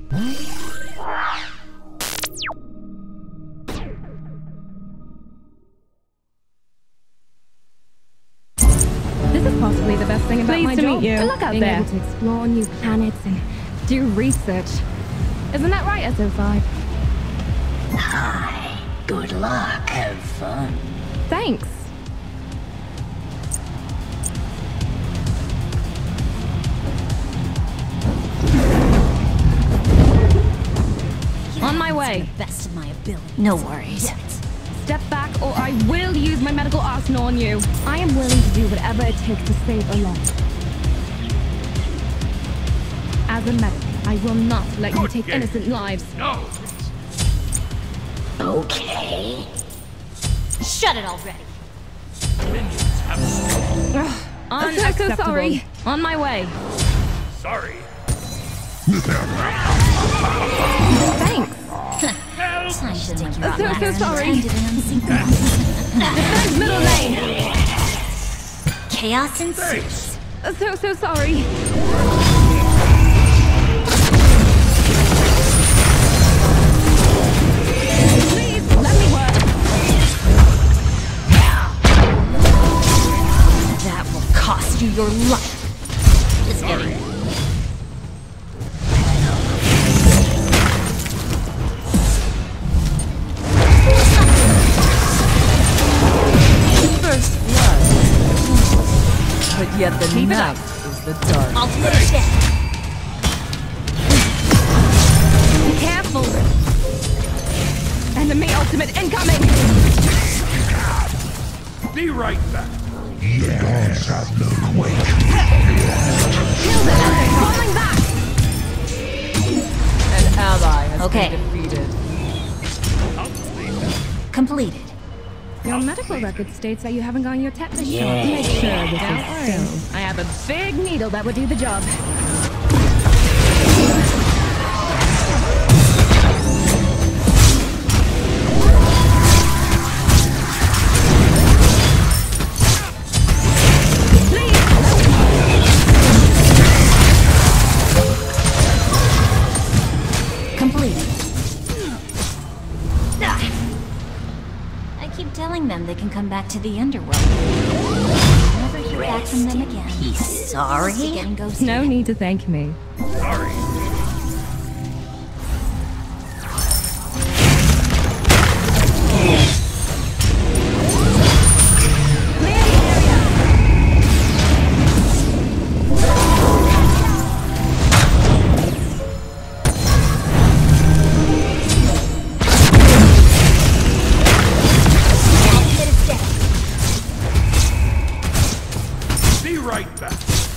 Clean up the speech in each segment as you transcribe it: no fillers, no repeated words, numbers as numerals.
This is possibly the best thing about my job. Pleased to meet you. Good luck out Being there. able to explore new planets and do research. Isn't that right, SO5? Hi. Good luck. Have fun. Thanks. On my way. Best of my ability. No worries. Step back or I will use my medical arsenal on you. I am willing to do whatever it takes to save a life. As a medic, I will not let you take innocent lives. No! Okay. Shut it already. Minions have spawned. I'm so Unacceptable. sorry. On my way. Sorry. Thanks. Help! Time to take your So ladder sorry. and pretend it unseen. Defend middle lane. Chaos ensues. Thanks. So sorry. Please, let me work. That will cost you your life. Just Sorry. kidding. First blood. But yet the Keep it night up. is the dark. Ultimate attack. Be careful. Enemy ultimate incoming. Be right back. Kill them. Falling back. An ally has Okay. been defeated. Completed. Your medical record states that you haven't gotten your tetanus shot. Yeah. Make sure this is so. I have a big needle that would do the job. Completed. I keep telling them they can come back to the underworld. Never hear back from them again. He's sorry. Getting ghosted. No need to thank me. Sorry. Ultimate is dead. Be right back.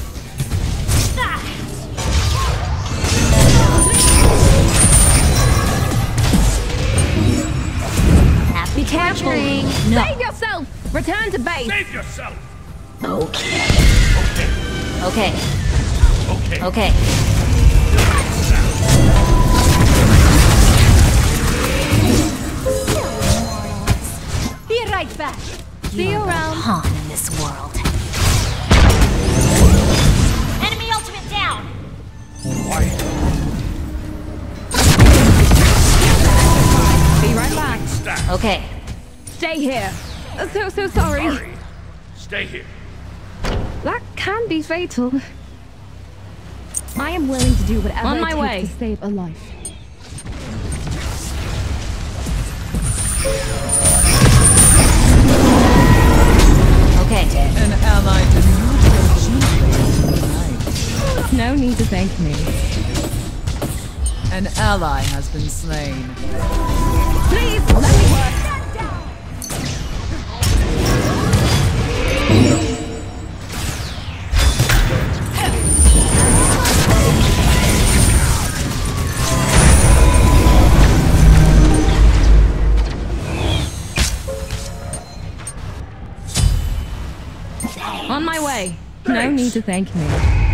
Happy Be careful. torturing. No. Save yourself. Return to base. Save yourself. Okay. Okay. Okay. Okay. Okay. Be right back. See you You're a around. pawn in this world. Enemy ultimate down. Quiet. Be right back. Stack. Okay. Stay here. So sorry. Sorry. Stay here. That can be fatal. I am willing to do whatever On it my takes way. to save a life. Okay. An ally did not achieve tonight. No need to thank me. An ally has been slain. Please, let me work. On my way. No Thanks. need to thank me.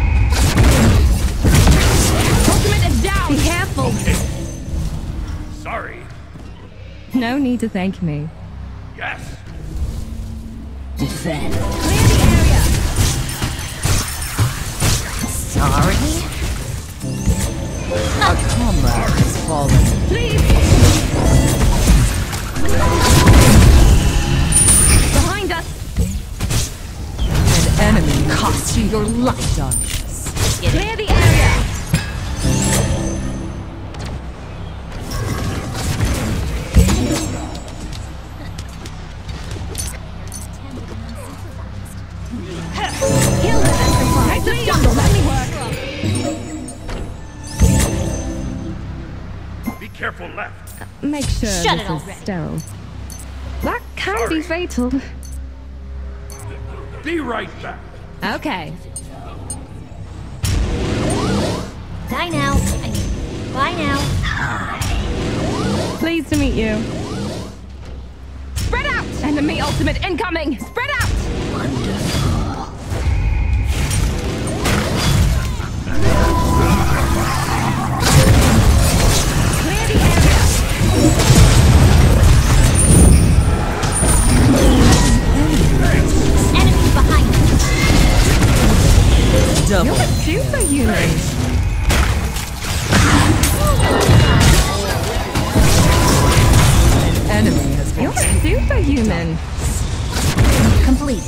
Ultimate is down. Be careful. Okay. Sorry. No need to thank me. Yes. Defend. Clear the area. Sorry. A comrade careful left. Make sure Shut this it is already. sterile. That can Sorry. be fatal. Be right back. Okay. Die now. I mean, bye now. Pleased to meet you. Spread out! Enemy ultimate incoming! Spread out! Clear the area! Enemy behind you. Double. You're a superhuman. Enemy has been You're a superhuman. Complete.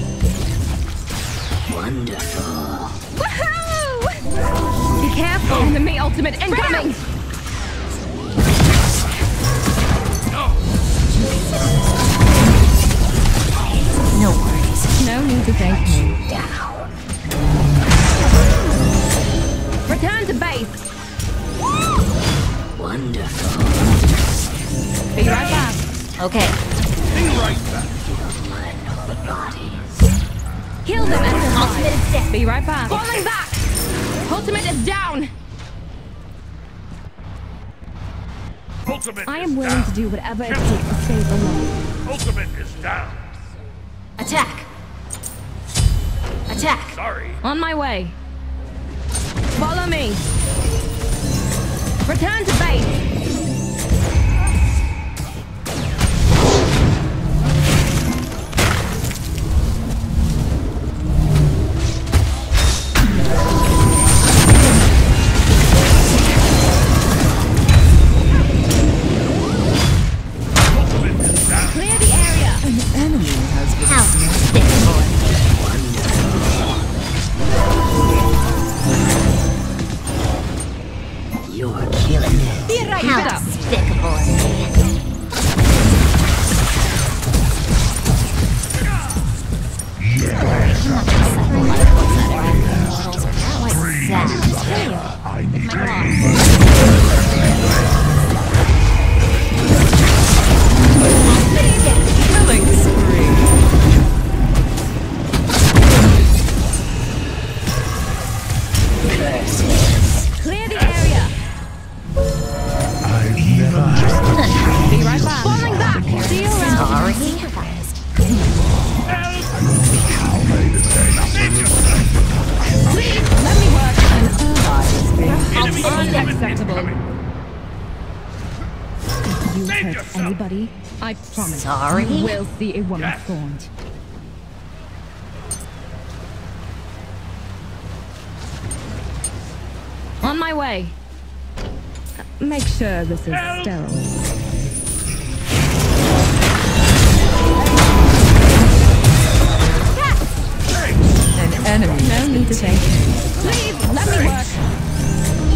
Woohoo! Be careful! Enemy ultimate incoming! No worries. No need to thank me. Return to base. Wonderful. Be right back. Okay. Be right back. Kill them and Ultimate is survive. dead. Be right back. Falling back. Ultimate is down. Ultimate I is am willing down. to do whatever it takes to save a life. Ultimate is down. Attack. Attack. Sorry. On my way. Follow me. Return to base. Ultimate is down. Clear the area. enemy has been How sick, boy. You're killing it. Be right How back. despicable of me. Quite sad. killing spree. Clear the area. Be right back. Falling back. See you around. Sorry. Please, let me work. Enemy ultimate Unacceptable. incoming. You Save hurt yourself. anybody, I promise. Sorry? You will see a woman Yes. scorned. On my way. Make sure this is Help. sterile. An enemy No need to thank me. Please, let me work.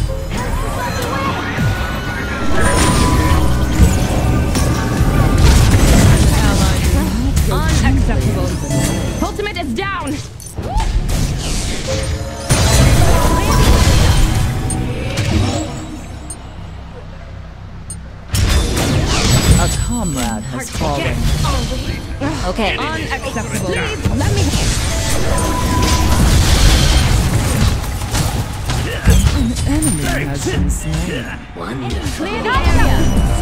Unacceptable. Ultimate is down. a comrade has fallen. Okay. Unacceptable. Please, let me. An enemy has been slain. Clear the area.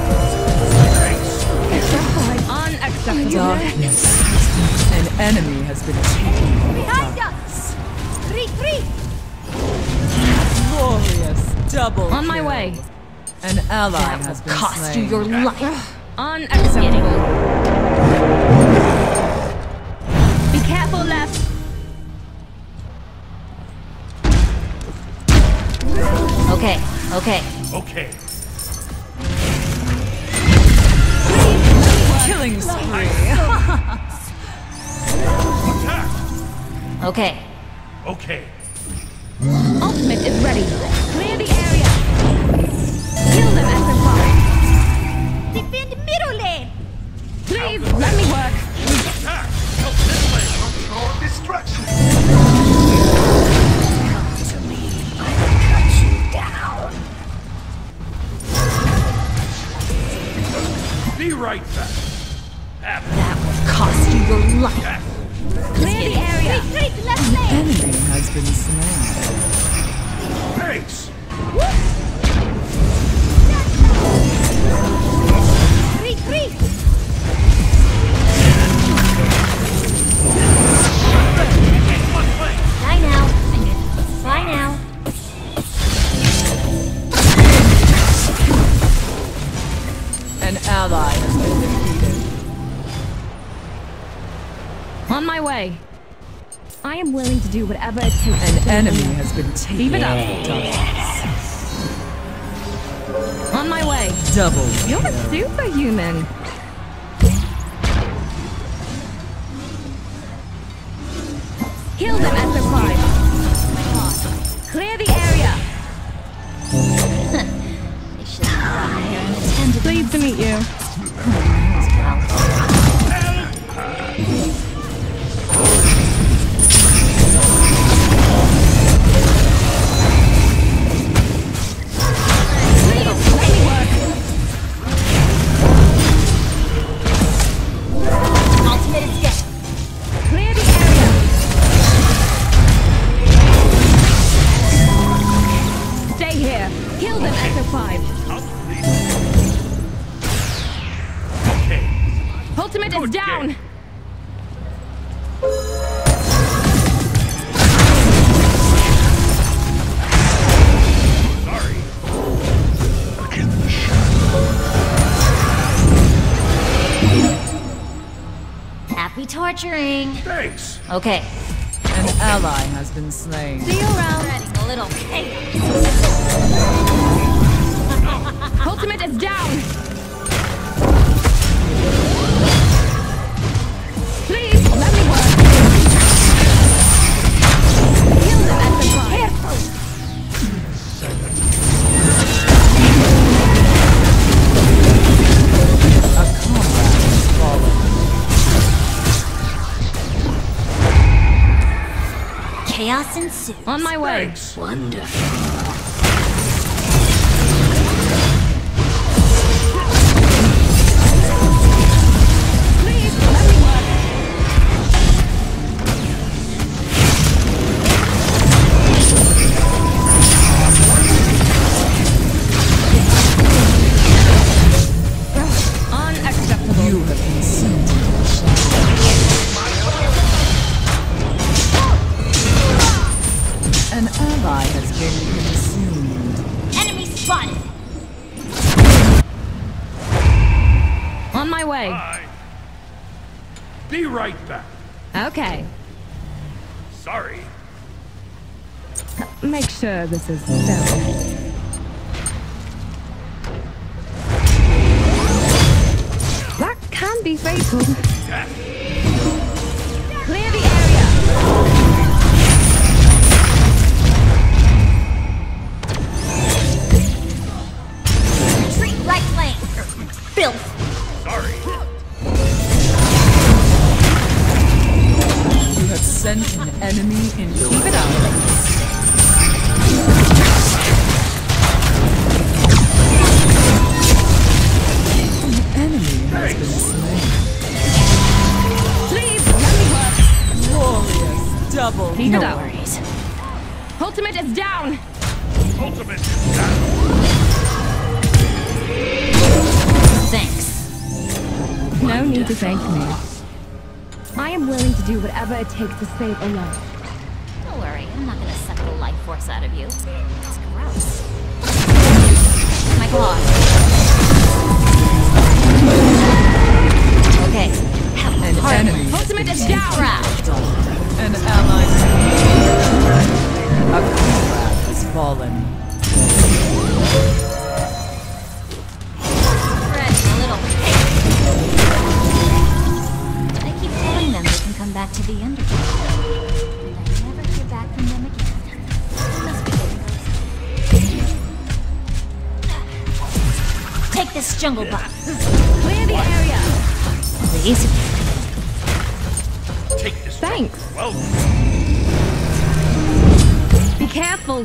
Unacceptable. Darkness. An enemy has been taken. Glorious double. On my kill. way. An ally That has will been cost slain. you your life. Unacceptable. Be careful left. Okay. Okay. Okay. Killing spree. Attack. Okay. Okay. Ultimate is ready. Clear the area. Kill them as they fall. Defend middle lane. Please, let me work. Attack. Help this way. Destruction. Come to me. I will cut you down. right back. That will cost you your life. Attack. Clear the area. Retreat, let's play! Enemy has been slain. Thanks. Retreat! One way. Bye now. Bye now. An ally has been defeated. On my way. I am willing to do whatever it takes. to An save enemy a life. has been taken. Keep it up. Darkness. On my way. Double. You're a superhuman. Kill them as required. Clear the area. They should have brought here and attended. Pleased to meet you. Please, let me work. Ultimate is dead. Clear the area. Stay here. Kill them as required. I'll leave. Okay. Ultimate is Good down. game. Sorry. Happy torturing. Thanks. Okay. An ally has been slain. See you around. Spreading a little chaos. Ultimate is down. Please, let me work. Kill them as required. A comrade has fallen. Chaos ensues. On my way. Thanks. Wonderful. Please, let me work. Unacceptable. You have been sent to the shadow. An ally has been consumed. Enemy spotted. On my way. Bye. Be right back. Okay. Sorry. Make sure this is stealth. That can be fatal. Attack. Clear the area. Retreat right flank. Filth. Sorry. You have sent an enemy into Keep it up. An enemy has been slain. Please, let me work. Glorious double. Keep No it up. worries. Ultimate is down. Ultimate is down. Thanks. No need to thank me. I am willing to do whatever it takes to save a life. Don't worry, I'm not gonna suck the life force out of you. It's gross. My claws. Okay. Have An a heart. enemy has Ultimate been is down. Craft. An ally. A comrade has fallen. Spreading a little chaos. I keep telling them they can come back to the Underworld. And I never hear back from them again. They must be getting close. Take this jungle buff, Clear the area. please. Take this. Thanks. Well, Be careful.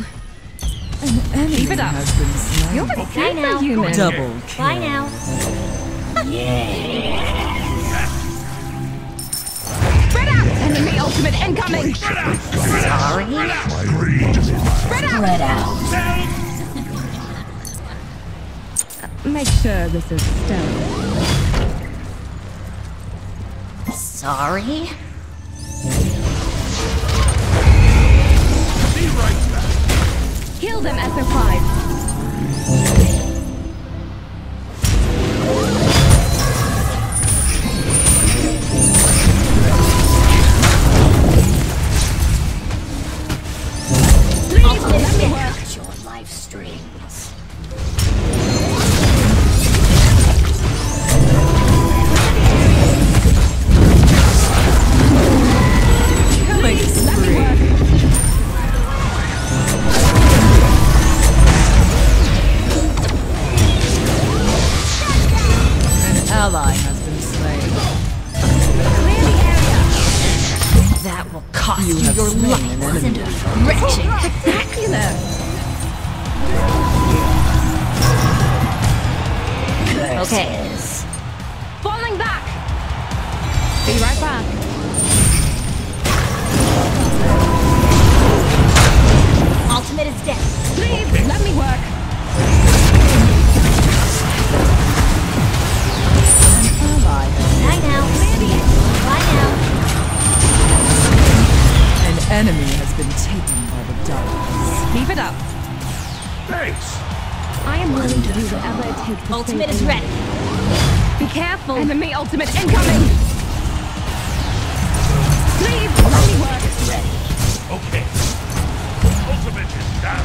An enemy Keep it up. has been slain. You're a Bye now. superhuman. Double kill. Bye now. Spread out! Enemy ultimate incoming! Sorry? Spread out! Spread out. Make sure this is stealth. Sorry? Be right back. Kill them, SO5. Let me cut your life strings. Killing spree. An ally has been slain. Clear the area. That will cost You you, have your slain life. an enemy. Wretched. Spectacular! Okay. Falling back! Be right back. Ultimate is dead. Please, let me work. Ally has Bye now. Bye now. An enemy has been taken by the darkness. Keep it up. Thanks. I am willing to do whatever it takes to Ultimate save is you. ready. Be careful. Enemy ultimate incoming! Please, let me work. Okay. Ultimate is down.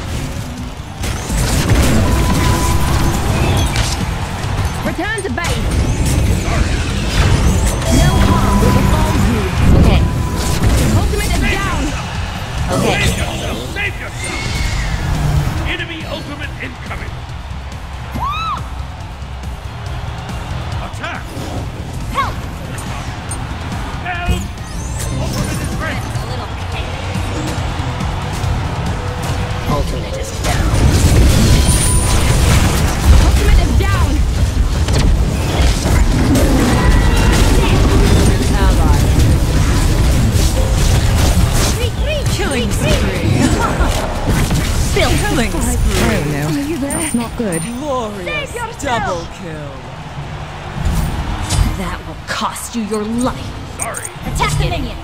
Return to base. Sorry. No harm will befall you. Okay. Ultimate is down. Okay. Save yourself! Save yourself! Enemy ultimate incoming! Attack! Help! Help! Ultimate is ready! Ultimate is down. Ultimate is down. An ally. Retreat! Killing spree. Killing spree. Are you there? That's not good. Glorious double kill. That will cost you your life. Sorry. Attack the minions!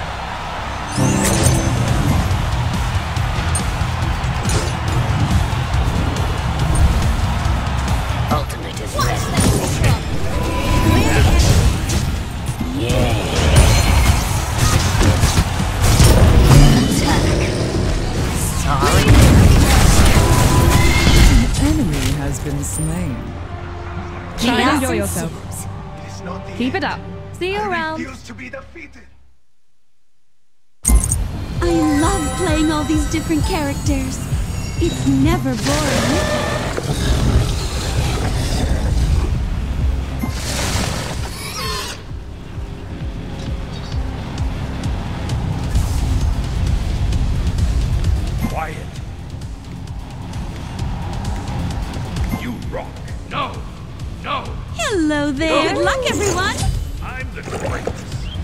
Ultimate is ready. Sorry? Enemy has been slain. Try and Chaos enjoy yourself. It's not the Keep it up. See you around. refuse to be defeated. I love playing all these different characters. It's never boring. Quiet. You rock. No. No. Hello there. Good luck, everyone. I'm the greatest.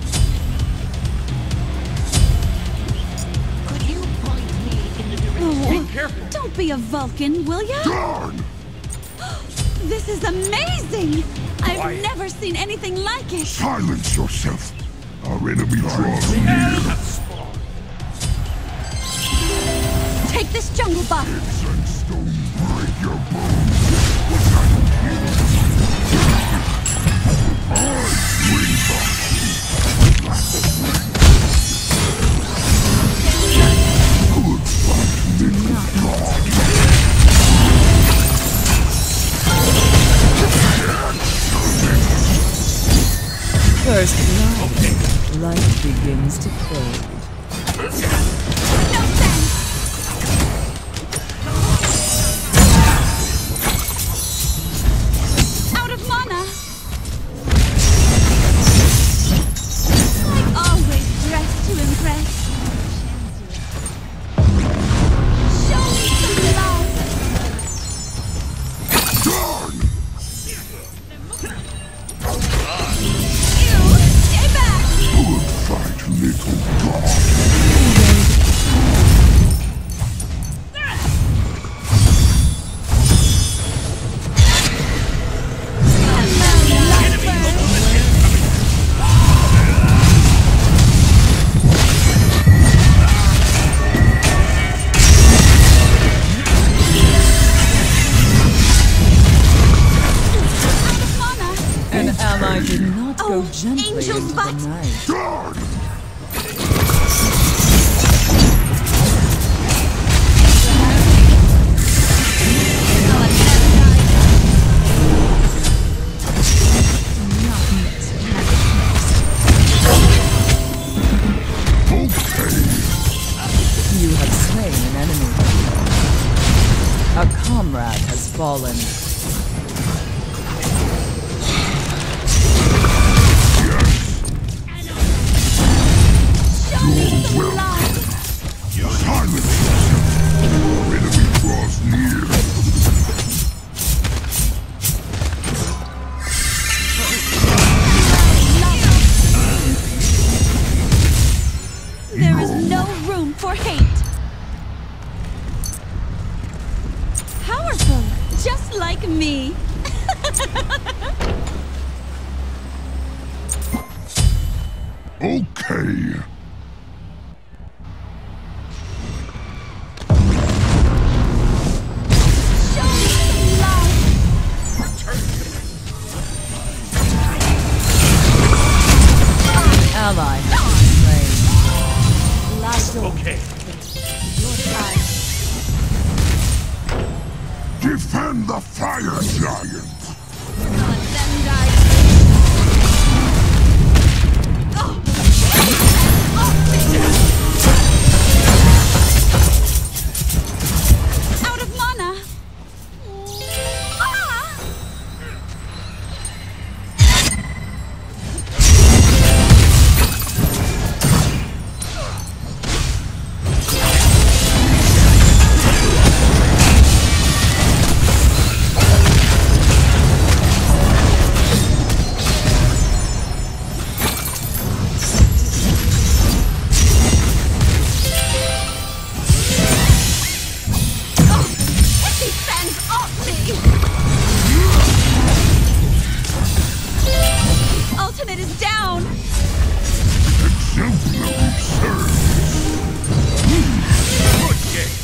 Could you point me in the direction? Oh, Careful. don't be a Vulcan, will ya? Darn. This is amazing. I've Quiet. never seen anything like it. Silence yourself. Our enemy draws near. Hell have spawned. Take this jungle buff. And stone break your bones. First blood. Life begins to fade. No sense. Out of mana. Like always, dressed to impress. Show me some love. Darn! go gently Angel's into butt. the night. God! You have slain an enemy. A comrade has fallen. Silence yourself! Our enemy draws near! There is no room for hate. Powerful, just like me. Okay. Show me some love. Ally has been slain. Okay. Defend the fire giant! Out of mana. Ah! Ultimate is down! Exemplary service! Good game.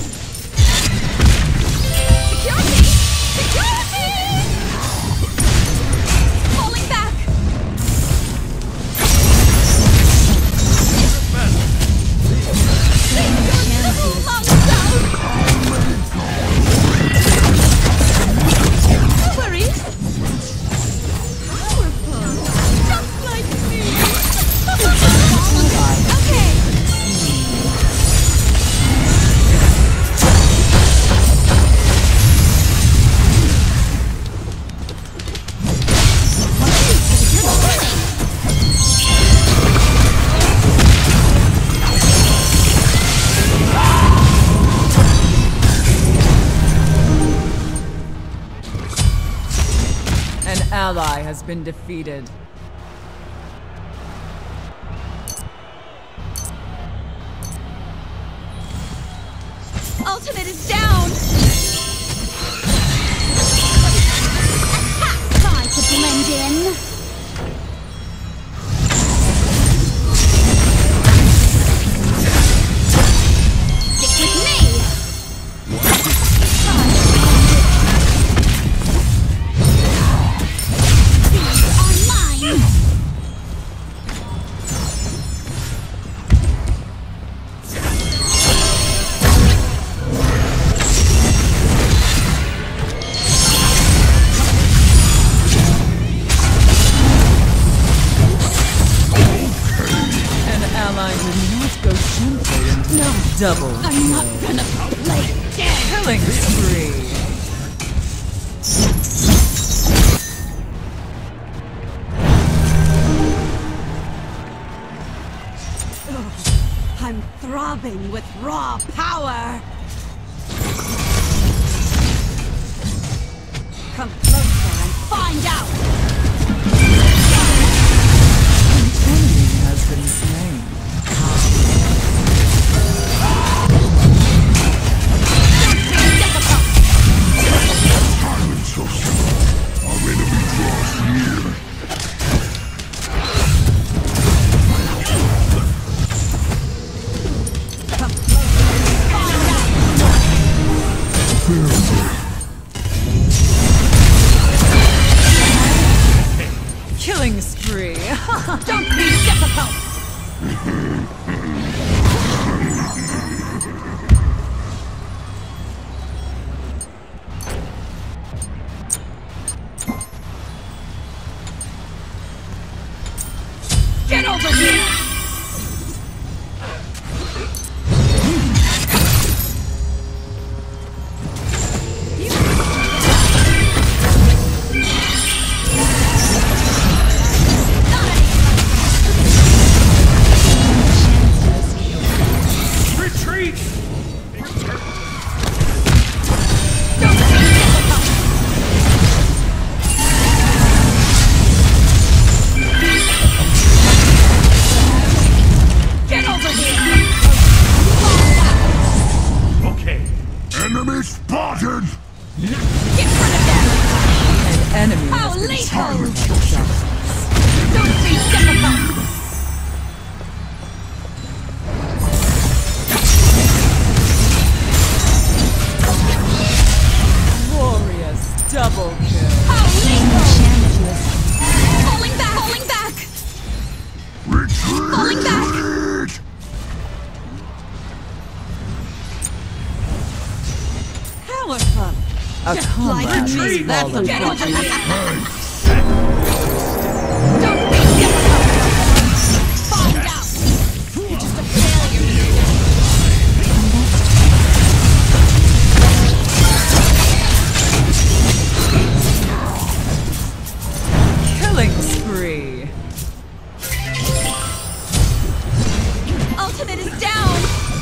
Security! Security! Falling back! Little monster! No worries! Powerful! Just like me! Okay! An ally has been defeated. Ultimate is down! Time to blend in! Stick with me! These are mine! An ally did not go gently into the double I'm not kill. gonna play dead! Killing spree. I'm throbbing with raw power! Come closer and find out! An enemy has been slain. Silence yourself! Our enemy draws near! Come closer and find out! Killing spree. Spotted! Get rid of them! An enemy How has been lethal! slain by the darkness. Don't be difficult! Glorious double kill. How lethal! Falling back! Falling back! Retreat! Falling back! Powerful! A comrade me, has that's fallen. unfortunate. Don't be difficult! Find out! You're just a failure. Killing spree. Ultimate is down!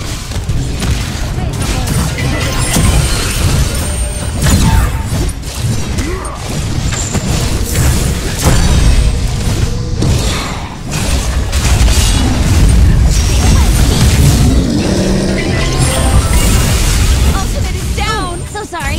Ultimate is down! So sorry.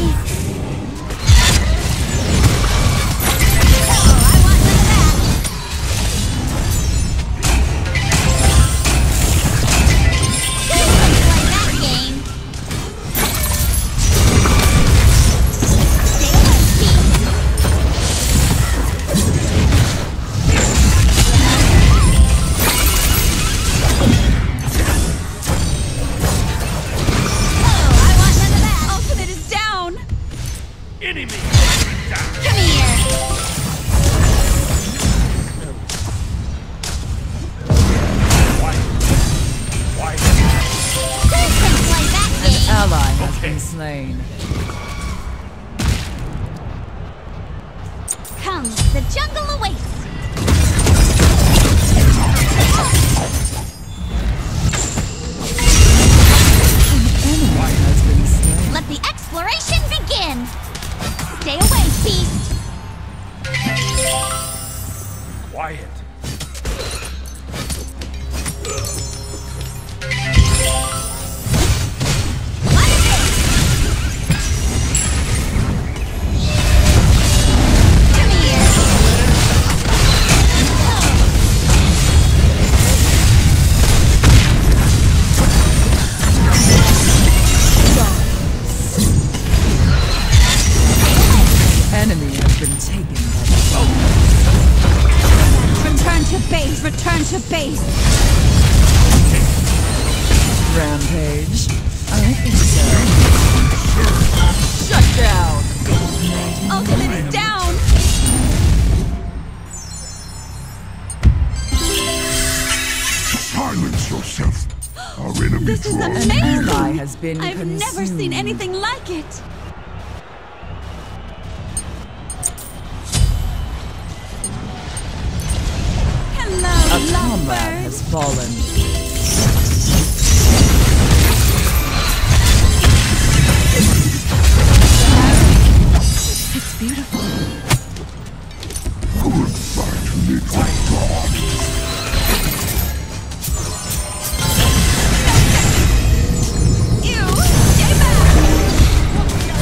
Ultimate is down! Enemy ultimate down. Come here. Why? Who can play that An game? ally has Okay. been slain. Come, the jungle awaits. Enemy has been slain. Let the exploration begin. Stay away, beast. Quiet. Come here. Enemy has been taken by the Return to base! Return to base! rampage. I think so. Shut down. Ultimate is down! Silence yourself. Our enemy This is draws An amazing! ally has been I've consumed. never seen anything like it! Hello, A comrade lovebird! has fallen. It's beautiful. Goodbye, little god. Ew! Stay back!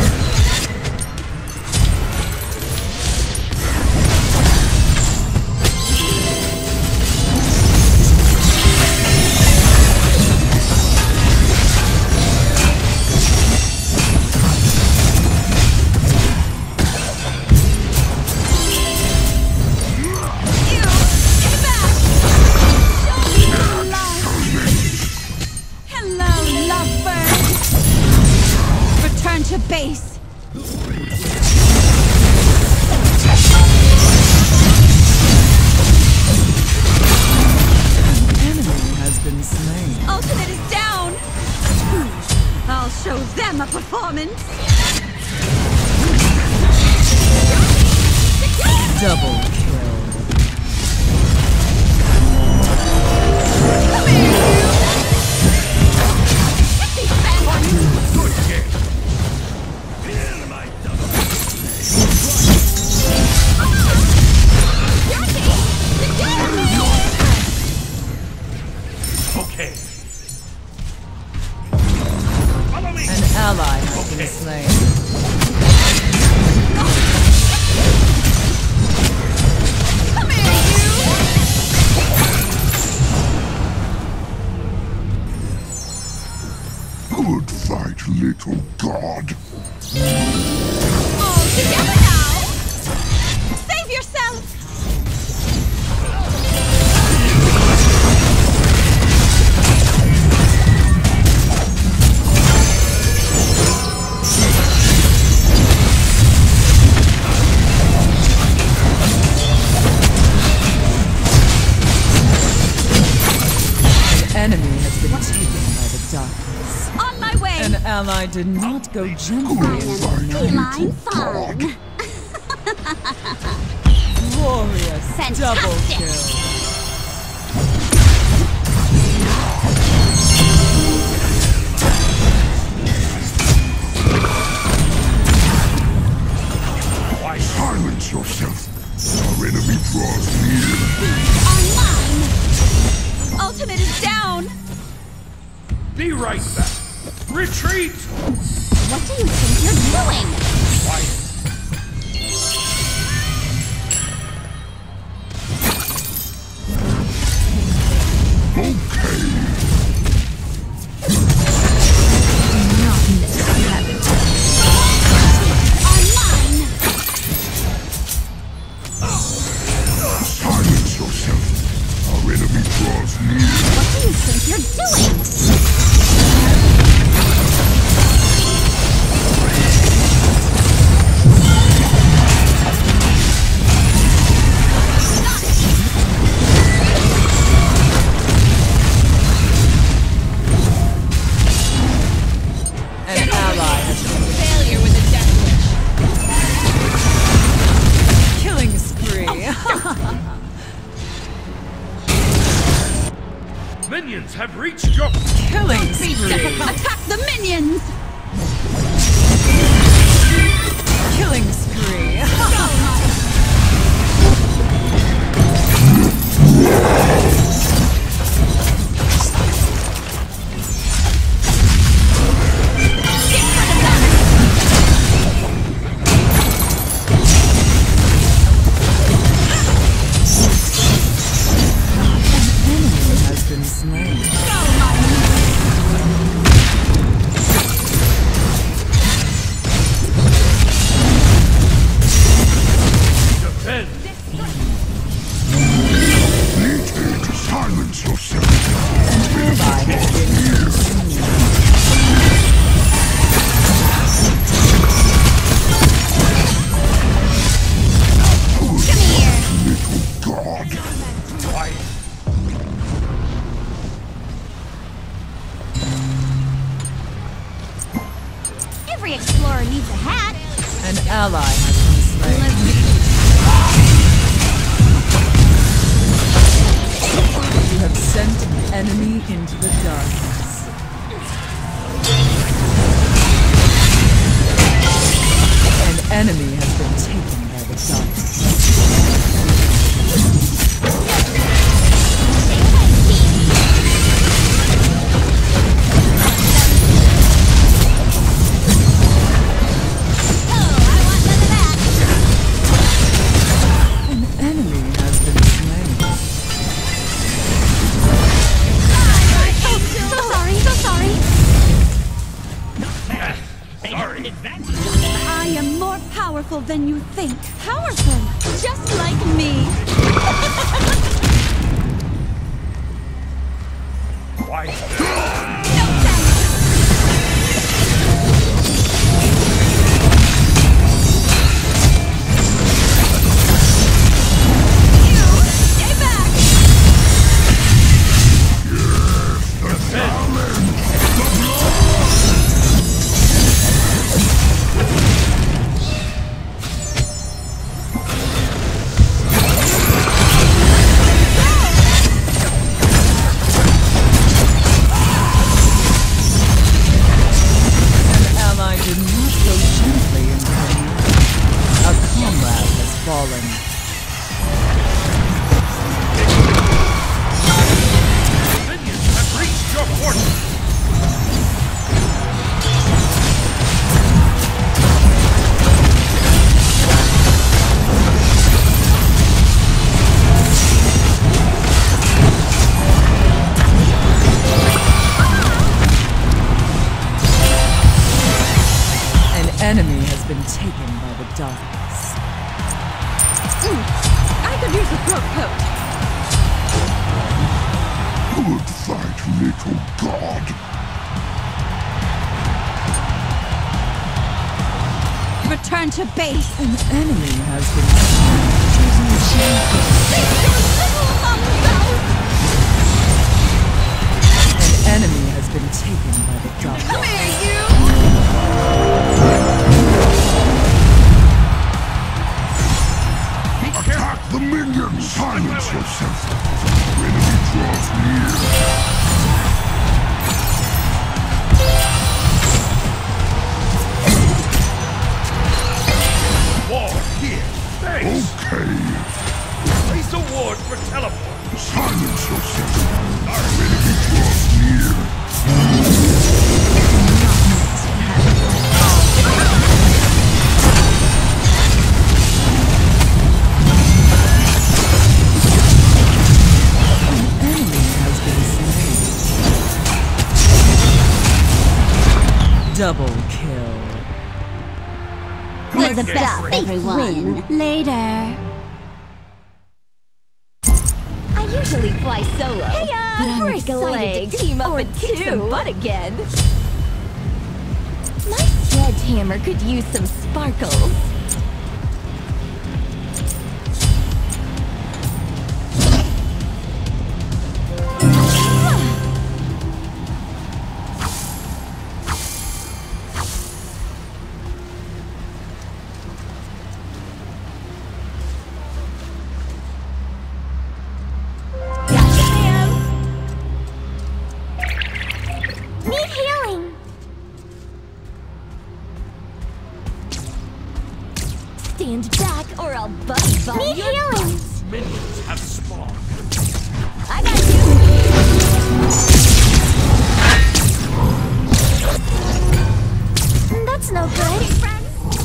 Ew! Stay back! Show me some love! Hello, lovebird! Return to base! Enemy has been slain. Ultimate is down! I'll show them a performance! Double kill. Come here, you! Get these bad ones! Good game. Feel my double. Okay. Follow me. An ally has been Okay. slain. god. All together now! Save yourself! An enemy has been taken by the darkness. On my way! An ally did not go gently I into am the feline fun! glorious double Fantastic. kill. Silence yourself. Our enemy draws near. Online! Ultimate is down! Be right back. Retreat! What do you think you're doing? Quiet. Online! Silence yourself. Our enemy draws near. What do you think you're doing? An ally has been Failure with a death wish. killing spree. Minions have reached your... Killing spree. Attack the minions! Killing spree. Enemy has been slain. Defend! Need aid to silence yourself. Ally has been slain. Little god. Quiet. Every explorer needs a hat! An ally has been slain. You have sent an enemy into the darkness. An enemy has been taken by the darkness. An enemy has been slain. So sorry, so sorry! Sorry. I am more powerful than you think. Powerful? Just like me. Quiet. No thanks. You stay back. enemy has been taken by the darkness. I could use a throat coat. Good fight, little god. Return to base. An enemy has been An enemy has been taken by the darkness. Come here, you! Attack the minions! Silence yourself! Enemy draws near. Ward here. Thanks. Okay. Place a ward for teleport. Silence yourself. Our enemy draws near. Double kill. You're the best, everyone. Later. I usually fly solo, but I'm break a excited leg to team up or and kick some two. butt again. My sledgehammer could use some sparkles. Need healing. Stand back or I'll buzz bomb Need your healing. butt. Minions have spawned. I got you. That's no good. Hey, friends.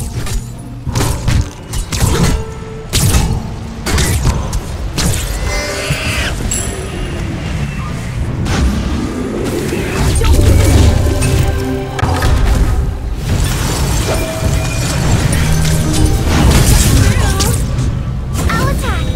I'll attack.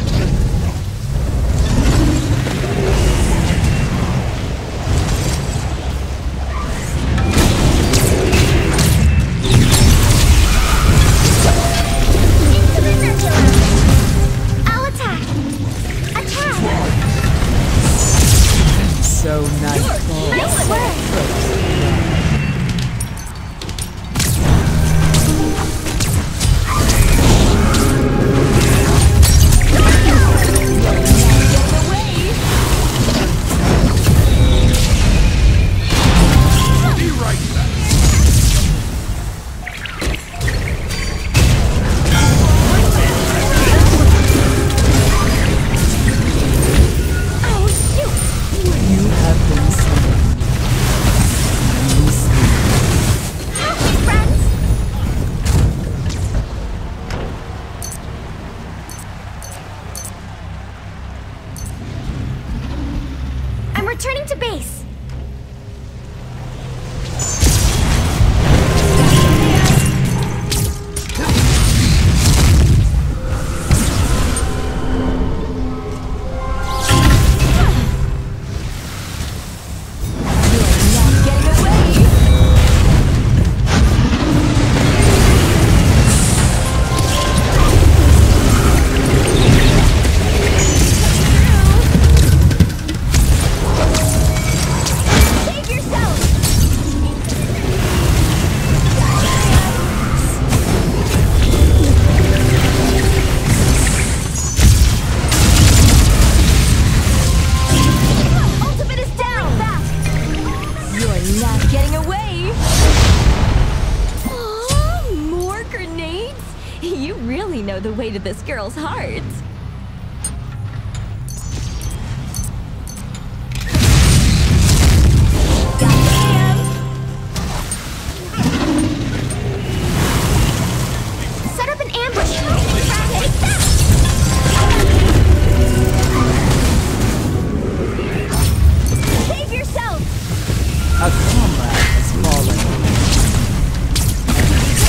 Into the nebula. I'll attack. Attack. So nightfall. Nice work. Be right back. Oh, shoot. You have been slain. You sleep. Help me, friends. I'm returning to base. Save yourself. Ultimate is down. You're not getting away. Aw, more grenades? You really know the way to this girl's heart. Set up an ambush. Take that. Save yourself. A comrade has fallen.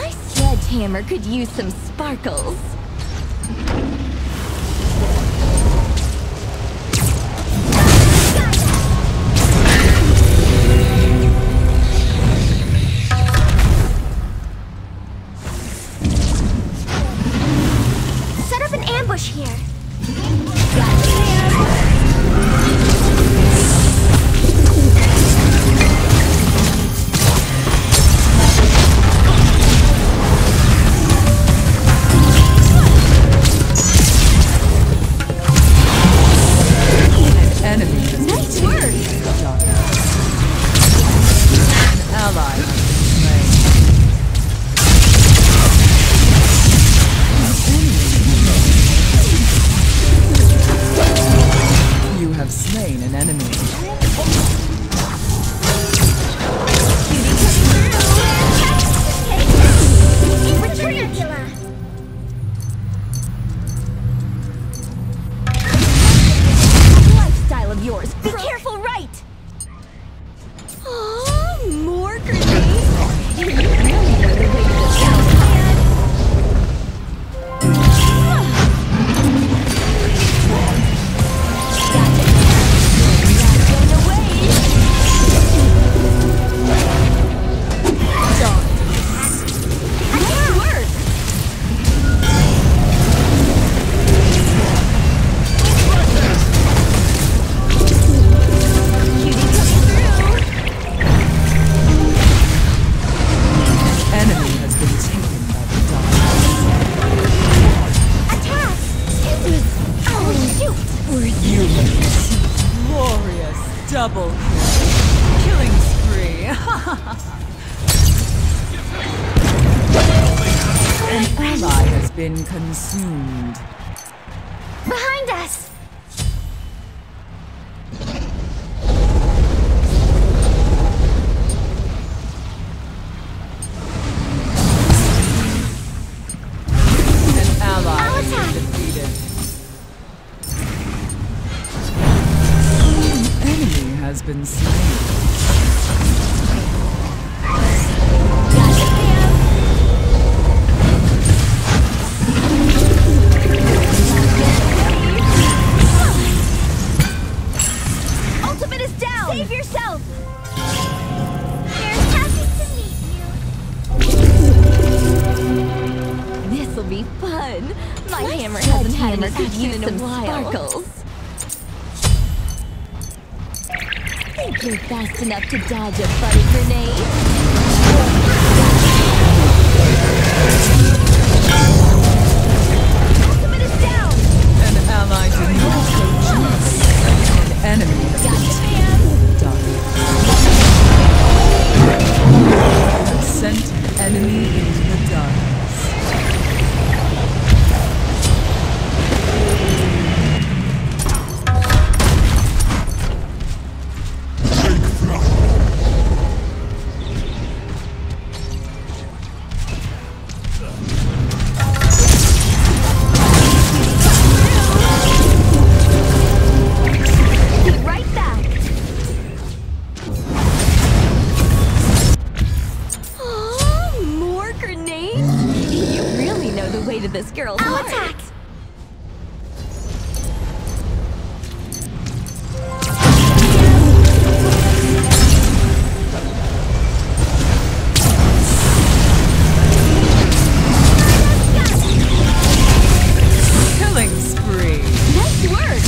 My sledgehammer could use some sparkles. Set up an ambush here. Enemy has Nice work! done. An ally has been slain. You have slain an enemy. Retreat! Lifestyle of yours. Be careful, right? Oh, more grenades! You really know the way to the south. Enemy has been taken by the dark. You have received glorious double kill. Killing spree. An ally has been consumed. Behind us! An ally has been defeated. An enemy has been slain. Ultimate is down! Save yourself! They're happy to meet you. This'll be fun. My hammer hasn't had any action in a while. Sparkles. Think you're fast enough to dodge a buddy grenade? Ultimate is down! An ally did not go choose. An enemy has been taken by the dark. Sent an enemy into the darkness. Take that! Be right back! Oh, more grenades? You really know the way to this girl's I'll heart. attack! Killing spree. Nice work!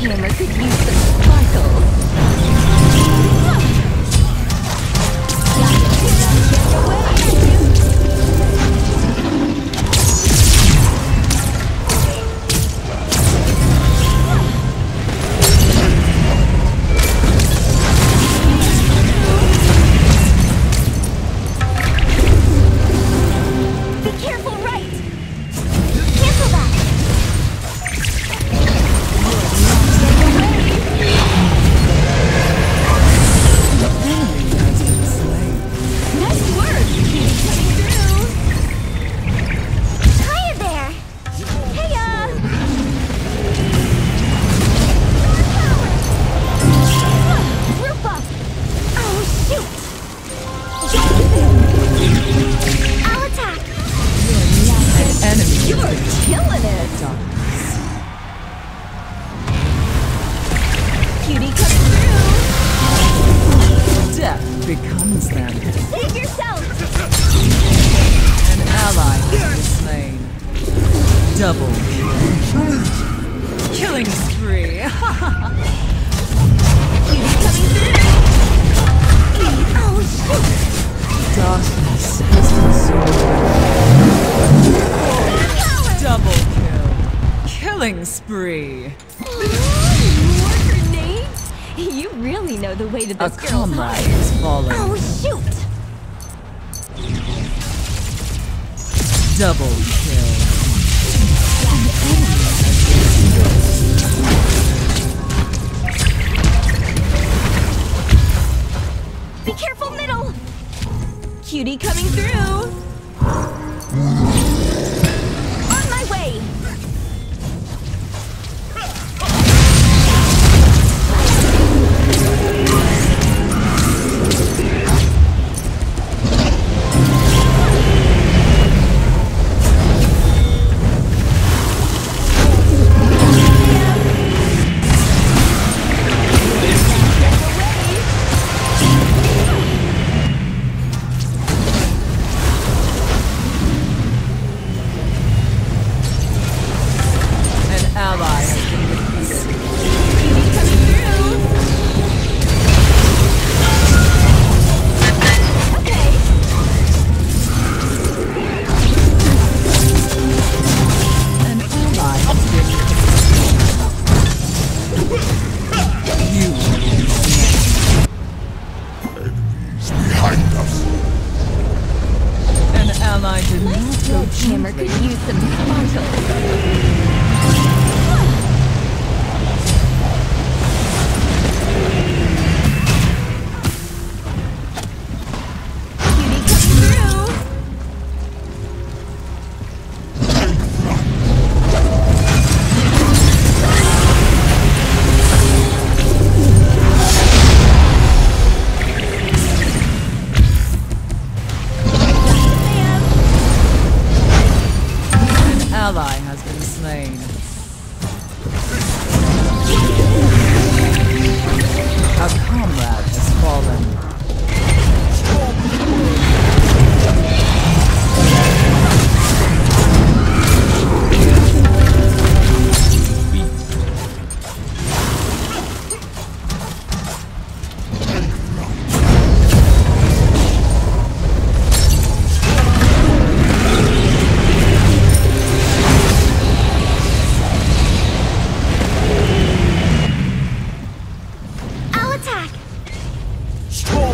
Sledgehammer could use some sparkles. Be careful, right? Cancel that! Nice work! Keep coming through! Hiya there! Heya! Group up! Oh, shoot! I'll attack! An enemy You're killing it! darkness. Cutie coming through! Death becomes them. Save yourself! An ally has been slain. Double kill. Killing spree. Cutie coming through! Oh, shoot! Darkness has consumed. Double kill. Killing spree. More grenades? You really know the way to A this girl's comrade heart. has fallen. Oh, shoot! Double kill. Be careful, middle! Cutie coming through! On my way! An ally has been defeated. Cutie coming through! Okay! An ally has been defeated. You have been slain. Enemies behind us. An ally did not go Sledgehammer gently. could use some sparkles. Cutie coming through! An ally has been slain. A comrade has fallen. I'll attack! Strong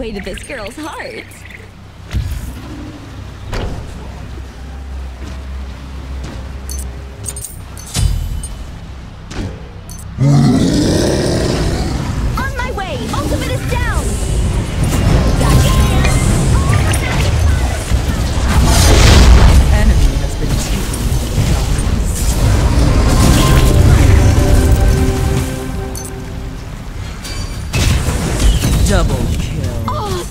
way to this girl's heart. On my way! Ultimate is down! Enemy has been taken. Double kill.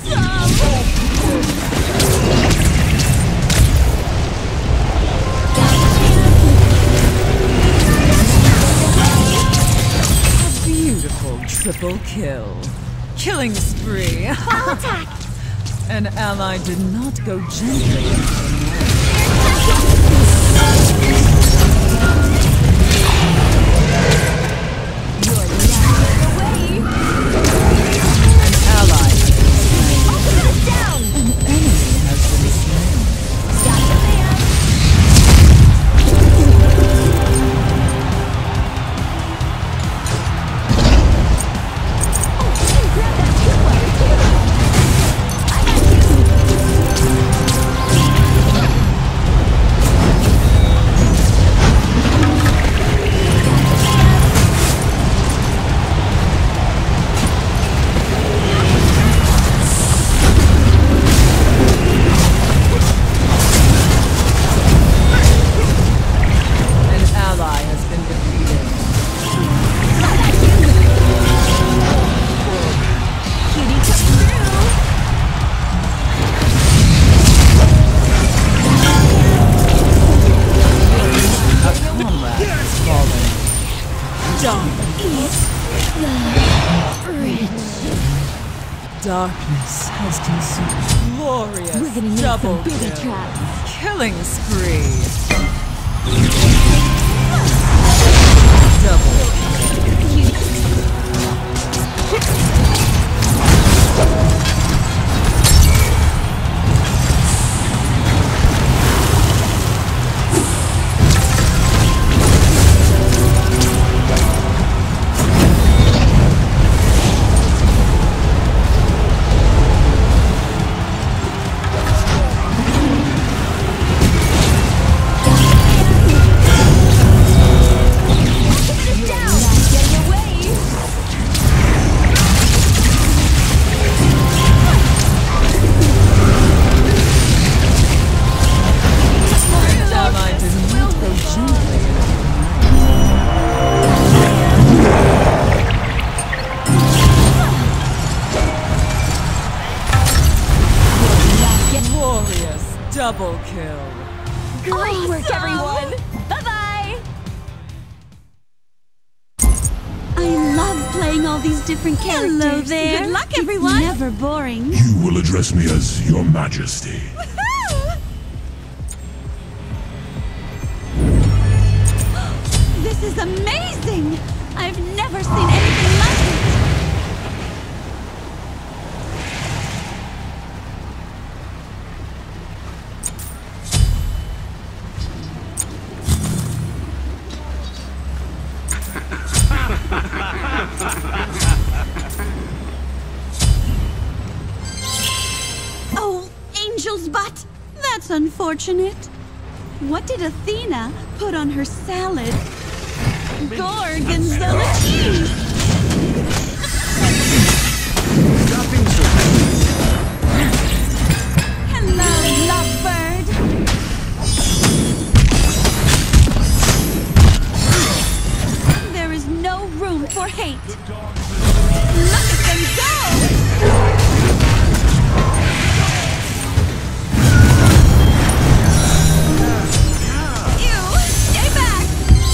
A beautiful triple kill. Killing spree. I'll attack! An ally did not go gently into the night. An ally has been slain. Ultimate is down! An enemy has been slain. Gotcha, man! Oh, you can grab that tripwire, too! I got An ally has been defeated. Cutie come through! A comrade has fallen. Darkness has consumed. Glorious We're gonna need double some booby kill. traps. Killing spree. Double ally did not go gently into the night. Glorious double kill. Great work, everyone! Bye-bye! I love playing all these different characters. Hello there. Good luck, It's everyone. never boring. You will address me as Your Majesty. This is amazing! I've never seen anything like it. Oh, Angel's butt! That's unfortunate. What did Athena put on her salad? Gorgonzola cheese! Hello, lovebird! There is no room for hate. Look at them go! Ew! Stay back!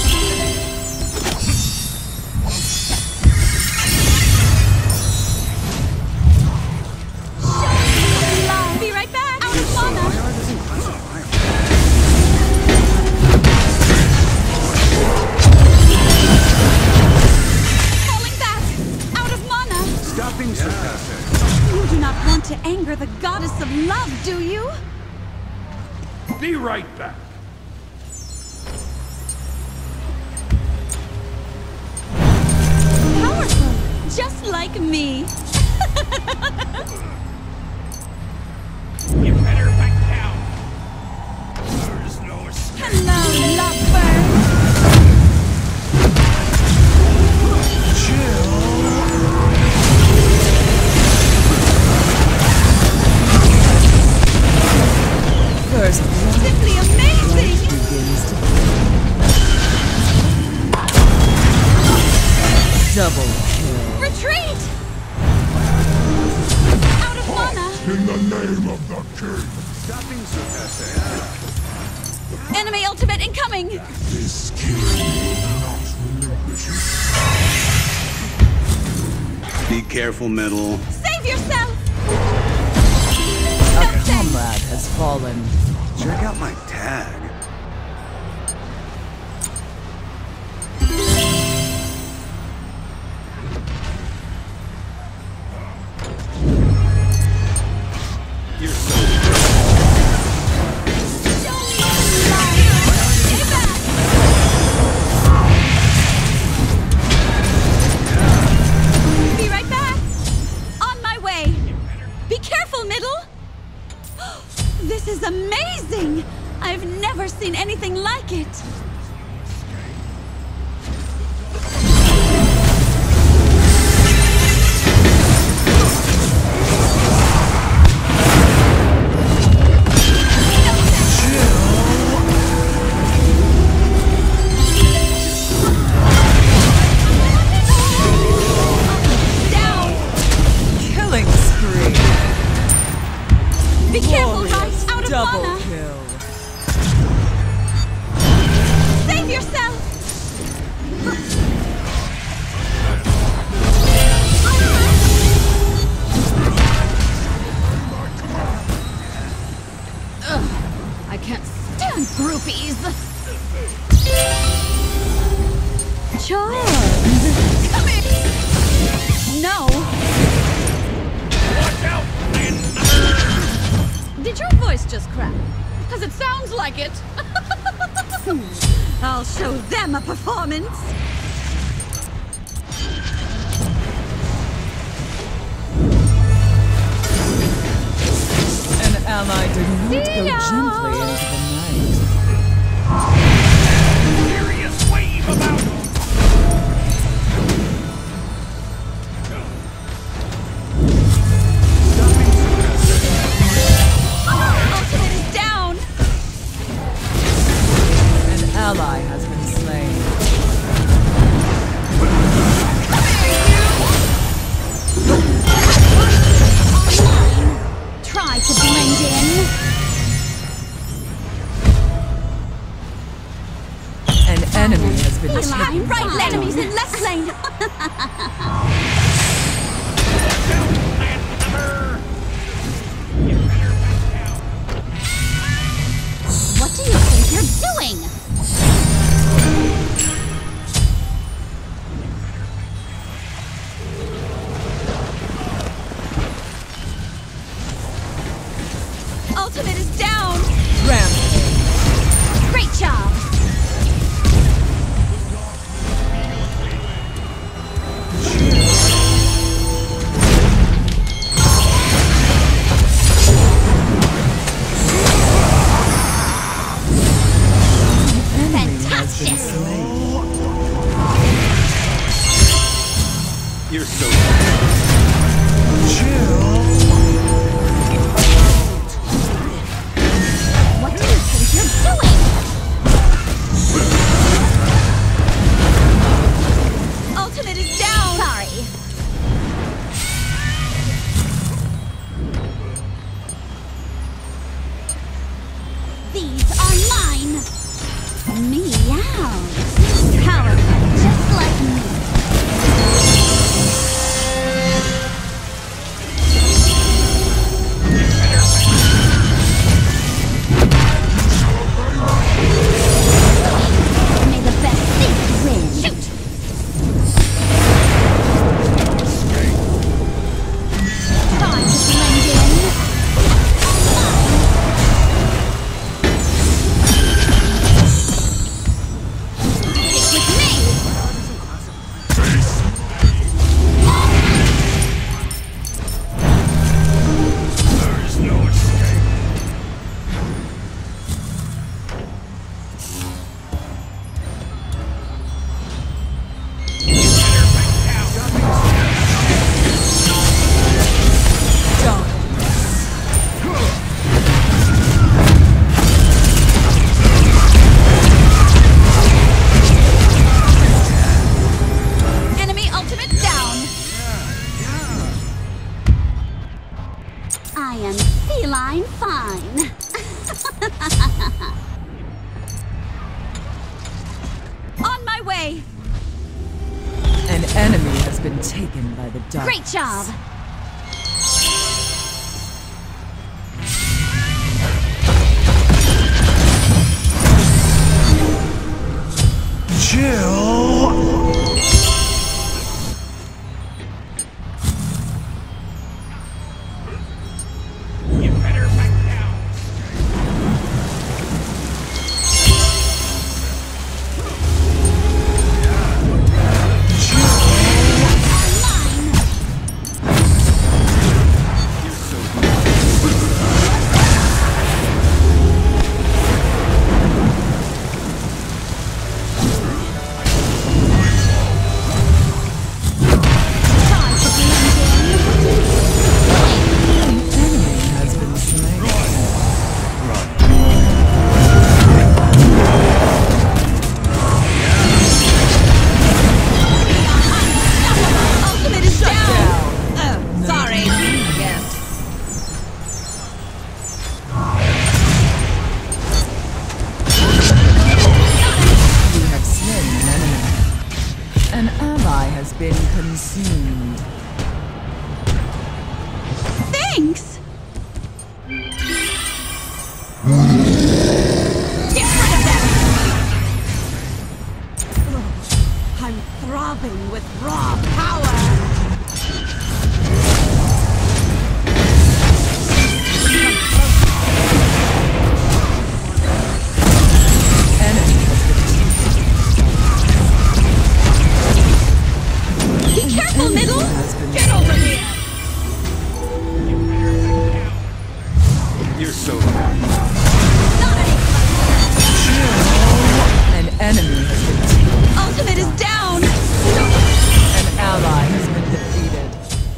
Be right back! Out of mana! Falling back! Out of mana! Stopping Sarkasser. You do not want to anger the goddess of love, do you? Be right back. Powerful! Just like me! In the name of the king. Stop being so passe. Enemy ultimate incoming! This king will not relinquish it. Be careful, Metal. Save yourself! A comrade has fallen. Check out my tag. You're so Be right back! On my way! Be careful, Middle! This is amazing! I've never seen anything like it! Killing spree. Be careful, Glorious Rice! Out of double mana! kill. Save yourself! I can't stand groupies. Charmed! Come here! No! Watch out! Did your voice just crack? Because it sounds like it. I'll show them a performance! An ally did not go See ya. gently into the night. Furious wave about! Ultimate is down! An ally has been slain. Try to blend in! An enemy has been Line, taken right, down. enemies in left lane! What do you think you're doing? Ultimate is down! Rampage. Great job! Enemy has been Fantastic! slain. You're so What do you think you're doing? Ultimate is down! Sorry. These are mine! Meow! Powerful, just like me. I am feline fine. On my way! An enemy has been taken by the dark. Great job! Chill. You better back down. Been consumed. Thanks! Get rid of them! Ugh, I'm throbbing with raw power! Careful, middle! Get over here! You're so An enemy has been taken. Ultimate is down! An ally has been defeated.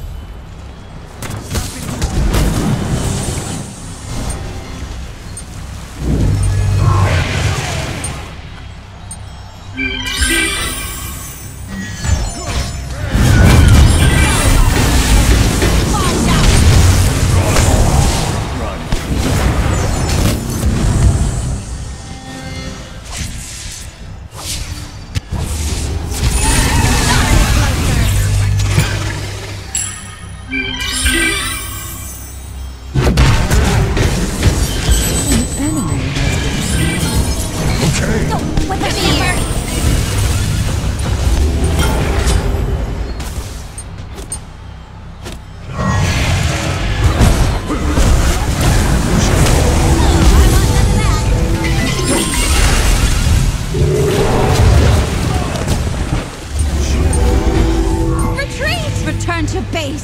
Return to base!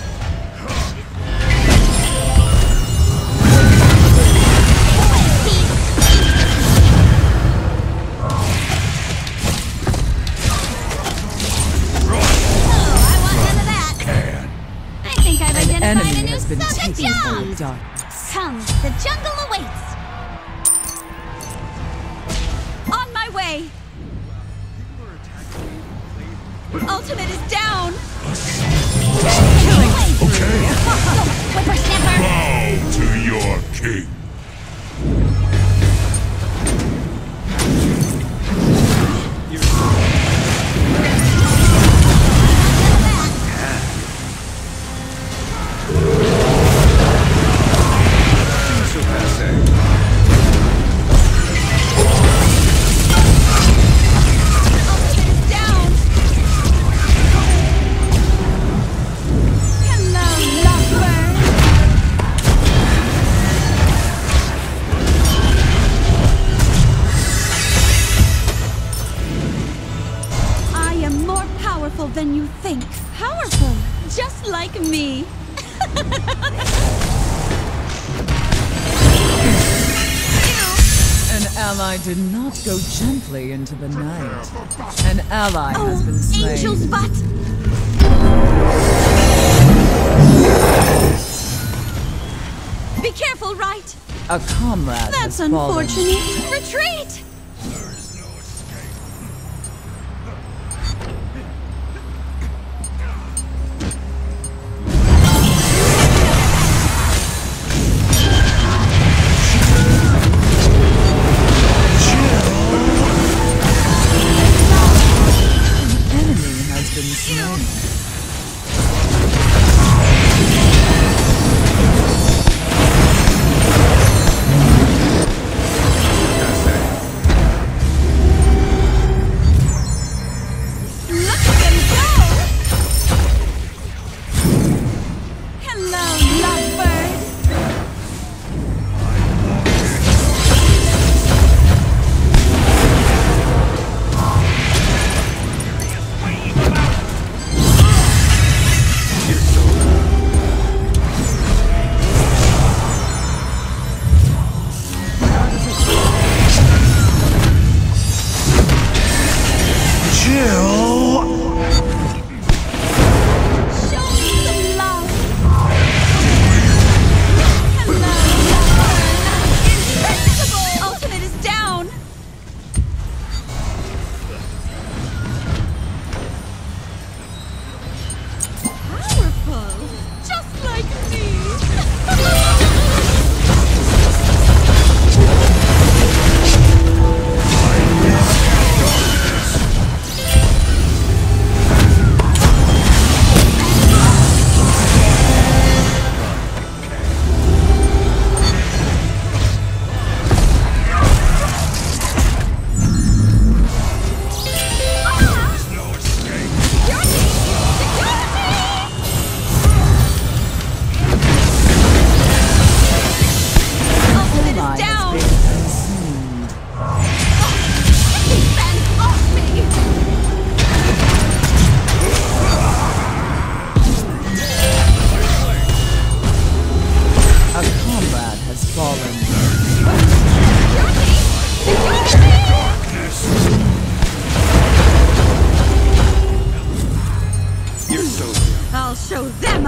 An enemy has been taken by the darkness. Come, the jungle awaits! On my way! Ultimate is down! Okay. Whippersnapper! Bow to your king. so passe. Ultimate is down! Hello, lovebird! I am more powerful than you think. Powerful, just like me. An ally did not go gently into the night. An ally has been slain. Angel's butt! Be careful, right? A comrade That's has fallen. unfortunate. Retreat!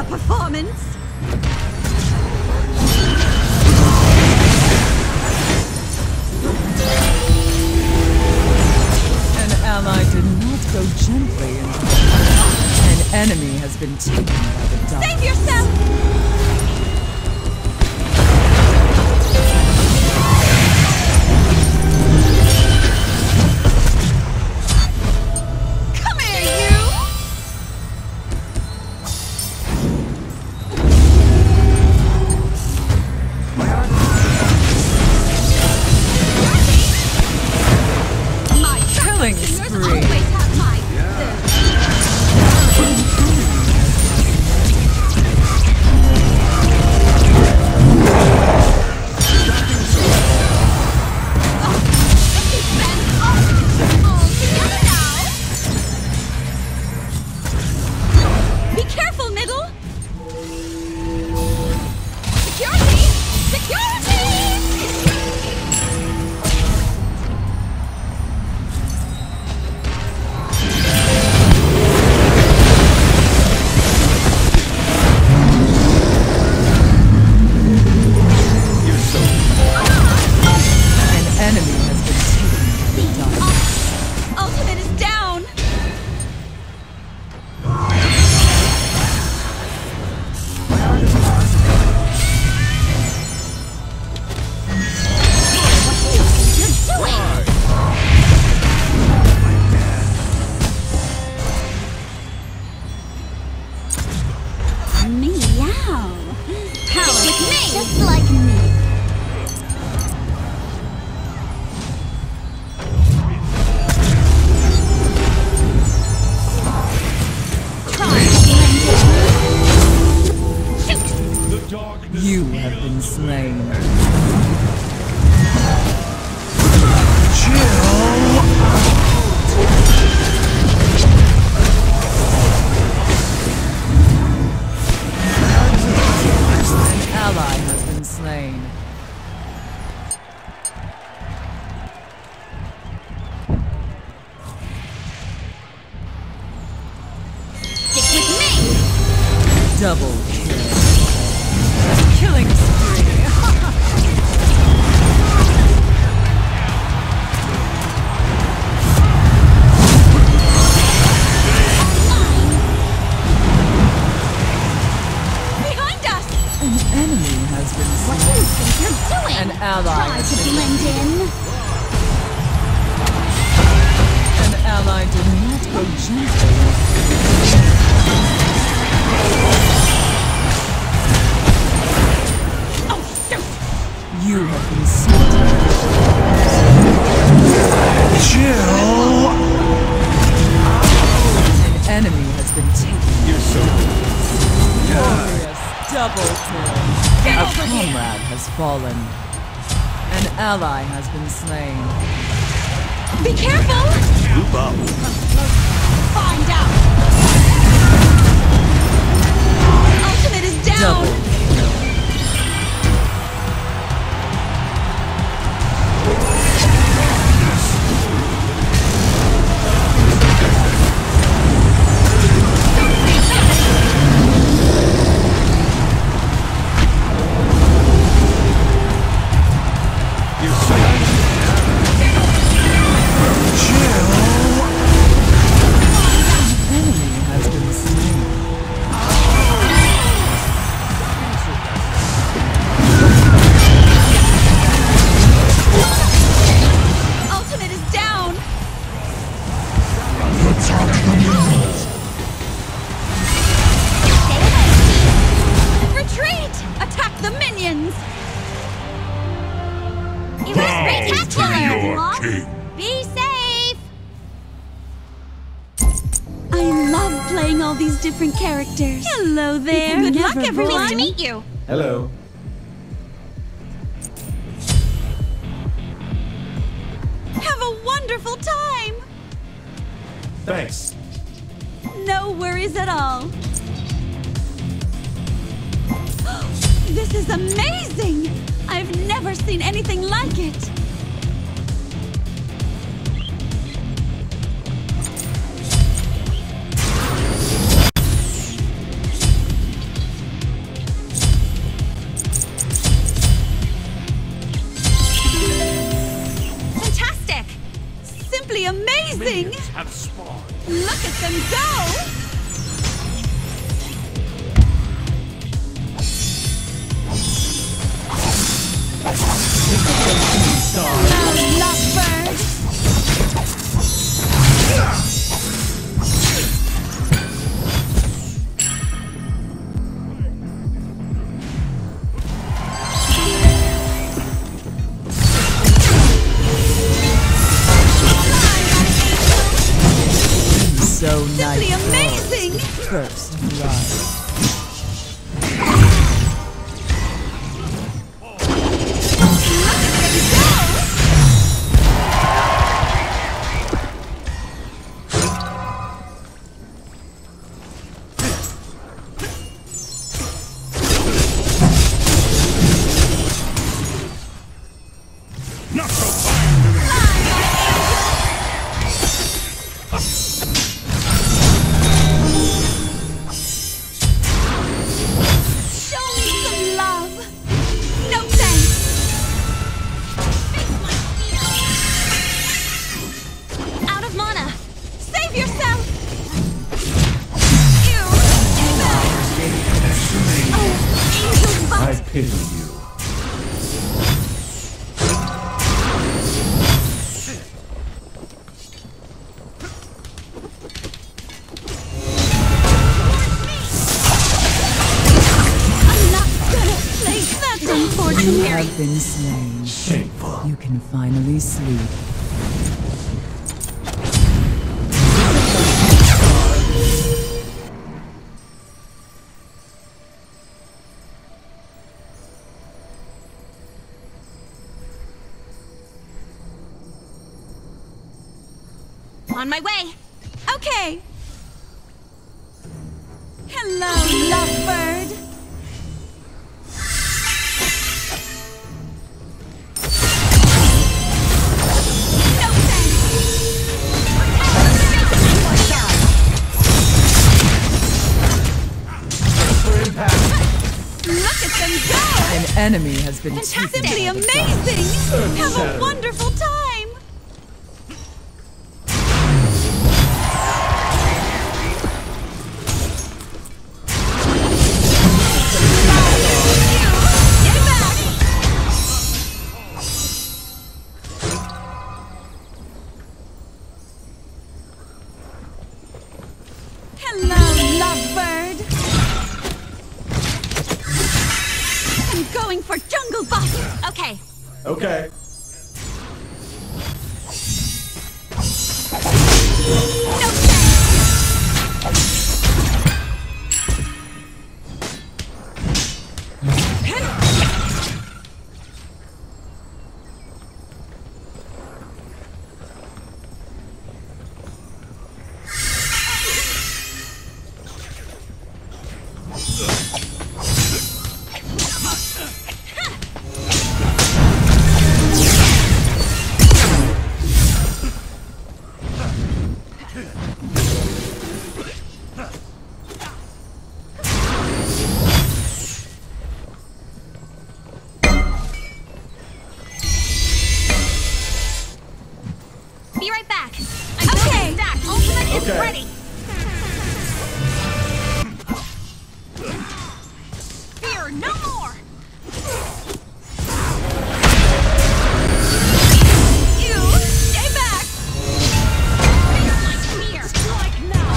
performance! An ally did not go gently into the An enemy has been taken by the dark. Save yourself! Come here, you! My Killing yours spree. always have my... Be careful, middle! Security! Security! An enemy has been taken by the dark. Ultimate is down! Meow! Power with me! Just like me. The darkness You have been slain. An ally has been slain. Stick with me! Double kill. Killing spree. Behind us! An enemy has been What do slain. you think you're doing? An ally Try has to been blend in. An ally did not go gently. Oh, shoot! You have been slain. An enemy has been taken. You're so Glorious double kill. Get A over here! comrade has fallen. An ally has been slain. Be careful! Group up. Find out! Ultimate is down! Double kill. You're so Enemy has been slain. Ultimate is down! Attack the minions. Retreat! Attack the minions! It was Bow to spectacular! your king. Be safe! I love playing all these different characters. Hello there. Good luck, never everyone. born. Nice to meet you. Hello. Have a wonderful time. Thanks. No worries at all. This is amazing! I've never seen anything like it. amazing! Minions have spawned. Look at them go! Hello, Lovebird! So Simply nice. amazing! First blood. Not so fine. Show me some love! No thanks! Out of mana! Save yourself! Ew! Oh, angel I butt! pity you. I'm not gonna play that You unfortunate. have been slain. Shameful. You can finally sleep. On my way. Okay. Hello, Lovebird. No For impact. thanks. Look at them go. An enemy has been taken. Simply by the dark. amazing. Have a Saturday. wonderful time. Get back. Hello, Lovebird. I'm going for Jungle Boss. Okay. Okay. No thanks. Be right back. I'm okay. Stacked. Ultimate is Okay. ready. Fear no more. You stay back. Fear my fear. Strike now.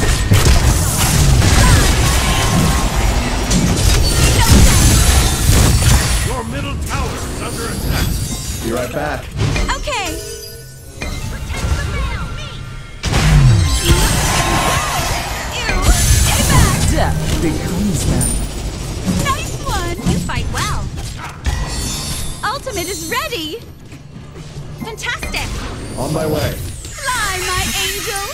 No thanks. Your middle tower is under attack. Be right back. Okay. Protect the veil. Me. You stay back. Death becomes them. Nice one! You fight well. Ultimate is ready. Fantastic! On my way. Fly, my angels!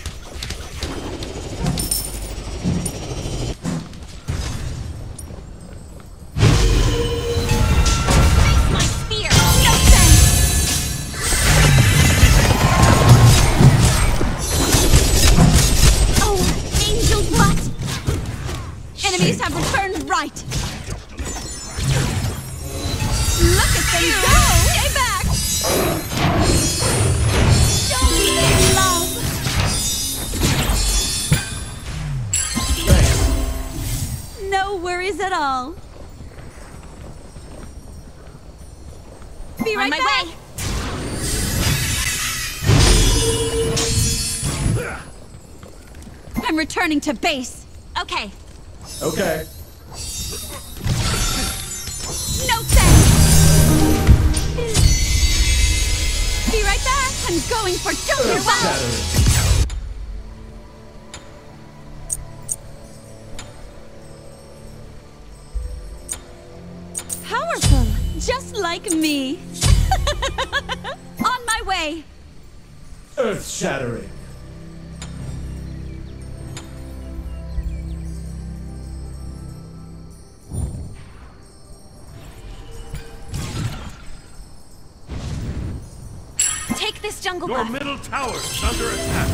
Face my spear! No thanks! Oh, angel butt! Enemies have returned right. Look at them go! Stay back! Show me love! No worries at all. Be right back. I'm returning to base. Okay. Okay. No thanks. Be right back. I'm going for Joker Ball. Earth-shattering. Powerful, just like me. On my way. Earth-shattering. Take this jungle Your buff. middle tower is under attack.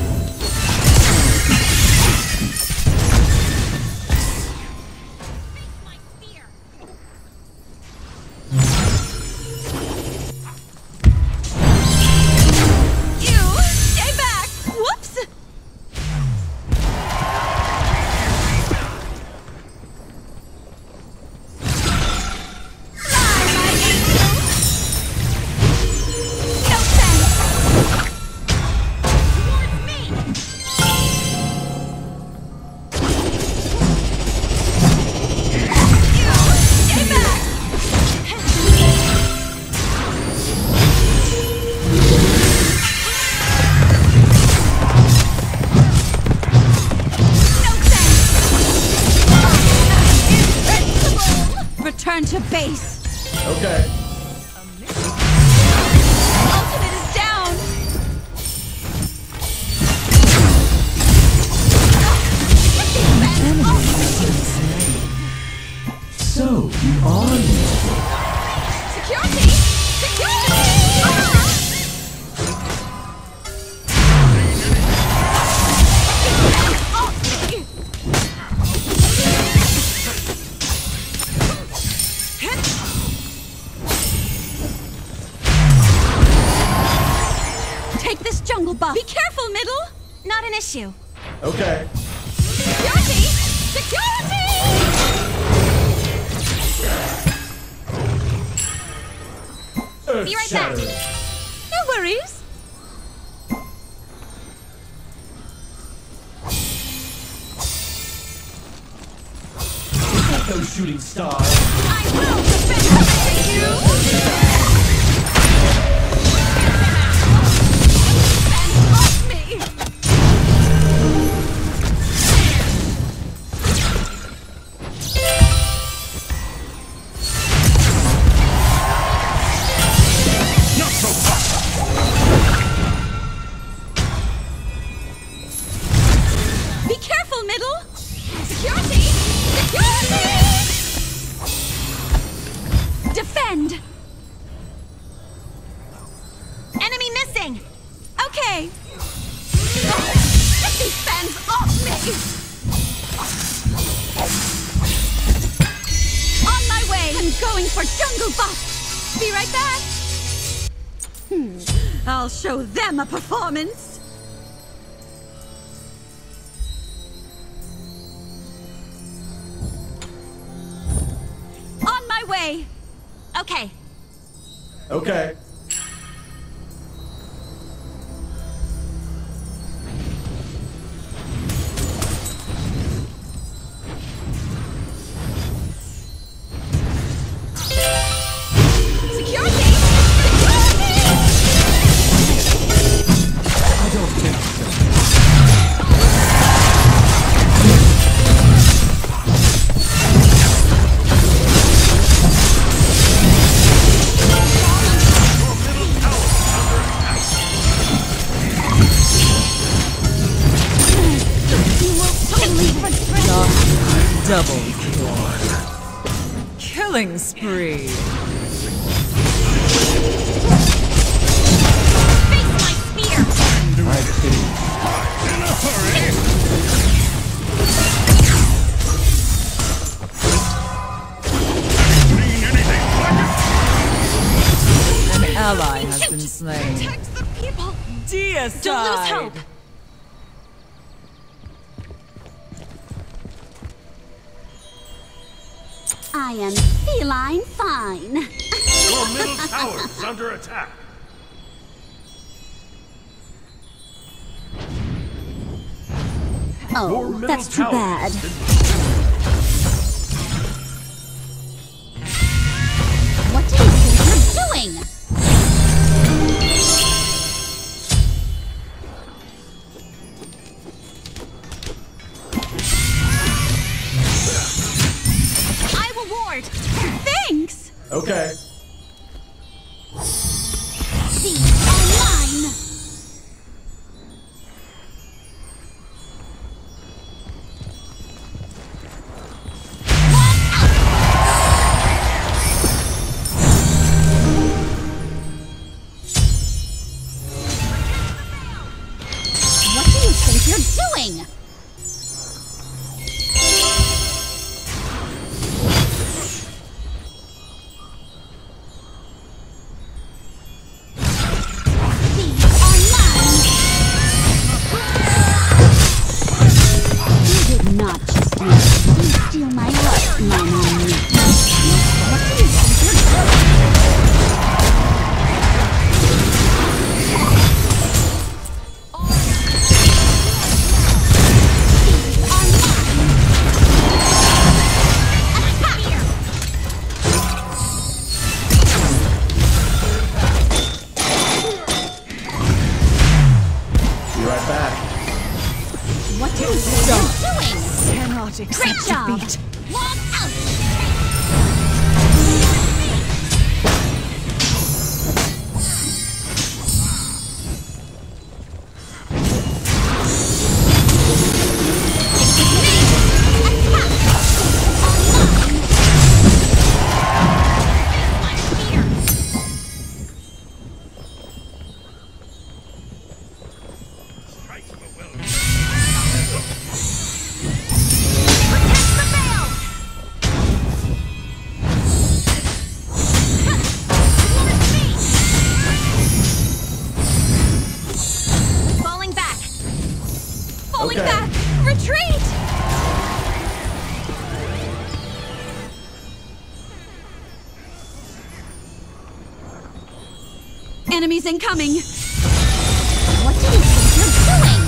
Stay back! Whoops! Fly, my angel! No thanks! Towards me! Stay back! No thanks! Return to base. Okay. Ultimate is down. So, you are Security! Security! Take this jungle buff. Be careful, middle. Not an issue. Okay. Security! Security! Be right back. Earth-shattering. No worries. No shooting star. I will defend you. Defend off me. Not so fast. Be careful, middle. Security! Security! Defend! Enemy missing! Okay! Get these fans off me! On my way! I'm going for jungle buff! Be right back! I'll show them a performance! On my way! Okay. Okay. Security! Security! I don't think so. Double kill. Killing spree. Face my spear! I see. In a hurry. Seen anything like it? An ally has been slain. Protect the people! Deicide. Don't lose hope! I am feline fine. Your middle tower is under attack. Your Oh, middle that's too tower bad. has been What do you think you're doing? I will ward. Thanks. Okay. These are mine. What do you think you're doing? These are mine. You did not just leave. You steal my heart, mine on me. What do you think you're doing? These are mine. Attack! Be right back. What do you think you're doing? Cannot Great accept job! defeat. Walk out! strikes of a well. Falling back! Falling Okay. back! Retreat! Enemies incoming! What do you think you're doing?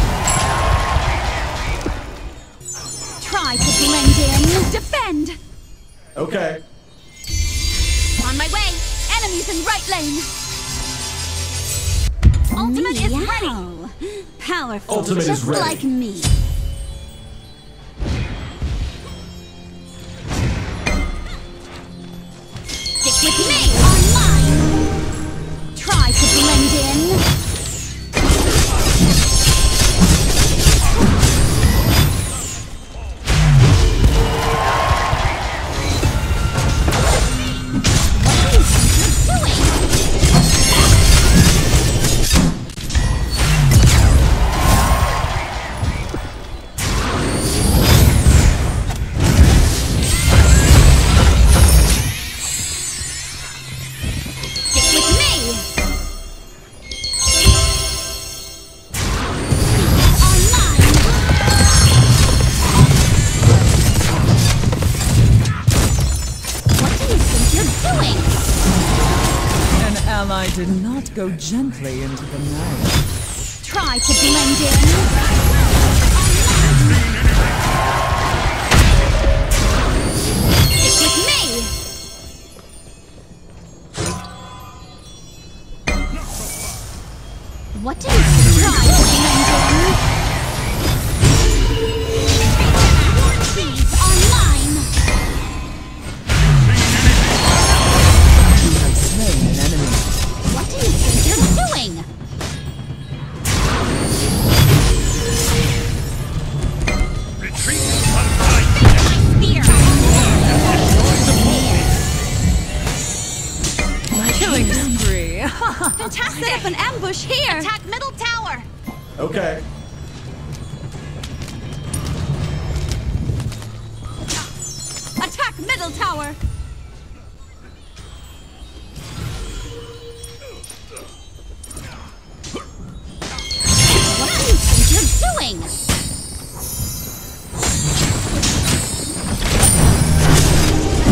Try to blend in. Defend! Okay. On my way! Enemies in right lane! Ultimate is ready! Powerful, Ultimate is just ready. like me. Stick with me! Online! Try to blend in. What do you think you're doing? Stick with me! These are mine! What do you think you're doing? An ally did not go gently into the night. Try to blend in. Stick with me! What do you try to blend in? These are mine! You have slain an enemy. What do you think you're doing? Retreat is unright. Spear! Killing spree. Fantastic! Set up an ambush here! Attack middle tower! Okay. Attack middle tower! What do you think you're doing?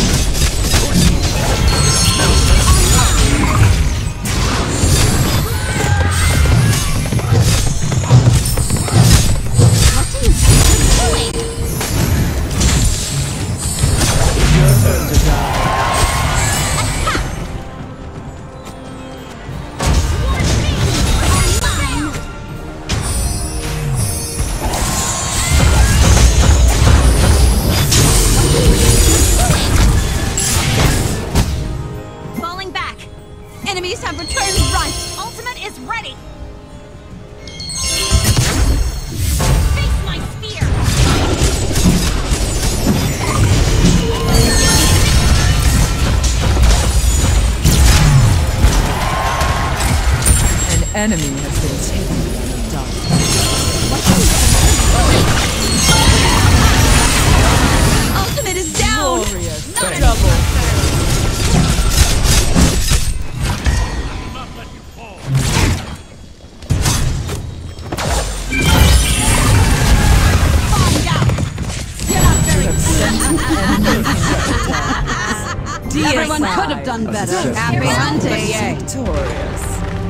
enemy has been taken by the darkness. Ultimate is down! Glorious double. Not let you fall. Find out! You're not very Everyone could have done better. Happy hunting! Victorious.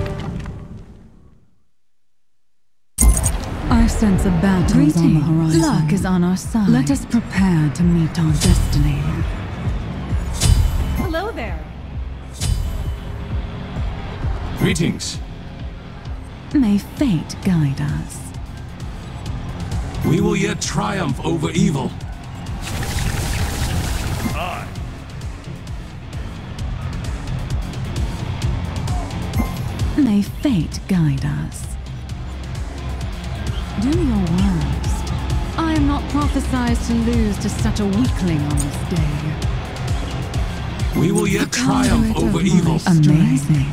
I sense a battle on the horizon. Luck is on our side. Let us prepare to meet our destiny. Hello there. Greetings. May fate guide us. We will yet triumph over evil. Aye. May fate guide us. Do your worst. I am not prophesied to lose to such a weakling on this day. We will yet triumph over evil. Amazing.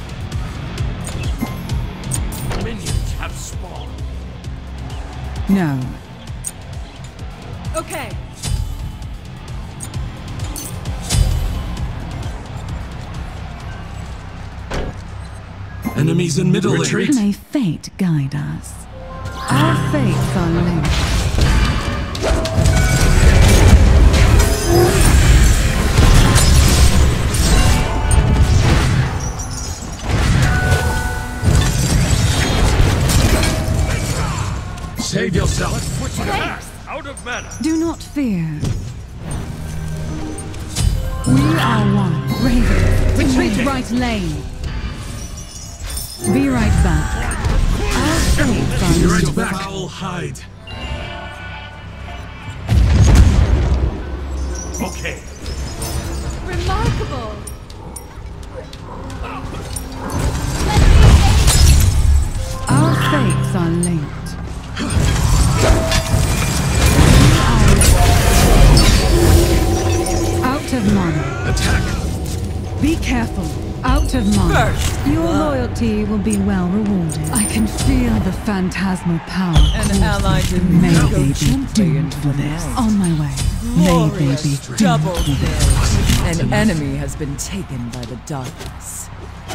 Minions have spawned. No. Okay. Enemies in middle Retreat. May fate guide us. Our fates are linked. Save yourself. Switch your back. Out of mana. Do not fear. We are one. Raven, retreat right lane. Be right back. Our fates are You're linked. right back. Foul hide. Okay. Remarkable. Our fates are linked. Out of mana. Attack. Be careful. Out of mana. First Your blood. loyalty will be well rewarded. I can feel the phantasmal power. An ally did May not they go be gently doomed into for the this. night. On my way. May they be Glorious doomed double for this. kill. An enemy has been taken by the darkness.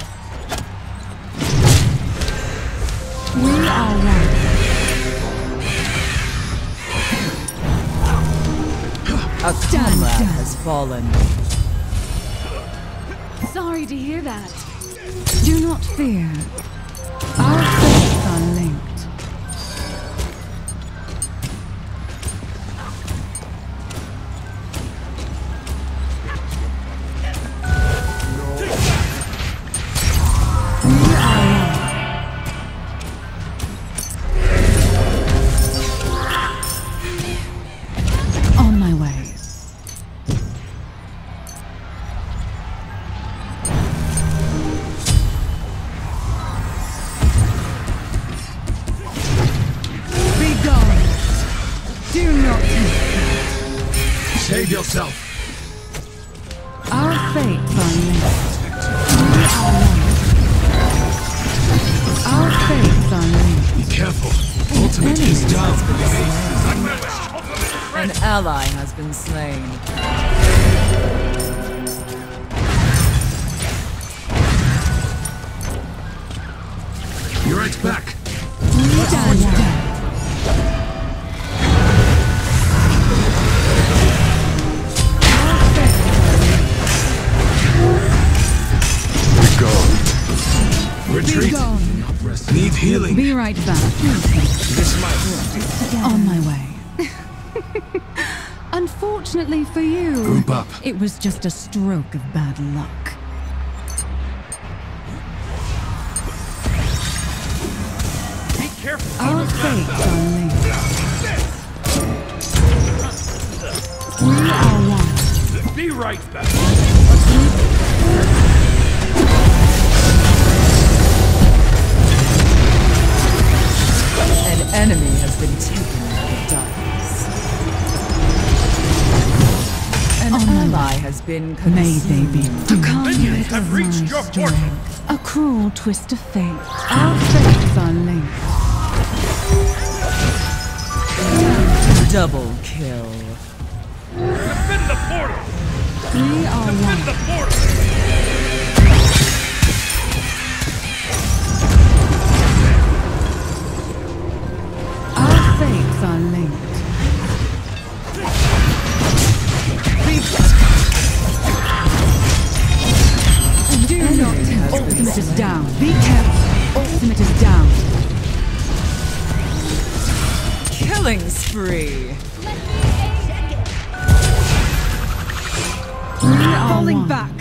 We are one. A comrade has fallen. Sorry to hear that. Do not fear. Our fates are linked. We are one. On my way. Be gone. Do not tempt. Save yourself. Our fates are linked. We are one. Our fates are linked. Be careful. Ultimate is down. An ally has been slain. You're right back. Stand down. Retreat. Be gone. Need healing. Be right back. This might. On my way. Unfortunately for you, Group up. it was just a stroke of bad luck. Be careful. Our fates are linked. We are one. Be right back. An enemy has been taken by the darkness. An ally has been May they be consumed. Minions have reached your portal. a cruel twist of fate. Our fates are linked. Double kill. Defend the portal! We are Defend one. the portal! Our fates are linked. Do not. Ultimate is down. Be careful. Ultimate is down. Killing spree. We are Falling one. back.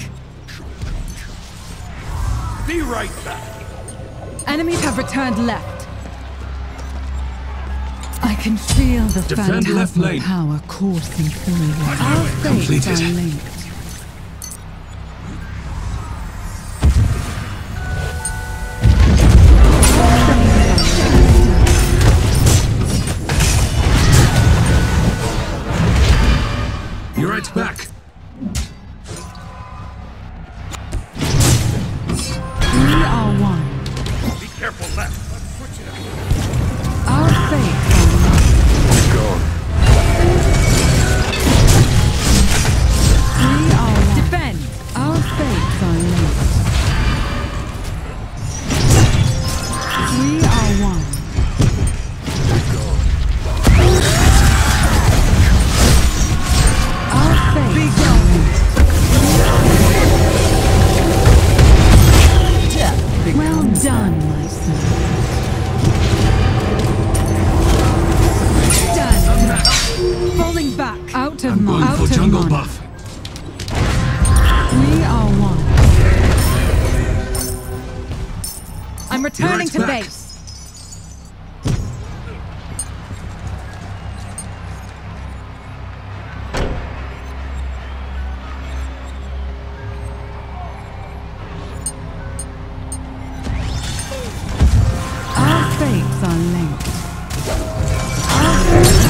Be right back! Enemies have returned left. I can feel the Defend left phantasmal lane. power coursing through you. Our fates Completed. are linked. You're right back. We are one. Be careful left. Unfortunately. Our fates are linked. We are one. Defend. Our fates are linked. We are one. Our fates are linked. Well done, my son. Done. Falling back. Out of I'm going out for of jungle mana. buff. We are one. I'm returning right to back. base. Our fates are linked. Our fates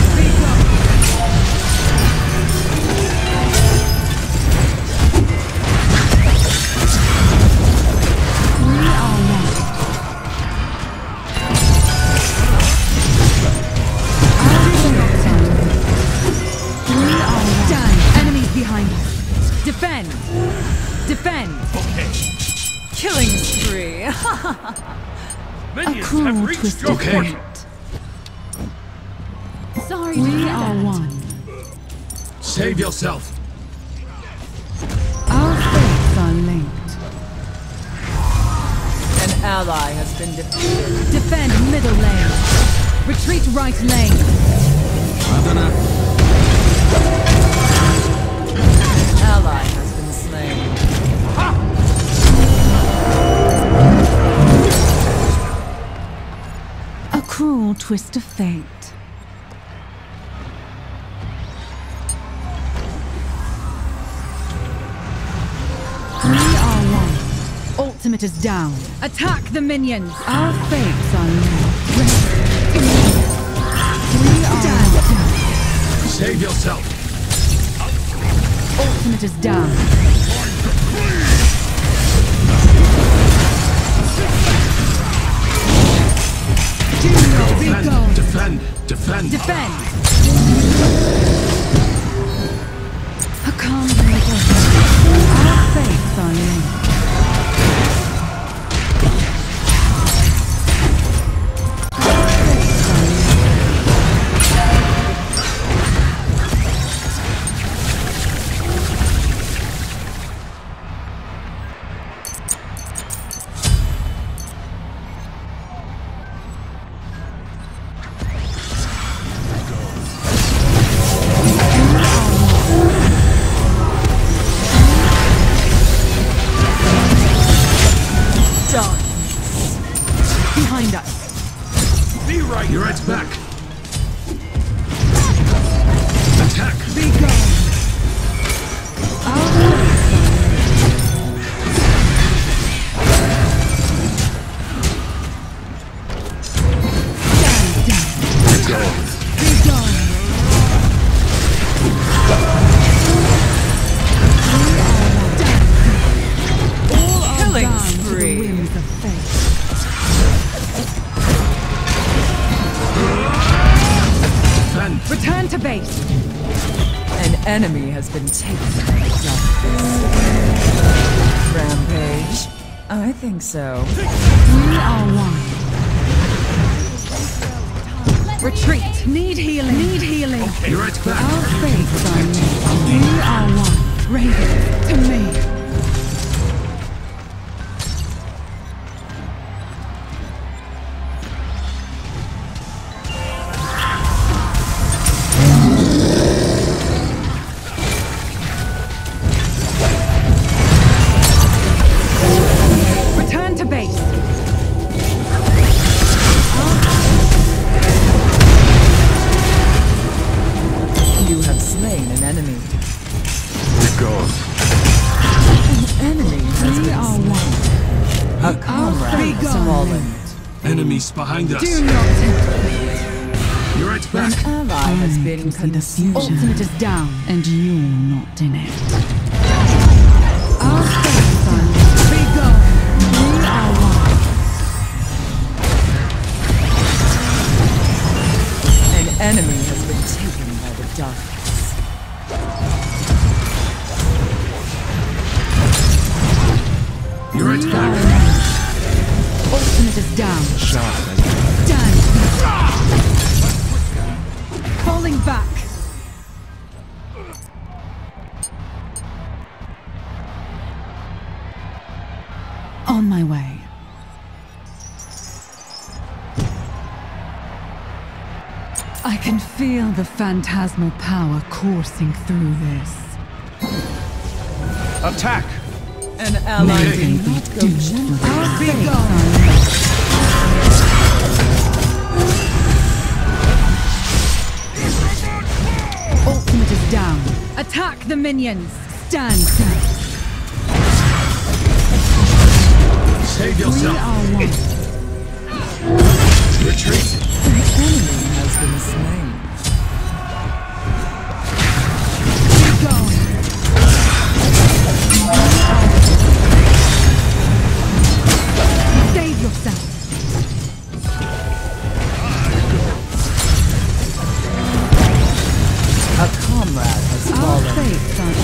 We are one. Our fates are linked. We are one. Done. Enemies behind us. Defend. Defend. Okay. Killing spree. A Minions cruel have reached twist your of portal. fate. Sorry We to hear are that. one. Save yourself. Our fates are linked. An ally has been defeated. Defend middle lane. Retreat right lane. Ally has been slain. A cruel twist of fate. We are one. Ultimate is down. Attack the minions. Our fates are linked. We are one. Save yourself. Ultimate is down. Do not be gone. Defend. Defend. Defend. A calm breeze. Our fates are linked. Our fates are linked. enemy has been taken by the darkness. Rampage? I think so. We are one. Retreat. Need healing. Need healing. You're right back. Our fates are new. We are one. Raven, to me. Return to base. You have slain an enemy. Gone. An enemy has We been are slain. one. A comrade Be has gone. fallen. Enemies behind us. Do not You're right back. An ally has been consumed. Ultimate is down, and you're not in it. Our fates are new. Be gone. We are one. An enemy has been taken by the darkness. You're right back. Ultimate is down. Sharp as Done. Falling back. On my way. I can feel the phantasmal power coursing through this. Attack! An ally Okay. did not go gently. Our fates are new. Ultimate is down. Attack the minions. Stand. Save We yourself. are one. Retreat. An enemy has been slain. Be gone. Save yourself. A comrade has Our fallen. fates are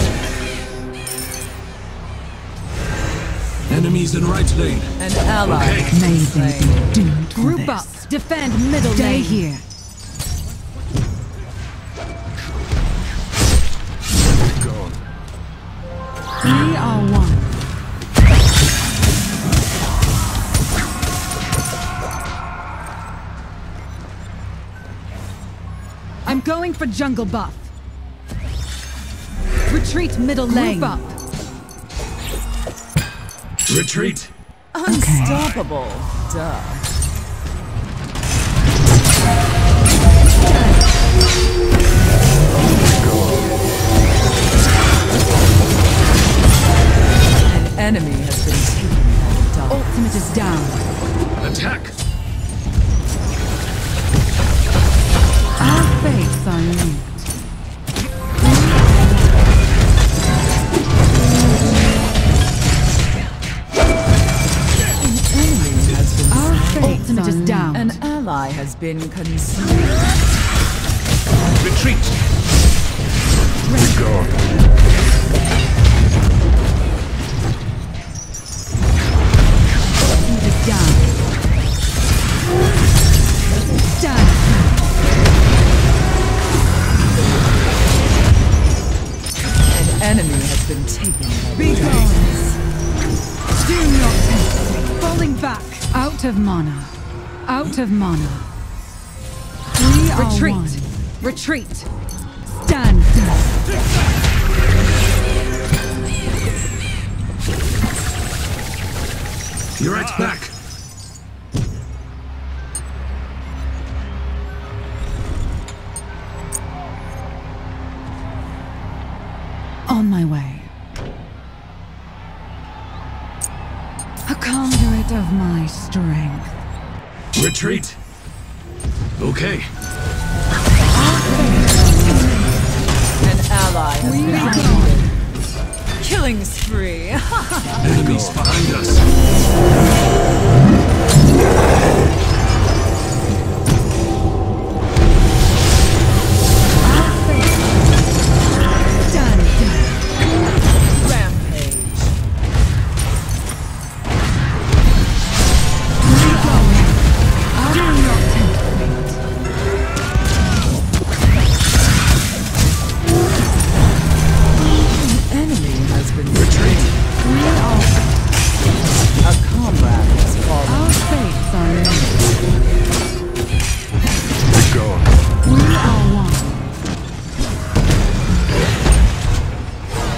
Enemies in right lane. An ally Okay. has been slain. doomed. Group up. Defend middle lane. Stay here. gone. We are one. I'm going for jungle buff. Retreat middle lane. Group up. Retreat. Unstoppable. Duh. An enemy has been taken by the dark. Ultimate is down. Attack. Our fates are linked. Enemy has been Our slain. ultimate is down. An ally has been consumed. Retreat! Gone. Ultimate is down. Stand. An enemy has been taken by the Be darkness. gone. Do not tempt me. Falling back. Out of mana. Out of mana. We are Retreat. One. Retreat. Stand. You're right back. On my way. A conduit of my strength. Retreat. Okay. An ally has We been are defeated. Killing spree. Enemies behind us.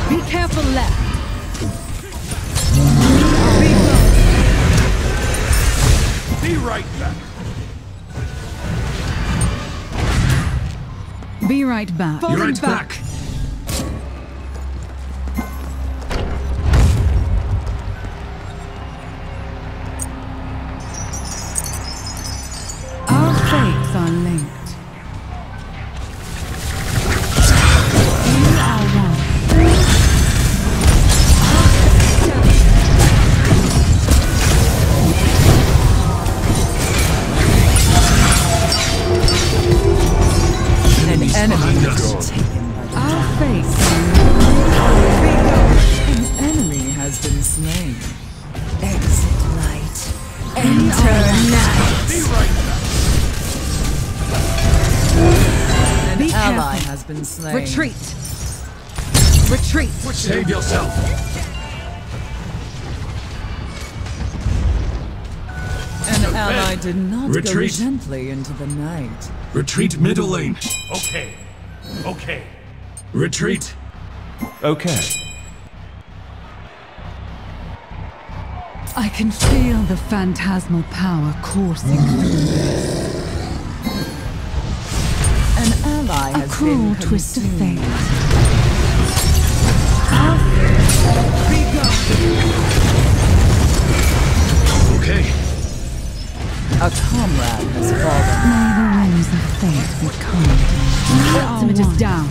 Be careful left. Be right back. Be right back. Be right back. Our fates are linked. You are one. An enemy behind has us. been taken by the Our fates An enemy has been slain. Exit light. Enter night. Be right back. An Be ally careful. has been slain. Retreat. Retreat. Save yourself. An ally did not Retreat. go gently into the night. Retreat middle lane. Okay. Okay. Retreat. Okay. I can feel the phantasmal power coursing through this. An ally A has cruel been twist of consumed. fate. Okay. A comrade has fallen. May the winds of fate be kind. The ultimate is down.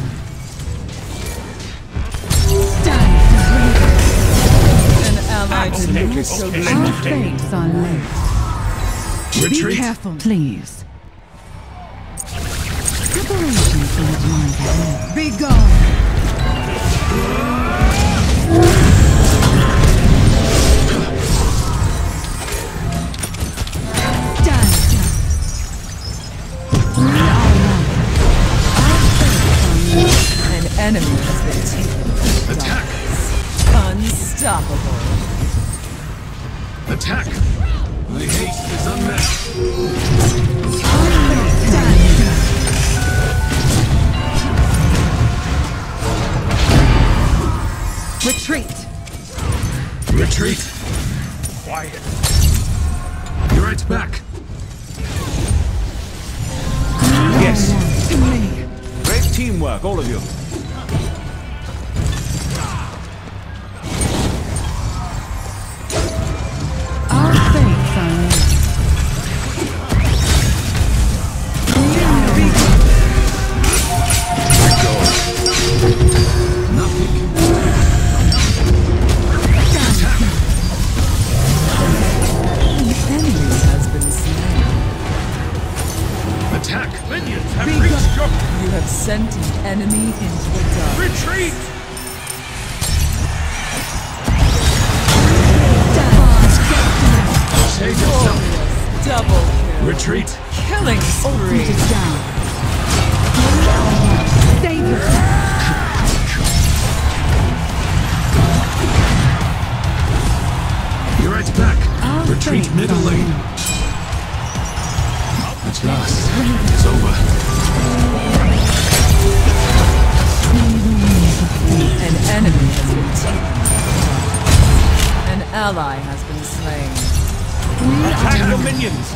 Stand. An ally did not go Okay. Our gently. fates are linked. Be Retreat. careful, please. Preparations for what lies ahead. Be gone. Stand. We are one. Our fates are linked. An enemy has been taken. Attack. Unstoppable. Attack. My haste is unmatched. Retreat. Retreat. Quiet. Be right back. Yes. To me. Great teamwork, all of you. Our fates are linked. We are Nothing. An enemy has been slain. Attack. Minions have reached your... You have sent an enemy into the dark. Retreat! Save yourself. Double kill. Retreat. Killing spree. It is down. Save yourself. Be right back. Our Retreat fates middle are lane. linked. At last. It's over. An enemy has been taken. An ally has been slain. Attack your minions!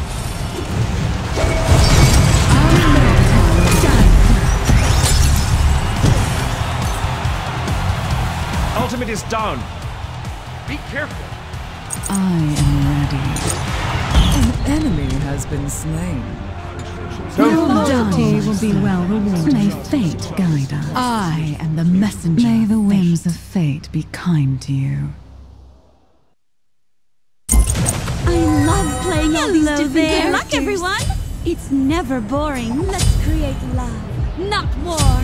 Ultimate is down. Be careful. I am ready. An enemy has been slain. Your loyalty will be well rewarded. May fate guide us. I am the messenger. May the whims of fate be kind to you. I love playing all these different there. Good luck, everyone! It's never boring. Let's create love, not war.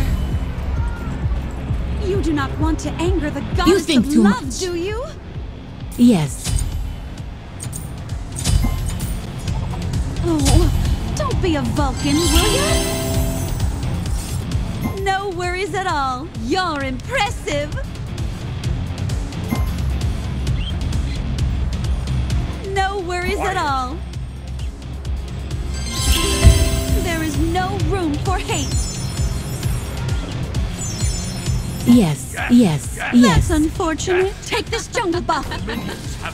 You do not want to anger the goddess think of too love, much. do you? Yes. Oh, don't be a Vulcan, will you? No worries at all. You're impressive. No worries at all. There is no room for hate. Yes. Yes, That's yes. unfortunate. Take this jungle buff. Minions have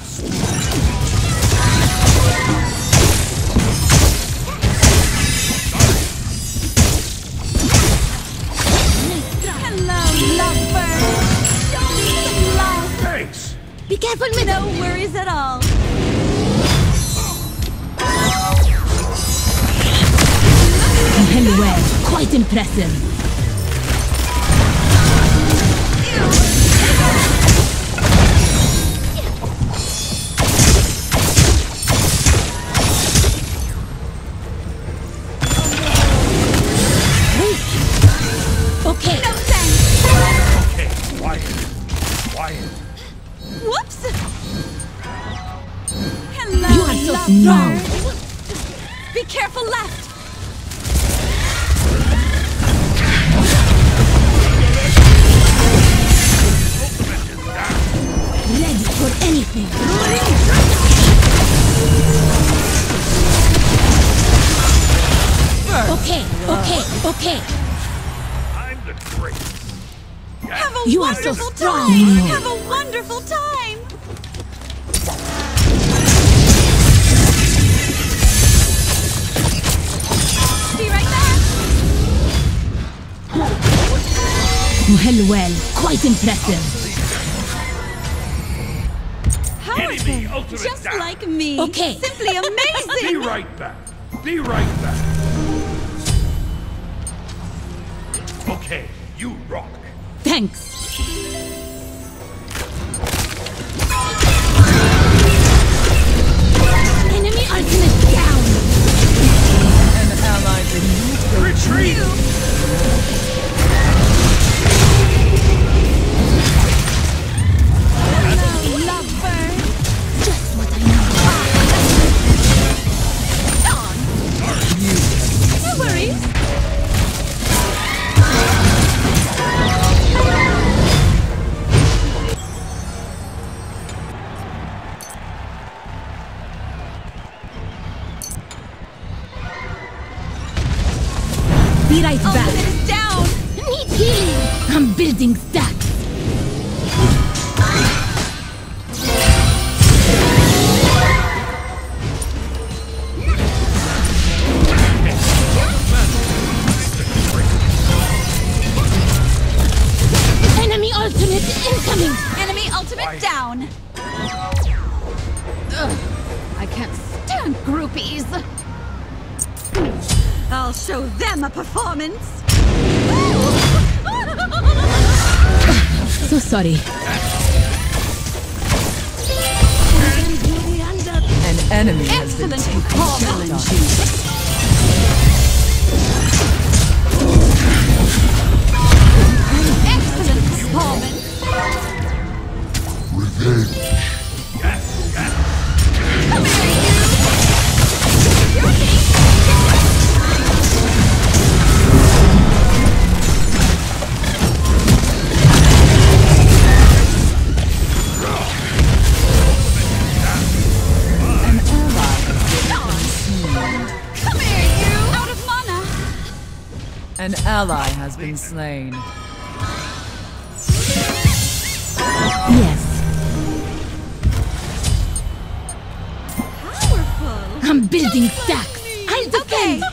Hello, lovebird. Show me some love. Thanks. Be careful, middle. No worries at all. Well, well, quite impressive. Okay. No thanks. Okay, quiet. Quiet. Whoops. Hello, You are so lovebird. Be careful left. Ready for anything. Okay, okay, okay. I'm the greatest. Have a You are so wonderful strong. time. Have a wonderful time. Be right back. Well, well, quite impressive. How is Enemy it? ultimate Just down. like me. Okay. Simply Be amazing. right back. Be right back. Okay, you rock. Thanks. Enemy ultimate down. An ally did not go Retreat! Hello, lovebird. Just what I need. No worries. Be right back. Ultimate is down. Need healing. I'm building stacks. Enemy ultimate incoming. Enemy ultimate down. I can't stand groupies. I'll show them a performance. So sorry. An enemy has been Excellent taken performance. down. Excellent performance. Revenge. Come here, you. You're me. An ally has been Come here, you. Out of mana. An ally has been slain. Yes. Powerful. I'm building stacks. I'll defend.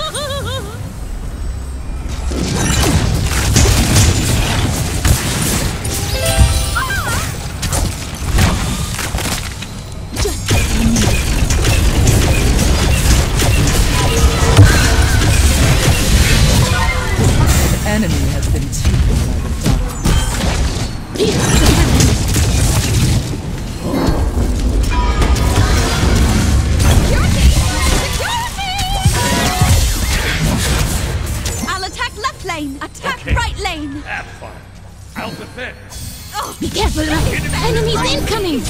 Just as I needed. An enemy has been taken by the darkness. Peace to heaven. I'll attack left lane. Attack Okay. right lane. Have fun. I'll defend. Be careful, right? Enemies incoming.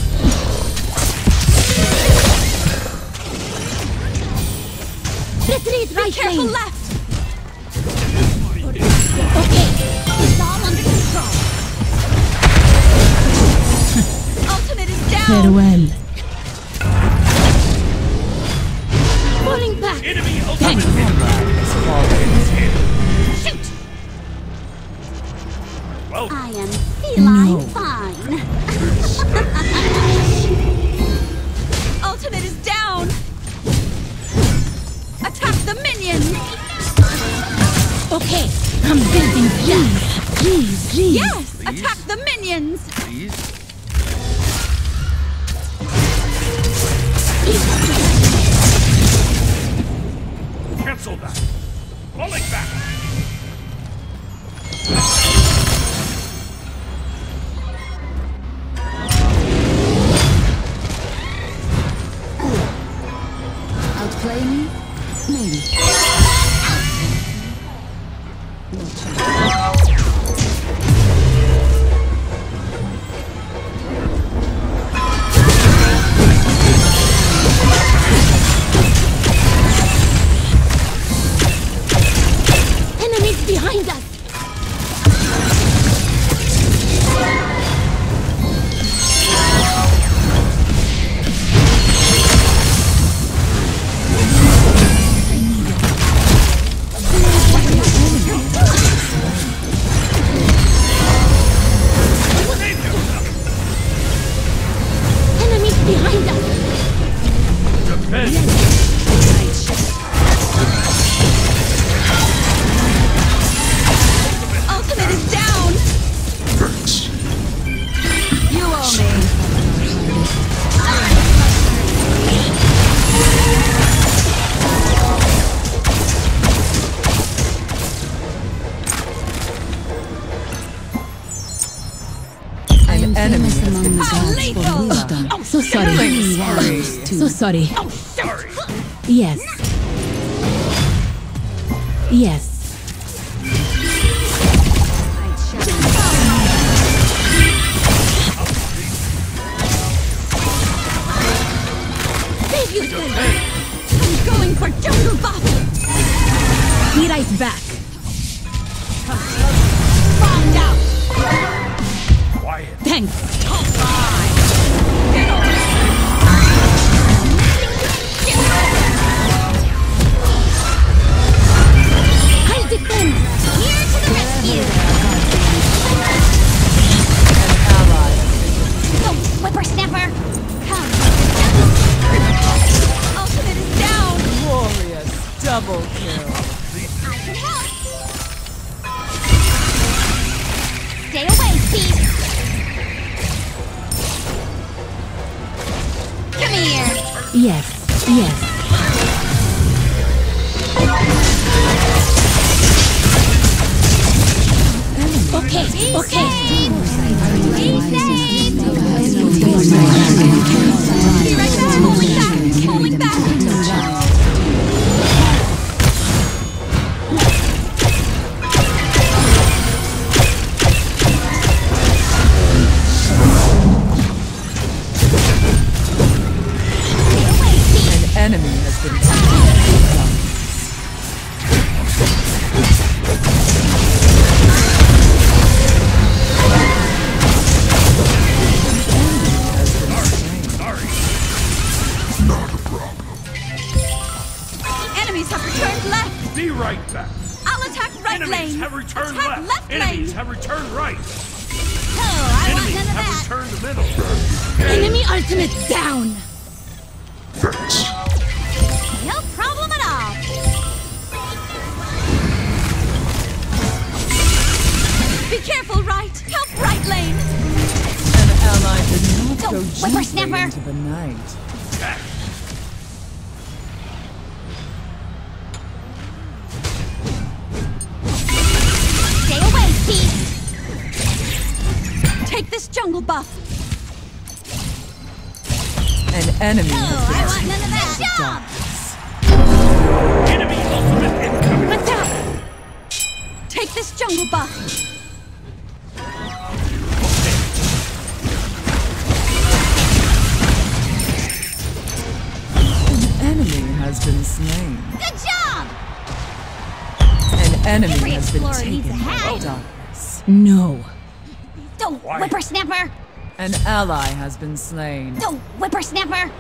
Retreat, right Careful lane. left. Okay. It's all under control. Ultimate is down. Farewell. Falling back. Enemy Thanks. ultimate Has fallen. Shoot. Well, I am minions! Please? Cancel that! Falling back! Outplay me? Maybe. Enemies behind us! Enemies behind us! Defend! Ultimate is down! You owe me. An enemy has been Lethal! Oh, so sorry. killing spree. So sorry. Oh, sorry! Yes. Yes. Save yourself! I'm going for jungle buff! Be right back. Bombed out! Quiet! Thanks. I'll defend. Here to the rescue! An ally. Go, whippersnapper! Come! Ultimate is down! Glorious double kill. I can help! Stay away, Pete! Come here! Yes. Yes. Okay. Okay. Be safe! Be right back! Pulling back! Pulling back! An enemy has been taken. Not a problem. Enemies have returned left! Be right back! I'll attack right Enemies lane! have returned Attack left! left Enemies lane! have returned right! Oh, I want Enemies none of have that! returned the middle! Enemy ultimate down. Thanks. No problem at all! Be careful, right! Help right lane! An ally did not Go, go gently whippersnapper. into the night. Stay away, Pete! Take this jungle buff! An enemy Oh, has I been want none of that! Job! Enemy ultimate incoming! Attack! Take this jungle buff! enemy has been slain. Good job! An enemy Every has been explorer needs taken a by hat. darkness. No. Don't Quiet. whippersnapper! An ally has been slain. Don't whippersnapper!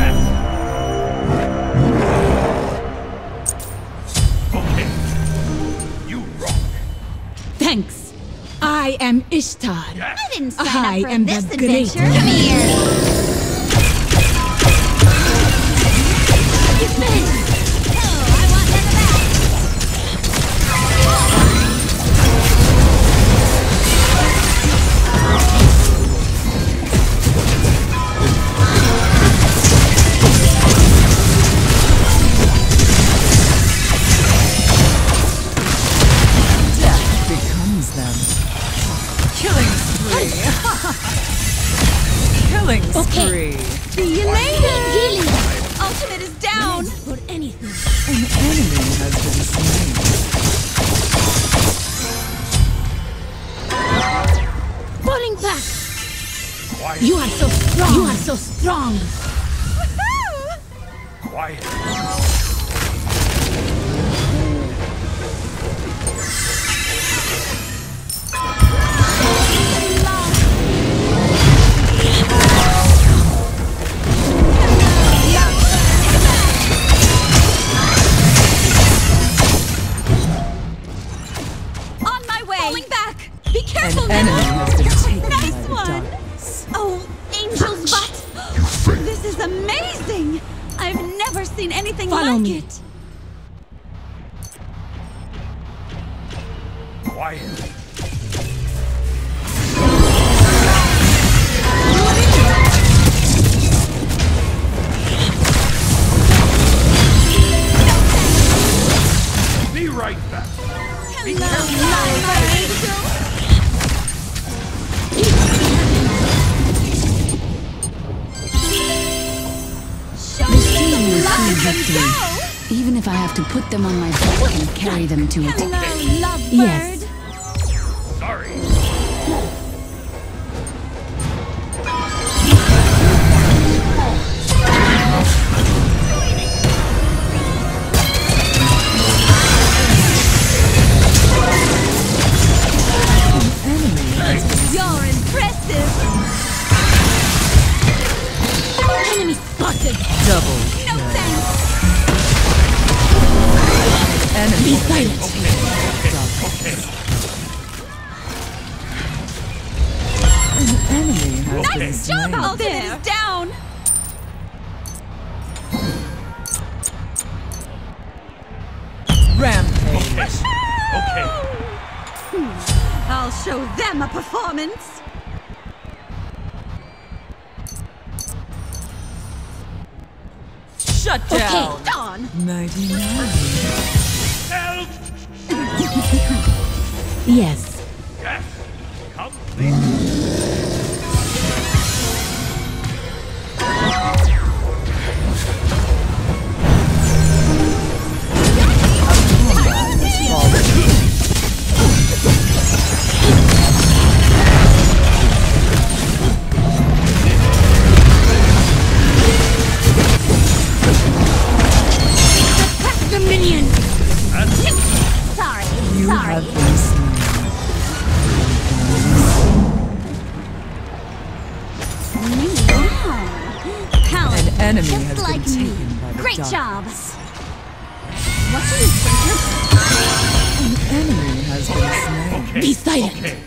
Okay. You rock. Thanks. I am Ishtar. Yes. I didn't sign I up for am this the great adventure. Come here! Defend. Oh, I want none of that! Killing spree. See you later! Ultimate is down! For anything. An enemy has been slain. Falling back. Quiet. You are so strong. You are so strong. Quiet. On my way! Falling back! Be careful, An enemy Middle! has been taken Nice by the one. darkness. Oh, angel's butt! This is amazing! I've never seen anything Follow like me. it! Quiet. Be right back. Be careful. My angel! Look at them go! Even if I have to put them on my back and carry them to it. Hello, lovebird! Yes. Sorry. You're impressive! Enemy spotted. Double No kill. thanks! Enemy Be has been silent. taken by the darkness. An enemy has been Nice job slain. out there! Ultimate is down! Rampage. Okay. I'll show them a performance! Shut down. Dawn! 99. Help! Yes. Yes. Complete. Attack the minion. Sorry, You sorry. have been slain. Power. An enemy Just has like been me. taken by the Great job. darkness. What do you think An enemy has been slain. Okay. Be silent. Okay.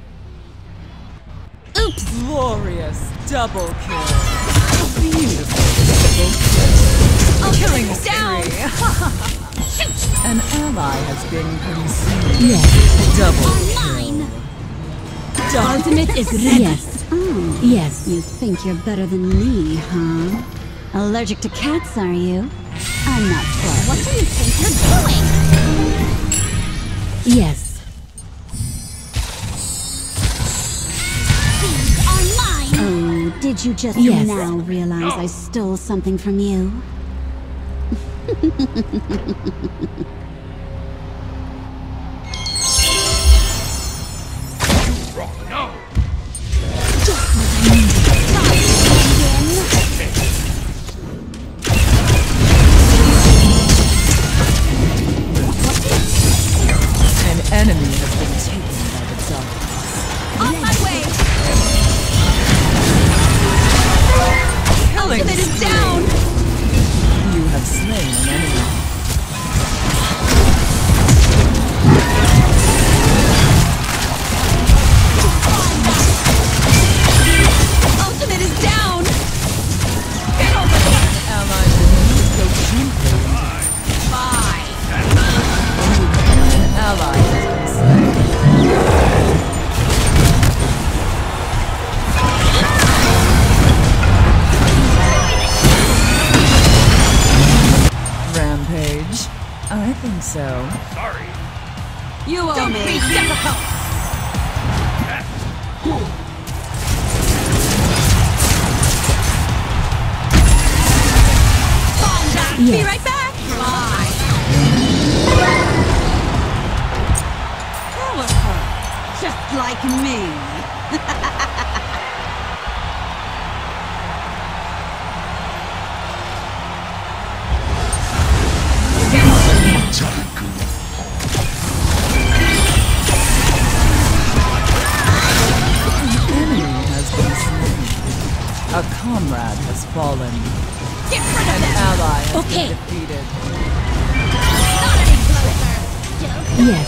Oops! Glorious double kill. Beautiful double kill. Killing Ultimate down! spree. Shoot! An ally has been consumed. Yes. Double Mine! kill. Ultimate is ready. Yes. Yes. You think you're better than me, huh? Allergic to cats, are you? I'm not sure. What do you think you're doing? Yes. These are mine! Oh, did you just Yes. now realize I stole something from you? Wrong. No. An enemy has been taken by the darkness. On my way! Killing Ultimate is spree. down! You have slain an enemy. Ultimate is down! Ally did not go gently into Bye! an ally has been slain. Rampage. I think so. Sorry. You owe me! Be difficult! Be right back! Bye! Full of her, just like me. A comrade has fallen. Get rid of An them! ally has Okay. been defeated. Not any closer! Yes.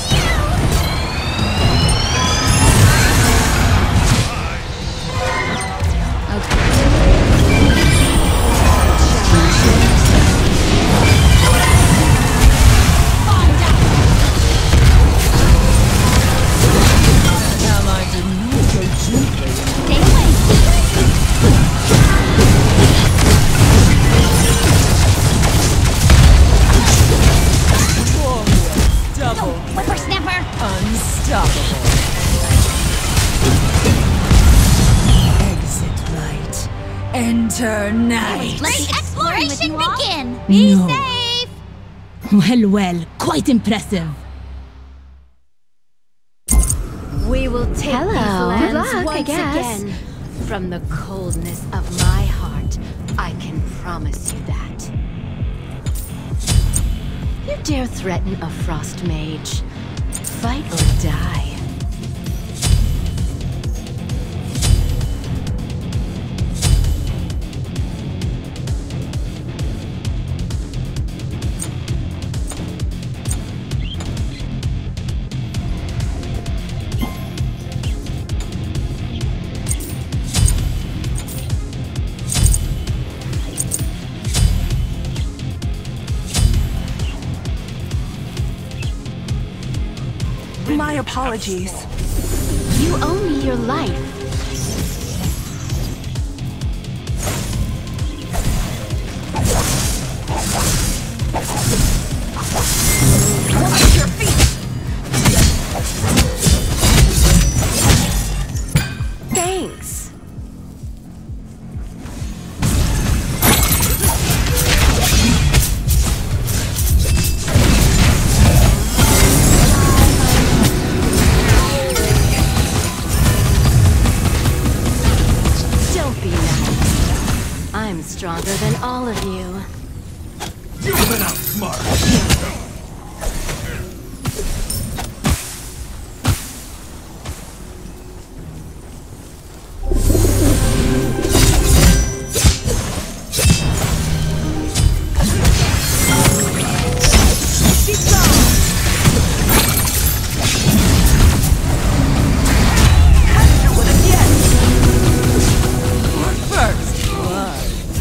An ally did not go gently. Stay away! Glorious. Double. Whippersnapper! Unstoppable. Exit right. Enter night. Let the exploration begin! Be safe! Well, quite impressive. We will take Hello. these lands Good luck, I once guess. again. From the coldness of my heart, I can promise you that. You dare threaten a frost mage? Fight or die. My apologies. You owe me your life. Thanks. Don't be nice. I'm stronger than all of you. You've been outsmarted. First blood.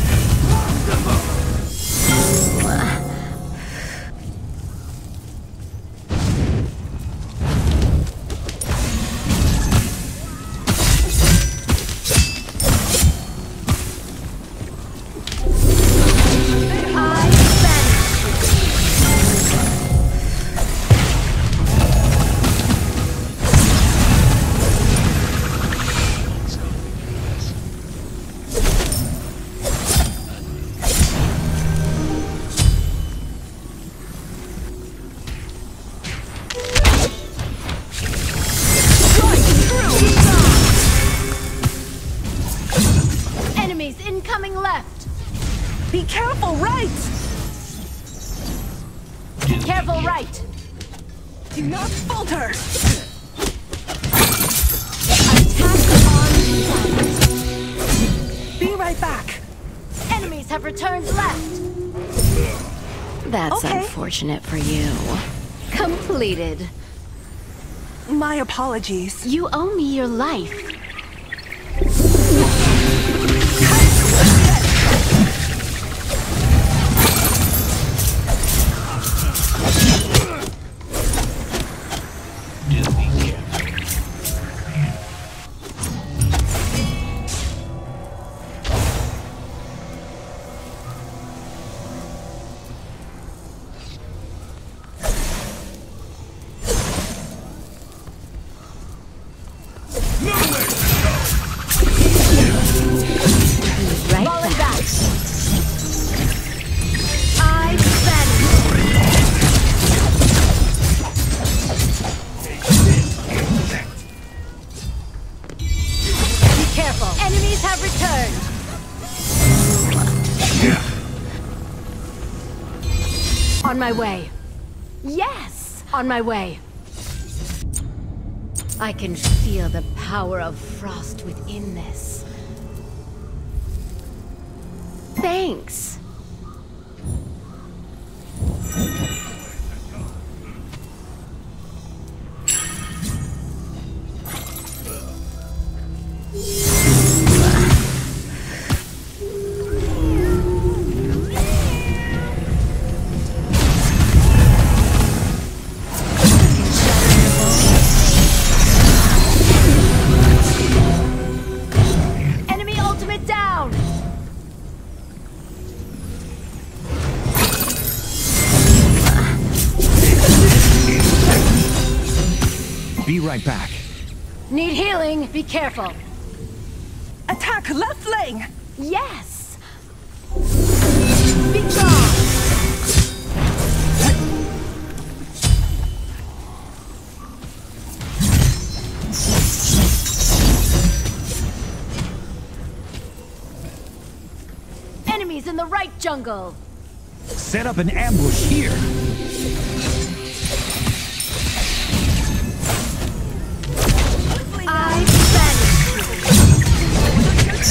Enemies incoming left. Be careful, right! Careful right. Do not falter! Be right back. Enemies have returned left. That's Okay. unfortunate for you. Completed. My apologies. You owe me your life. No way! Enemies have returned. On my way. Yes, on my way. I can feel the power of frost within this. Thanks. Enemy ultimate down. Be right back. Need healing. Be careful. Attack left lane! Yes. Be gone. Enemies in the right jungle. Set up an ambush here. I vanish.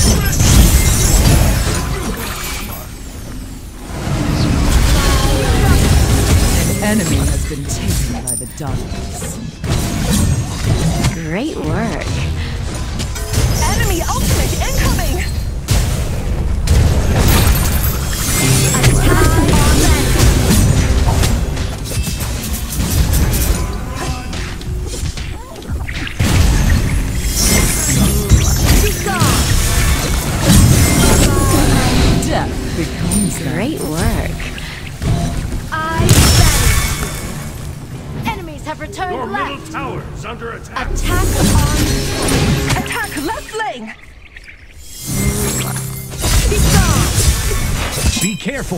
An enemy has been taken by the darkness. Great work. Enemy ultimate incoming! Death becomes Great work. I vanish. Enemies have returned Your middle left. tower is under attack. Attack on. Attack left lane! Be gone. Be careful.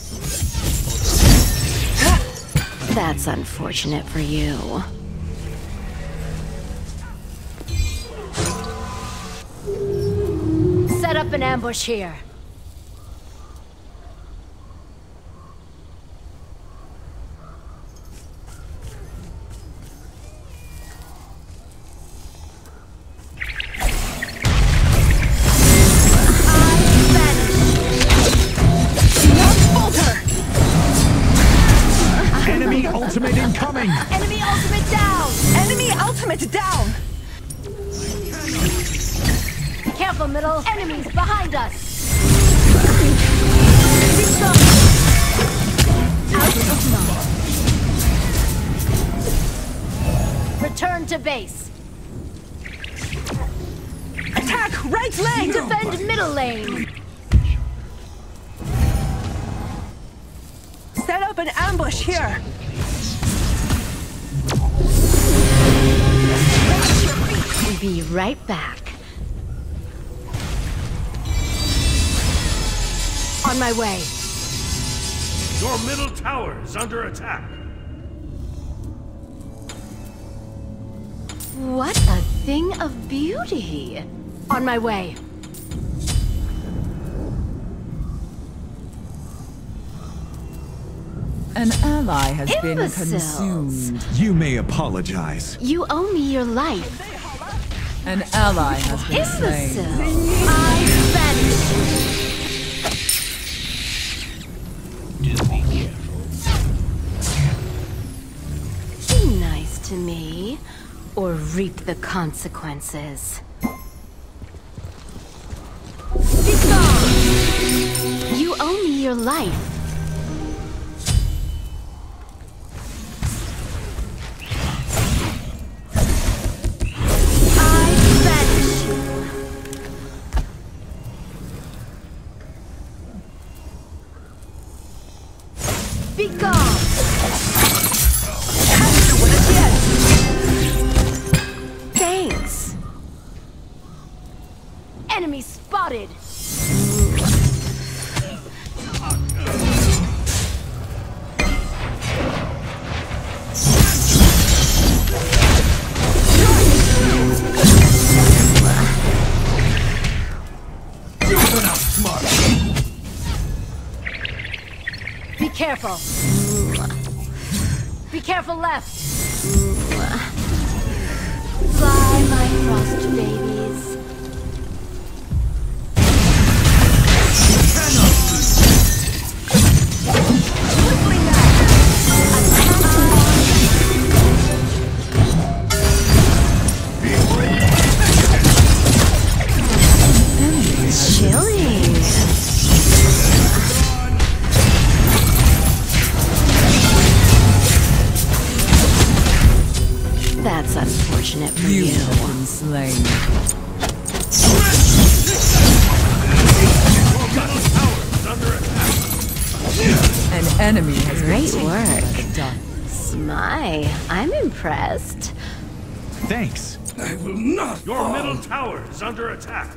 That's unfortunate for you. Set up an ambush here. Enemy ultimate incoming. Enemy ultimate down. Enemy ultimate down! Careful, middle. Enemies behind us. Out of mind. Return to base. Attack right lane! Defend middle lane. Set up an ambush here! Be right back. On my way. Your middle tower is under attack. What a thing of beauty. On my way. An ally has been Imbeciles. consumed. You may apologize. You owe me your life. An ally has been Imbecile. slain. I vanish. Do be careful. Be nice to me, or reap the consequences. Be gone. You owe me your life. Be gone! Thanks. Enemy spotted. careful. Be careful left. Fly, my frost babies. Chilling. That's unfortunate for you. You have been slain. An enemy has been Great taken work. by the darkness. My, I'm impressed. Thanks. I will not Your fall. middle tower is under attack.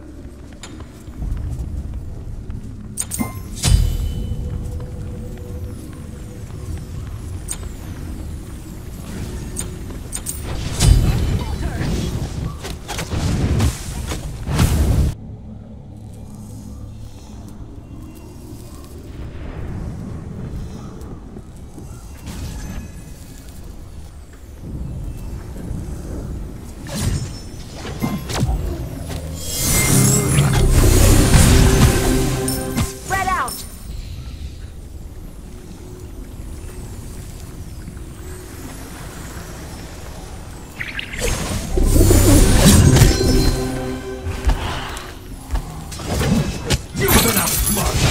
Spread out. You've been outsmarted.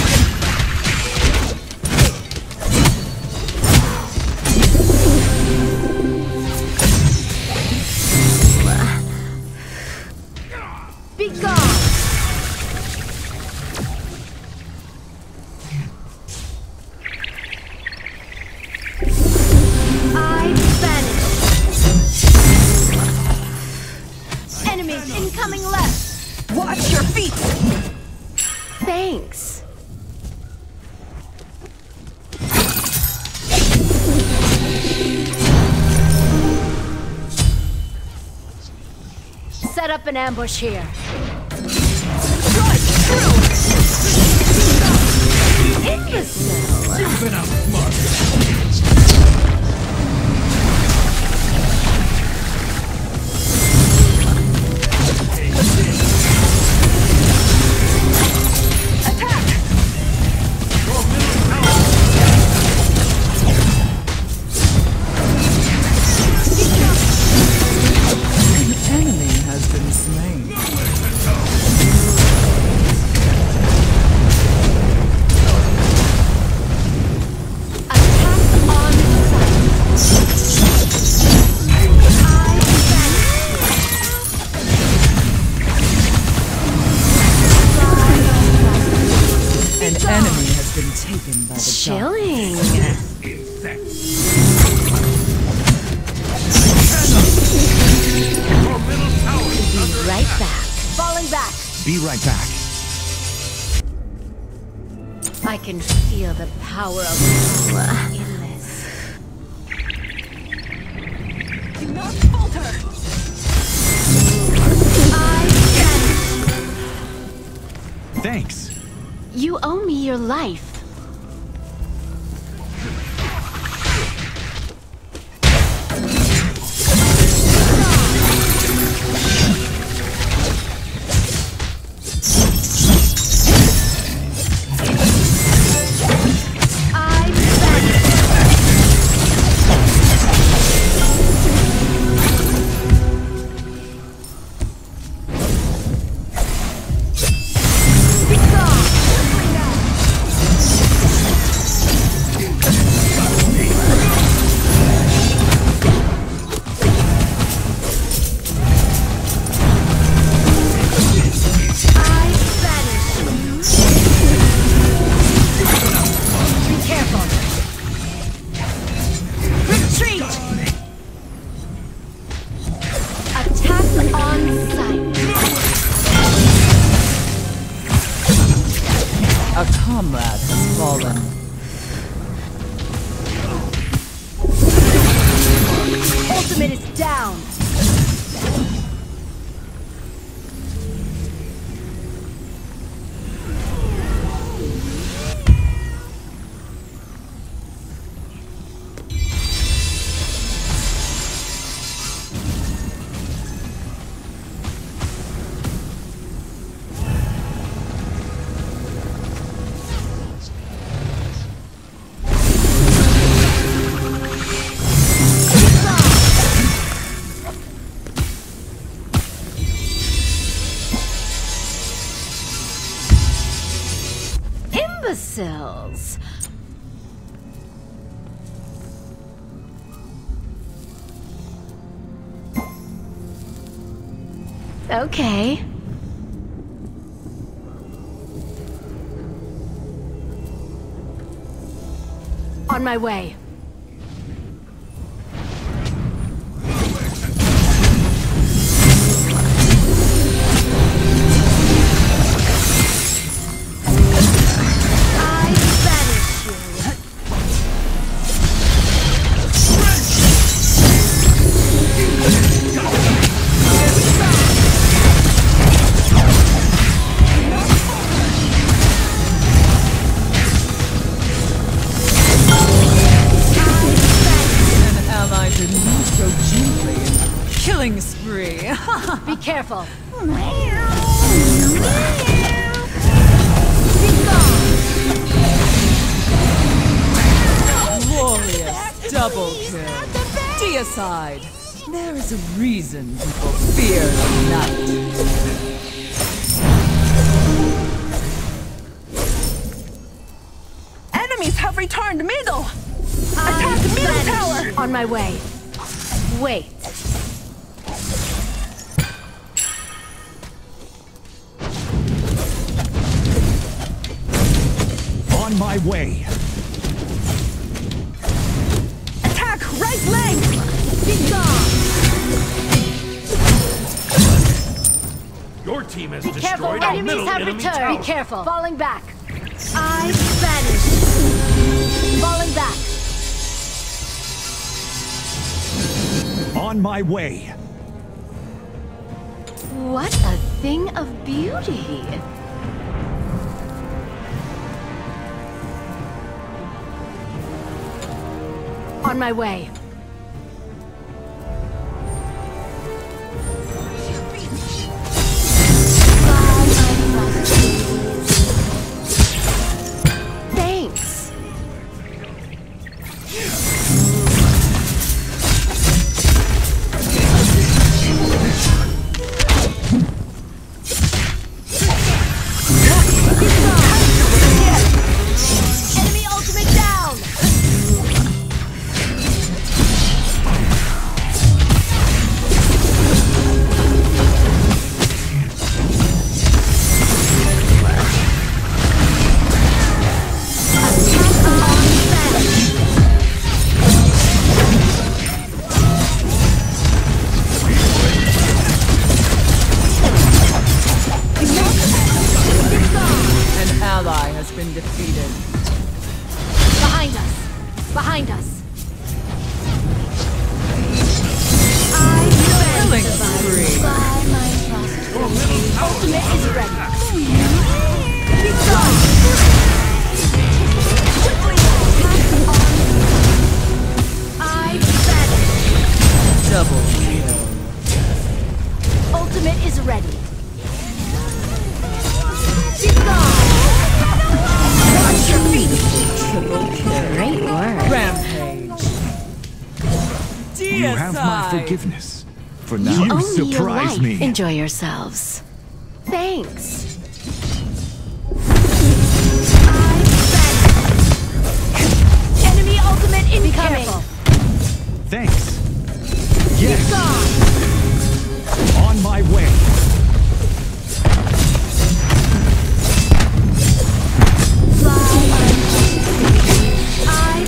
Be gone. I vanish. Enemies incoming left. Watch your feet! Thanks. Set up an ambush here. Imbecile. You've been outsmarted. An enemy has been slain. Attack on An enemy has been taken by the Chilling. Your middle tower is under Right back. Falling back. Be right back. I can feel the power of in this. Do not falter! I Thanks. You owe me your life. A comrade has fallen. Ultimate is down. imbeciles. Okay. On my way. Spree. Be careful. Glorious double kill. Deicide. There is a reason people fear the night. Enemies have returned middle. Attack middle tower. On my way. Wait. On my way. Attack right leg. Be gone. Your team has Be careful. destroyed our Enemies middle have enemy returned. tower. Be careful. Falling back. I vanish. Falling back. On my way. What a thing of beauty. On my way. Thanks. Enemy ultimate down. An ally has been defeated. Behind us. Behind us. Killing spree. By my frosted ultimate is ready. Be gone. I vanish. Double kill. Ultimate is ready. Be gone. Watch your feet. Triple kill. Great work. Rampage. You have my Deicide. forgiveness. For now, you Own your surprise life. me. Enjoy yourselves. Thanks. Enemy ultimate incoming. Thanks. Yes. Gone. On my way. I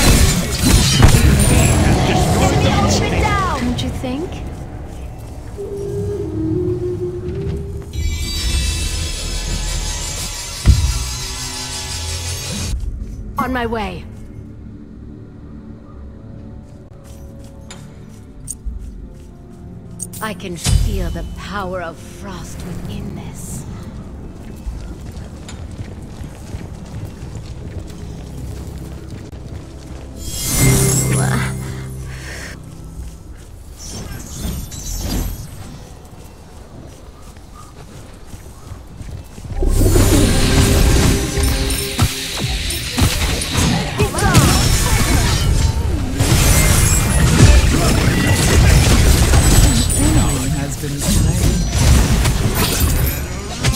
Enemy ultimate down. Don't you think? On my way. I can feel the power of frost within this. Enemy has been slain.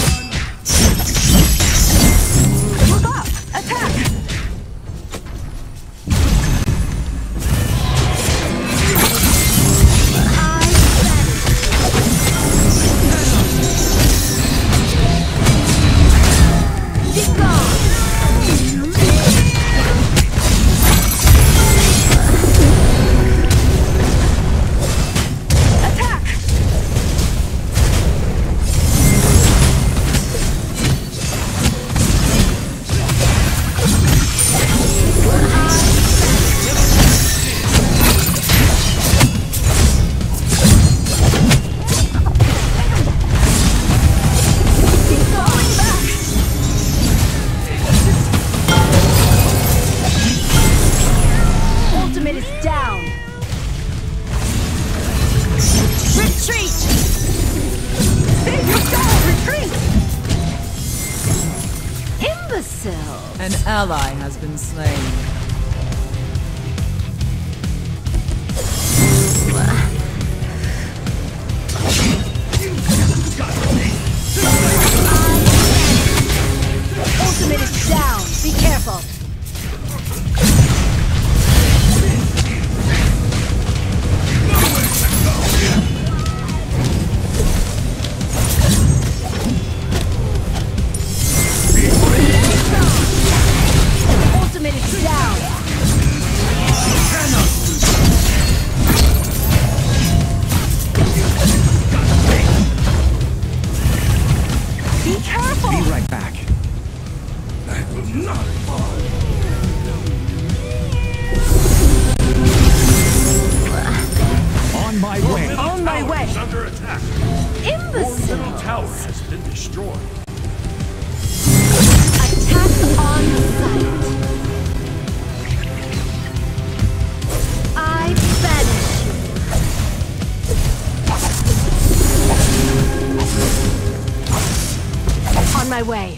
Imbecile. An ally has been slain. Ultimate is down. Be careful. Ultimate is down. Be careful. Be right back. I will not fall. On my way. On my way. Is under attack. Your middle Imbecile. tower has been destroyed. Attack on sight. I banish you. On my way.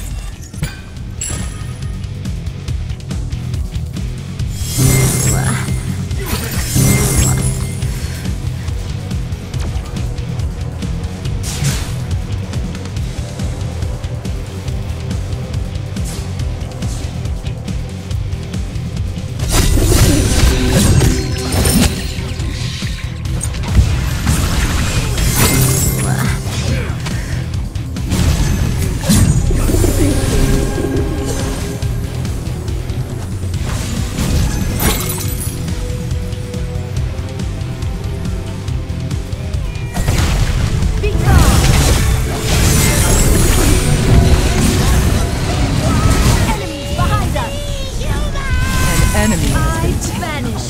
Enemy has been Vanish.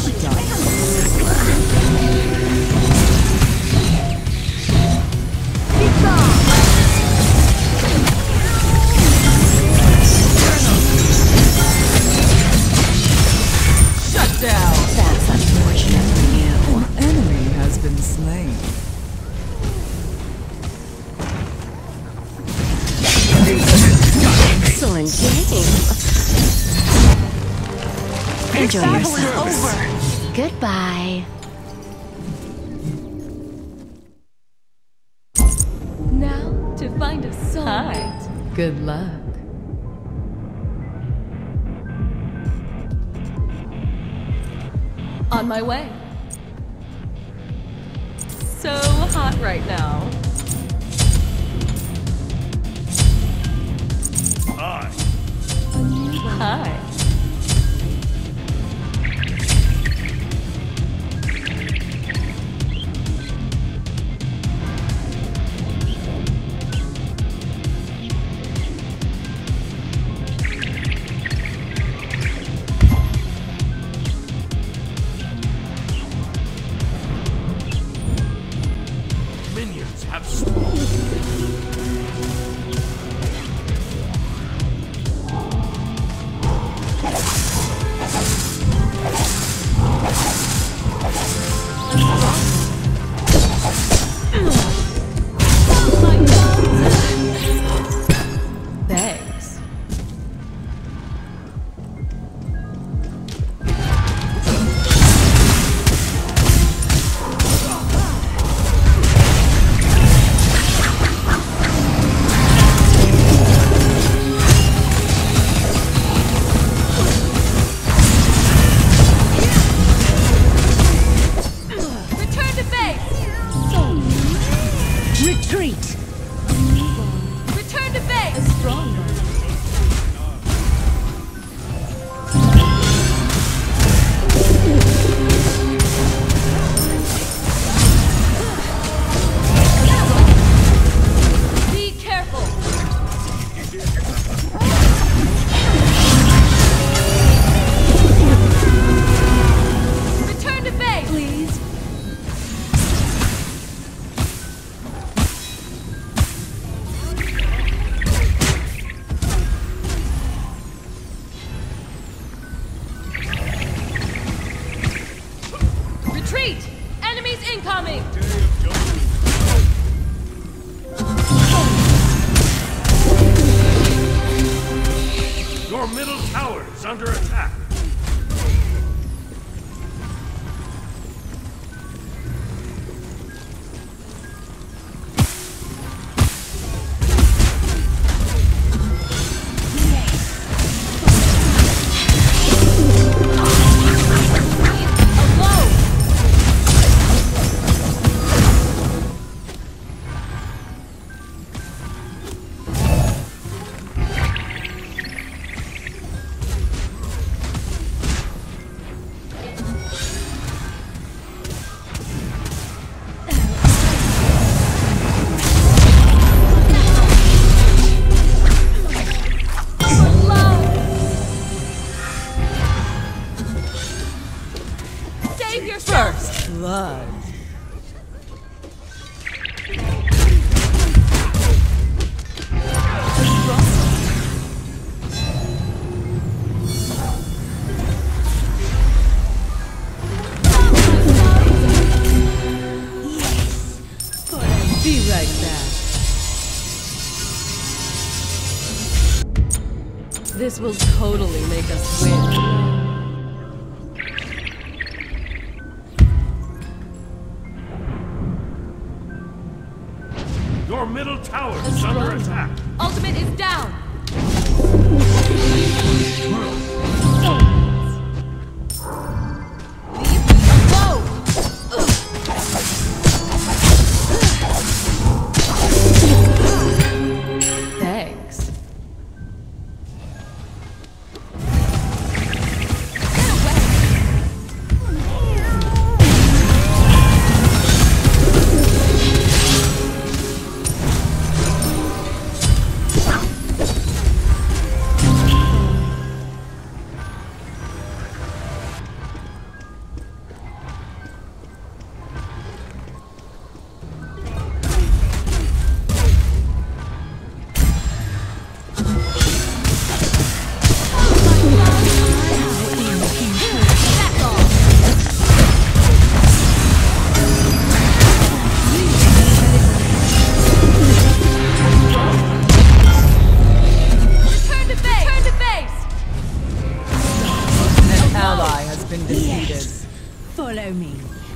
Be gone. shut down. That's unfortunate for you. An enemy has been slain. Excellent game. Enjoy yourself. Goodbye. Now to find a soulmate. Good luck. On my way. So hot right now. Hi. Hi. Minions have spawned. Your middle tower is under attack. First blood. Be right back. This will totally make us win. Your middle tower is under attack. Ultimate is down. Thanks. Follow me.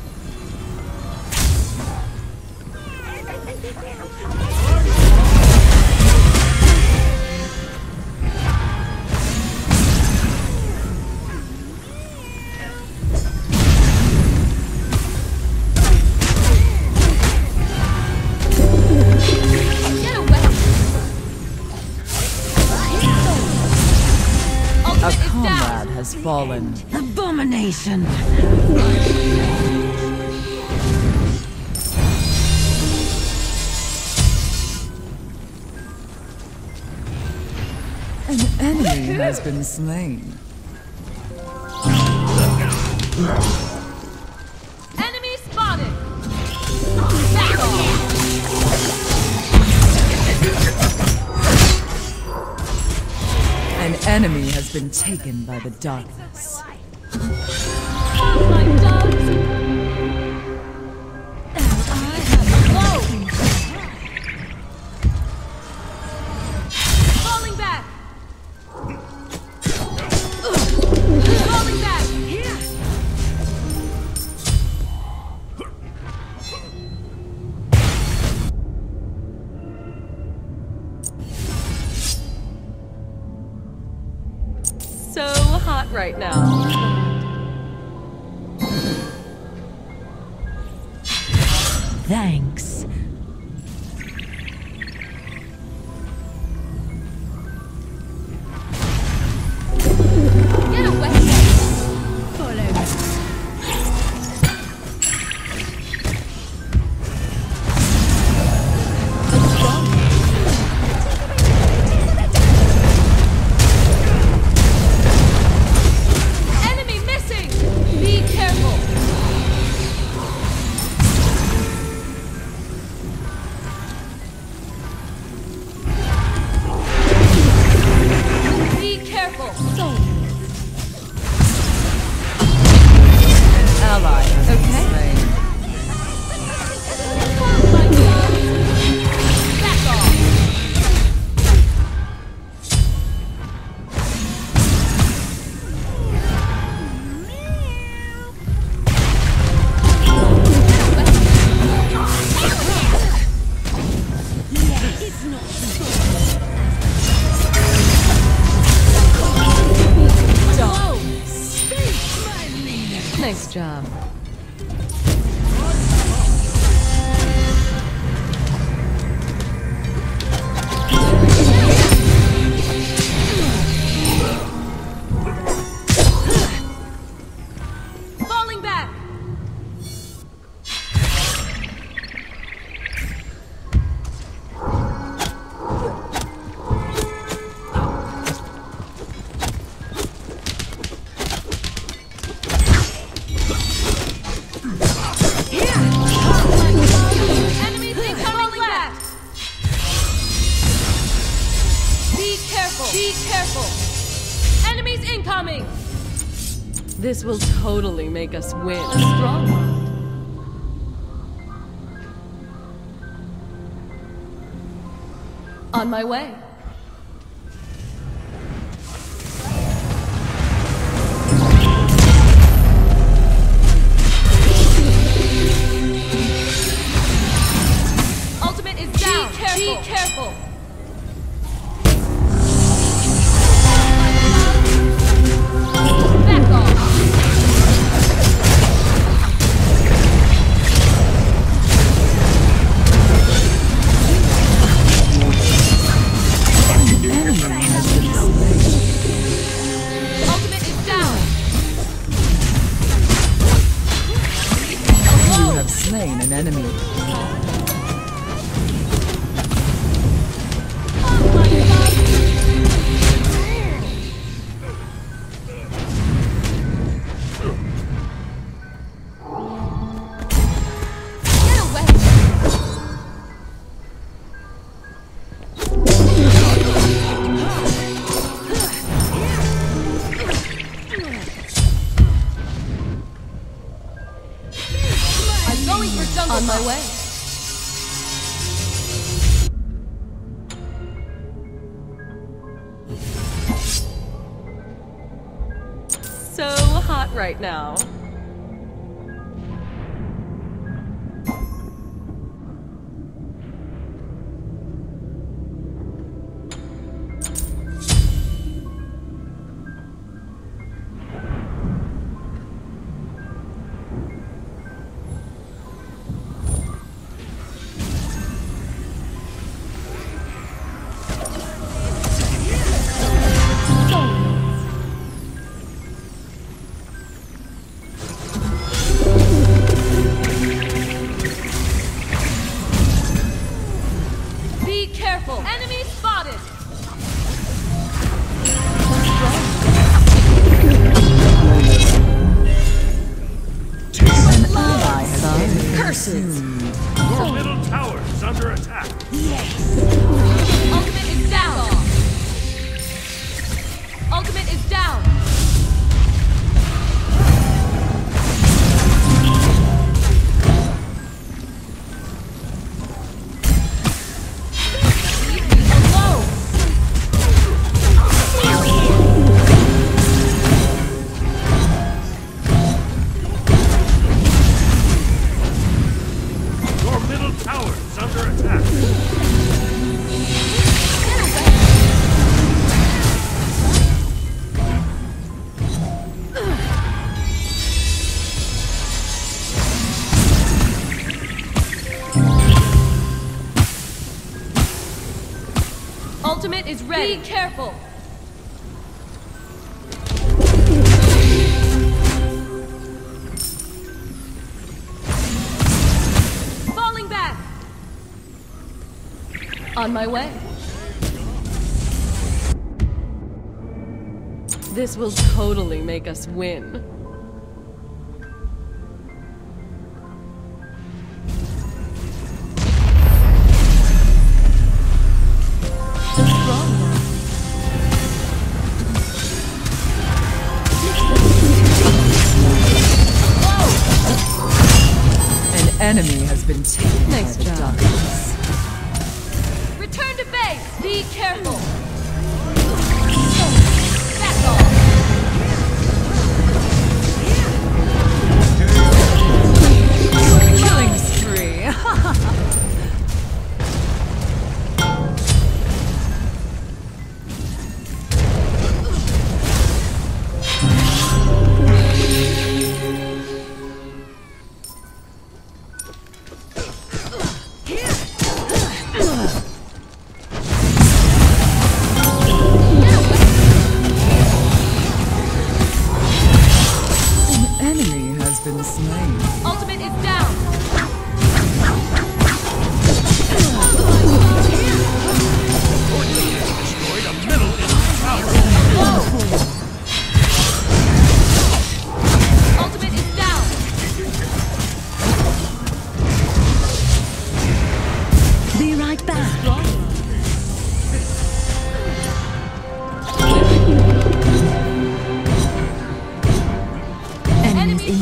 A comrade has fallen. Abomination! An enemy has been slain. Enemy spotted! Back off! An enemy has been taken by the darkness. My dogs! Falling back! Falling back! So hot right now. Thanks. Get away! Follow me. Enemy missing! Be careful! Nice job. Falling back. Enemies incoming left. Be careful. Be careful. Enemies incoming. This will totally make us win. A strong one. On my way. Ultimate is down. Be careful. Be careful. Back off. Ultimate is down. You have slain an enemy. Get away. I'm going for jungle. On my way. So hot right now. Be careful. Enemy spotted. An ally has been curses. Your middle tower is under attack. Ultimate is down. Ultimate is down. Leave me alone. Your middle tower is under attack. Ultimate is ready. Be careful. Falling back. On my way. This will totally make us win. Enemy has been taken by the darkness. Return to base. Be careful. Back off. Killing spree.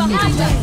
my way.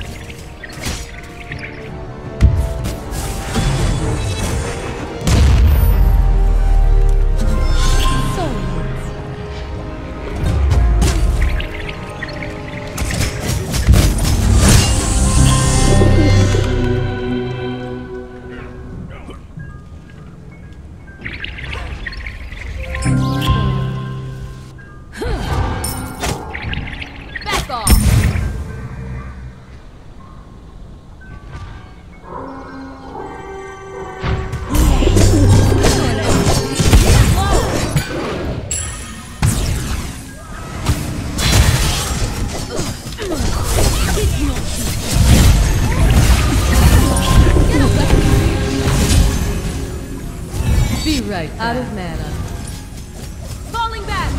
Right, out of mana. Falling back.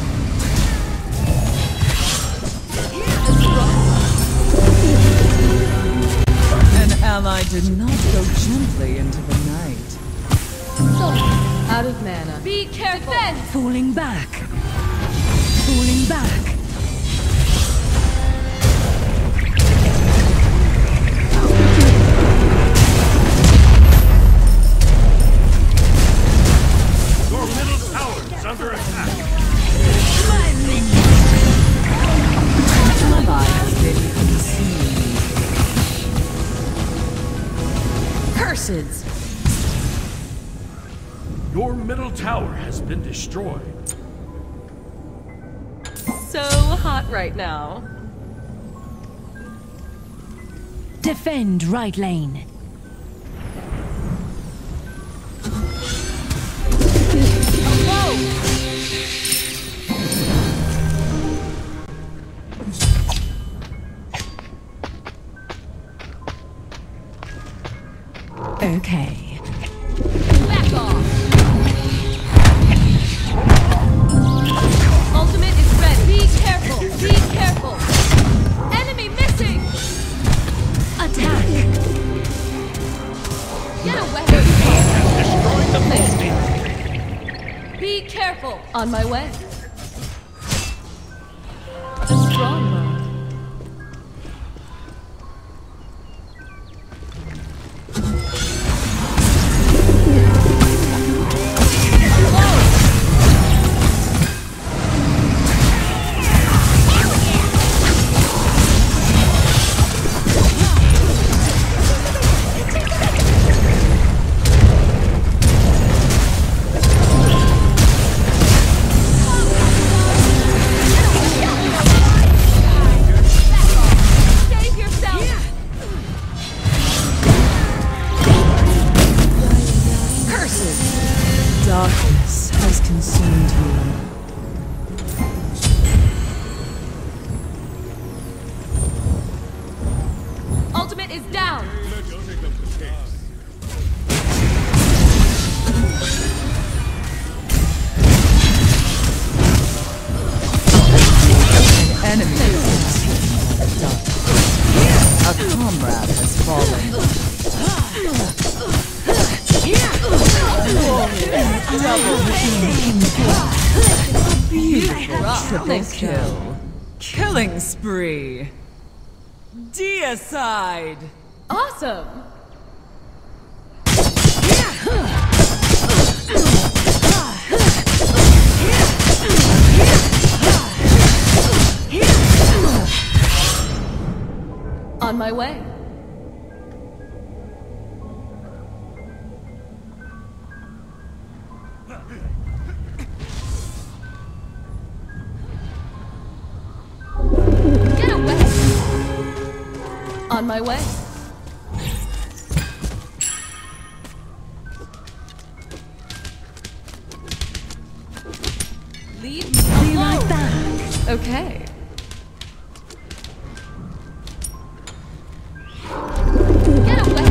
An ally did not go gently into the night. Out of mana. Be careful. Defend. Falling back. Falling back. Under attack. My ally has been consumed. Curses! Your middle tower has been destroyed. So hot right now. Defend right lane. Okay. Back off. Ultimate is ready. Be careful. Be careful. Enemy missing. Attack. Get away. Destroyed the building. Be careful. On my way. A strong one. Darkness has consumed you. Ultimate is down. An enemy is a comrade has fallen. Beautiful triple kill. Killing spree. Deicide. Awesome. On my way. Get away. On my way. Leave me alone. Be right back. Okay. Get away.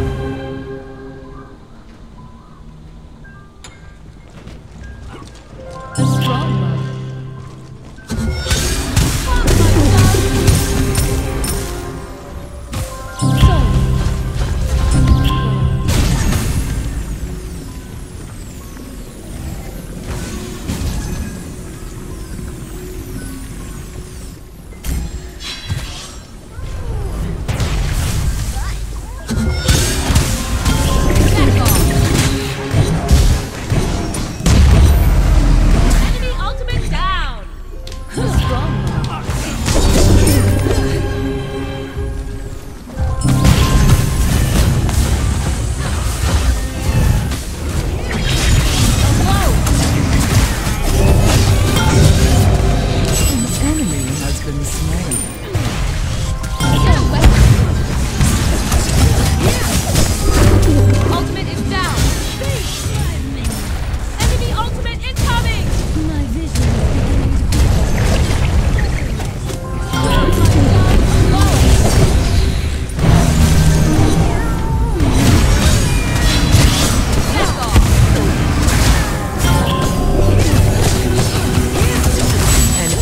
A strong one.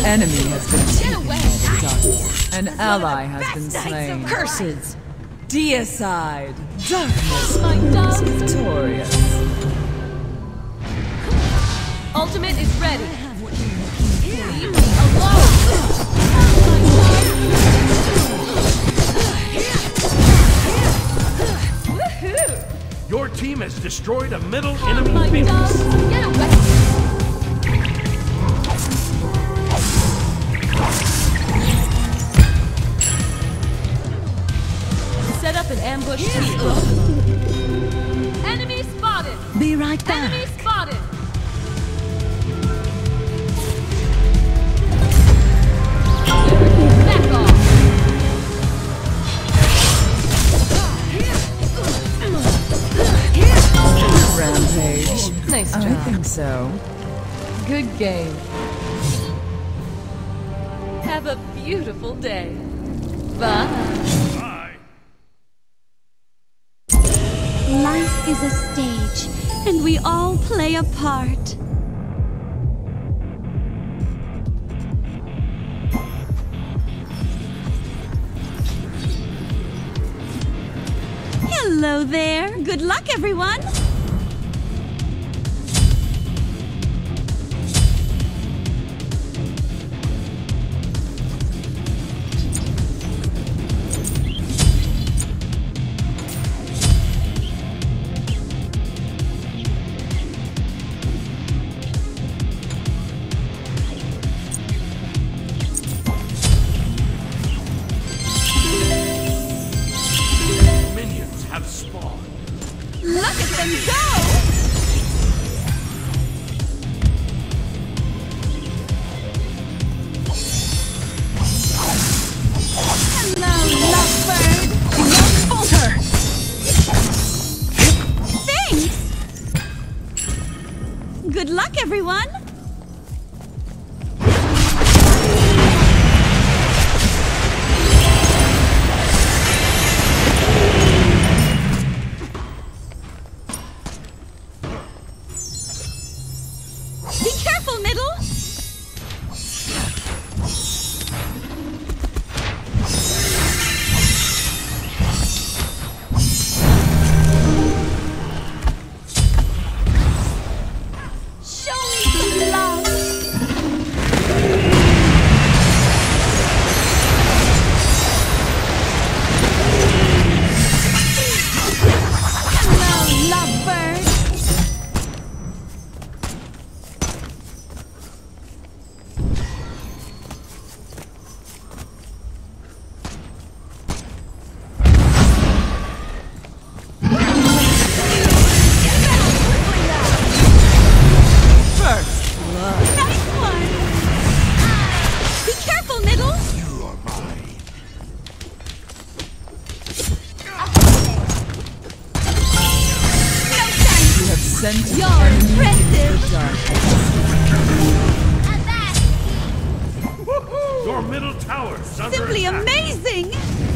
enemy has been taken by the dark. An ally has been slain. Curses! Deicide! Darkness is victorious. Ultimate is ready. Leave me alone. Your team has destroyed a middle enemy base. Get away. Set up an ambush team. Enemy spotted. Be right back. Enemy spotted. Back off. Rampage. Nice I job. think so. Good game. Have a beautiful day. Bye. Bye. Life is a stage, and we all play a part. Hello there. Good luck, everyone. Minions have spawned. Look at them go! Hello, lovebird! Don't falter! Thanks! Good luck, everyone! Be careful, middle! Show me some love! Hello, lovebird! First blood. Nice one! Be careful, middle! You are mine. No thanks! You have sent an You're enemy impressive! to darkness. Your middle tower is under Simply attack. amazing!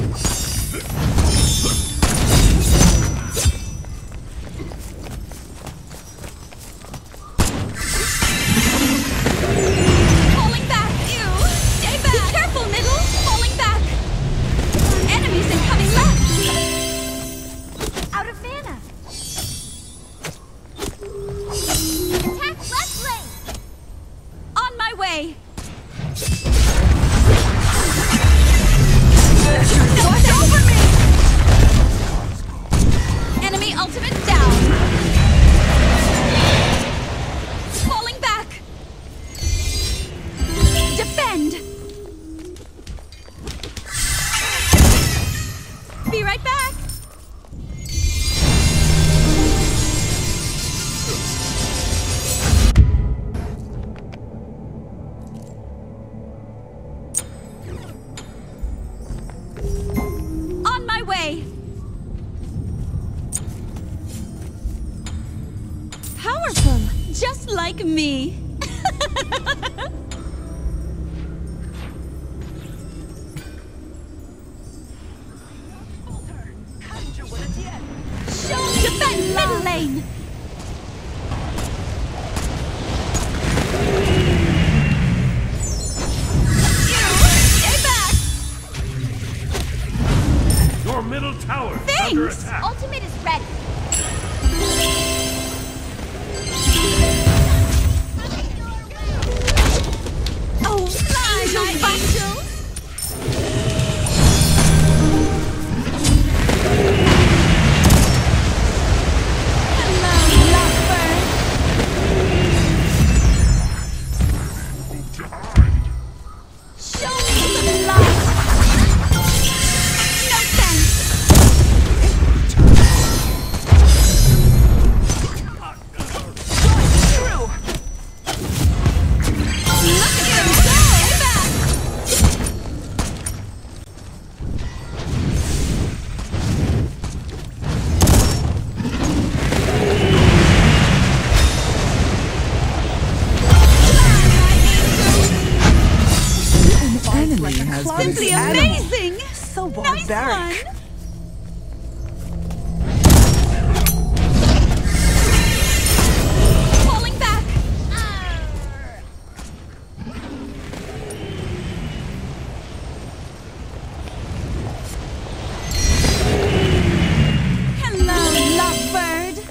Falling back! Ew! Stay back! Be careful, middle! Falling back! Enemies incoming left! Out of mana. Attack left lane. On my way! Watch over me! Enemy ultimate down! Falling back! Defend! Be right back! On my way! Powerful, just like me. Show defend middle lane. has been Simply slain. amazing! So Nice barbaric. one! Falling back! Hello, lovebird!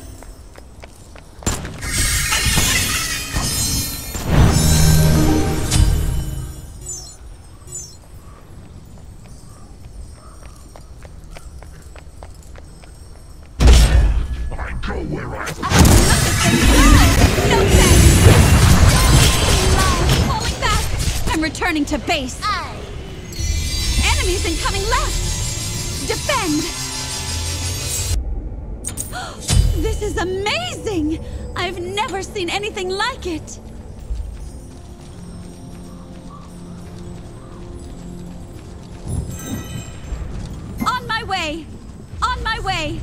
I go where I No thanks! Falling back! I'm returning to base. Enemies incoming left! Defend! This is amazing! I've never seen anything like it! On my way! On my way!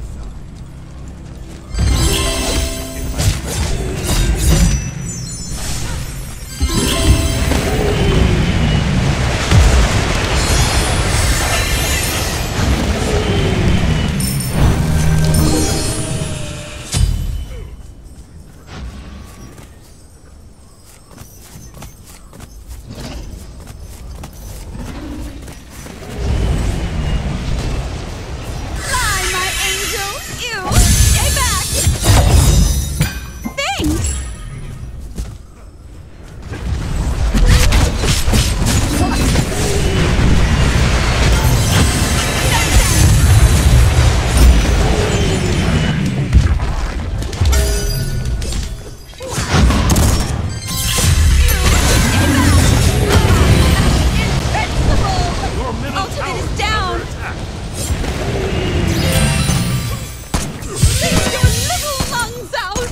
Fly, my angel! You! Stay back! Thanks! Your middle Ultimate tower is down! attack. Leave your little lungs out!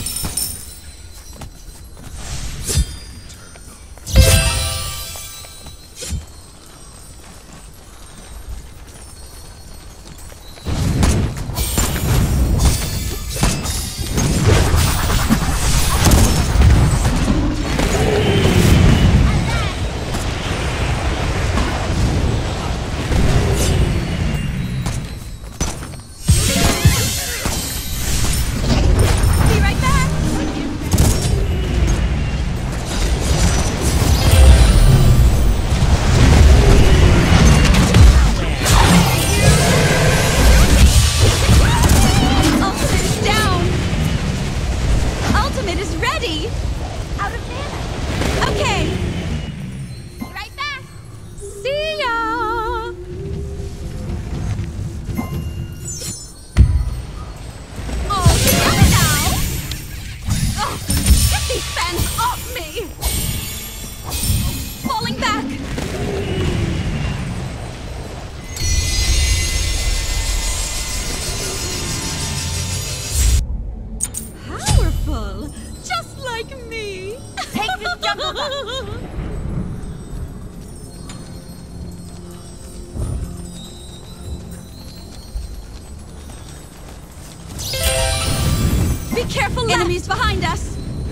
Be right back! Ultimate is down! Ultimate is ready! Out of mana! Okay! Be right back! See ya! All together now! Ugh, get these fans off me! Falling back! Powerful! Just like me! Take this jungle buff! Be careful, left. Enemies behind us!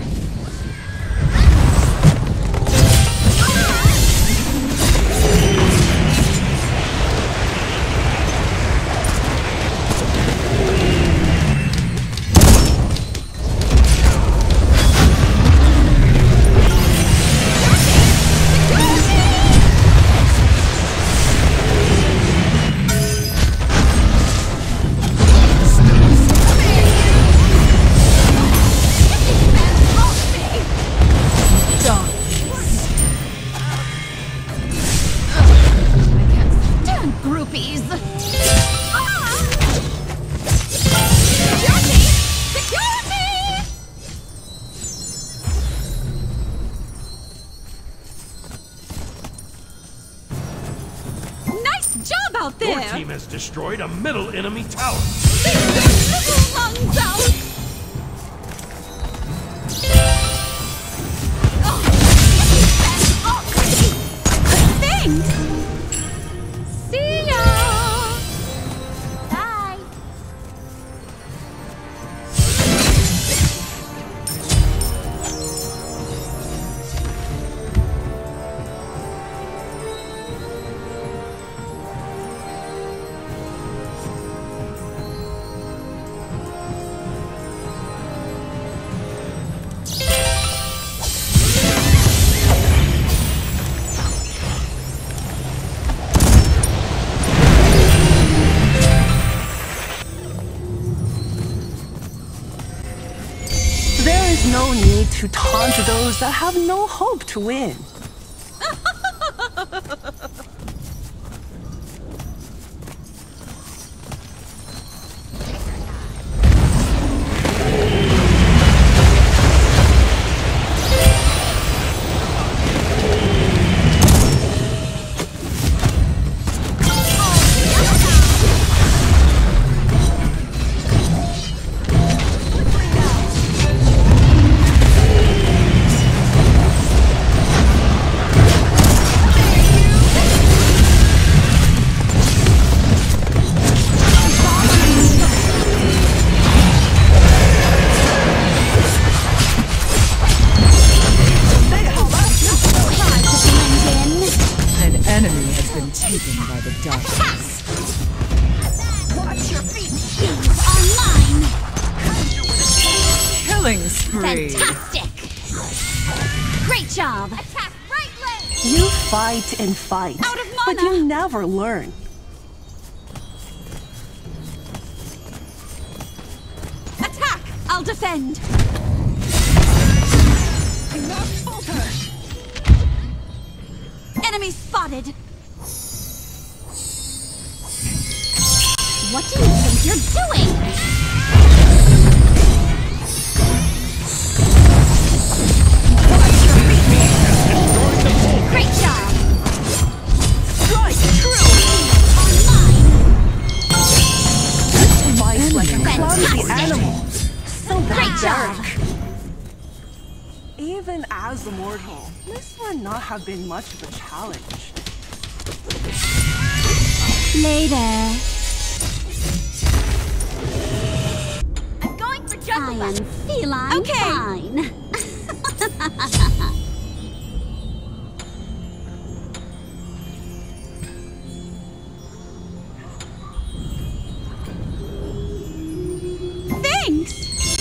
Groupies! Security! Security! Nice job out there! Your team has destroyed a middle enemy tower. Leave your little lungs out! Oh, get these fans off me! Thanks! See ya! Bye! on to those that have no hope to win. Taken by the darkness. Watch your feet. These are mine. Killing spree. Fantastic. Great job. Attack right leg. You fight and fight, Out of but mana. you never learn. Attack. I'll defend. Do not falter. Enemy spotted. What do you think you're doing? Great job! Strike true! Might like a clumsy animal. So Great job! Even as a mortal, this would not have been much of a challenge. Later. I am feline okay. fine. Thanks!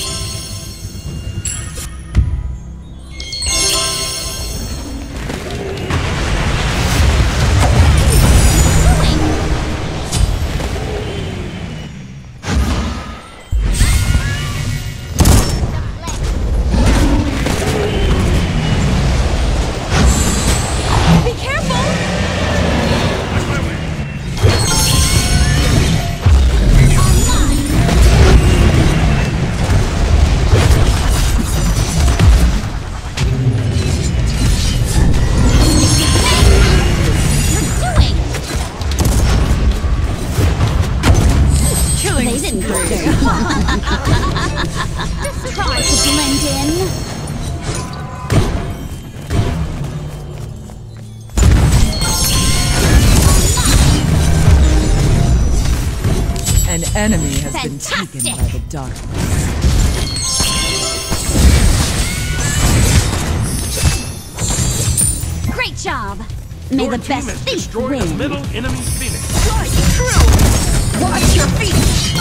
Try to blend in. An enemy has been Fantastic. taken by the darkness. Great job! May Your the team best has thief destroyed win. a middle enemy phoenix. Strike true! Watch your feet!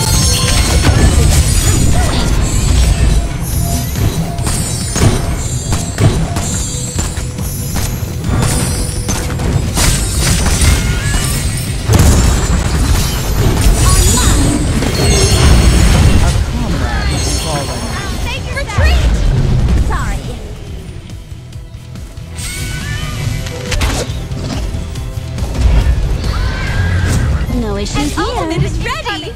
No issues here. Ultimate is ready!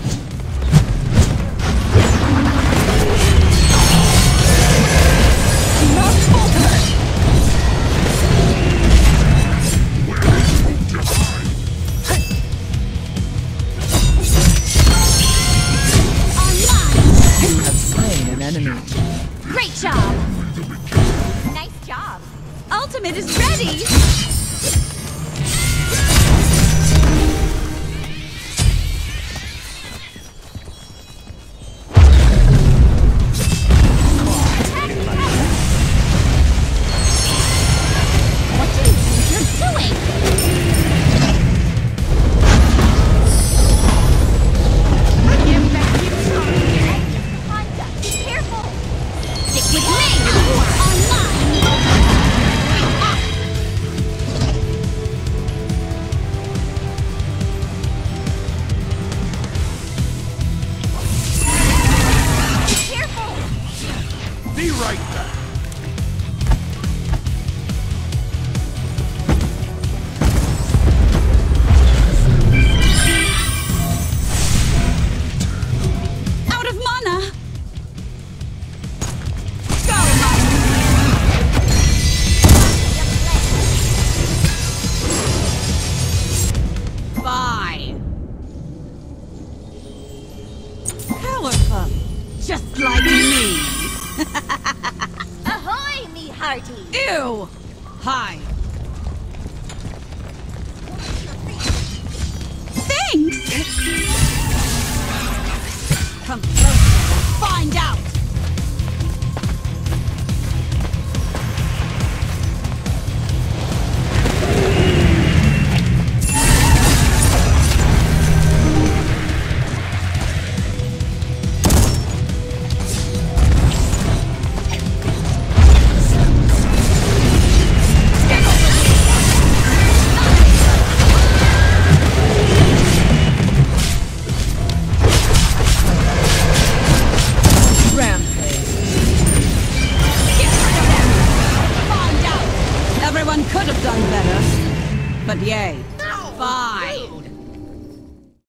Not falter! You have slain an enemy. Great job! Nice job! Ultimate is ready! What do you think you're doing? Be careful! Stick with me! Online! Hide.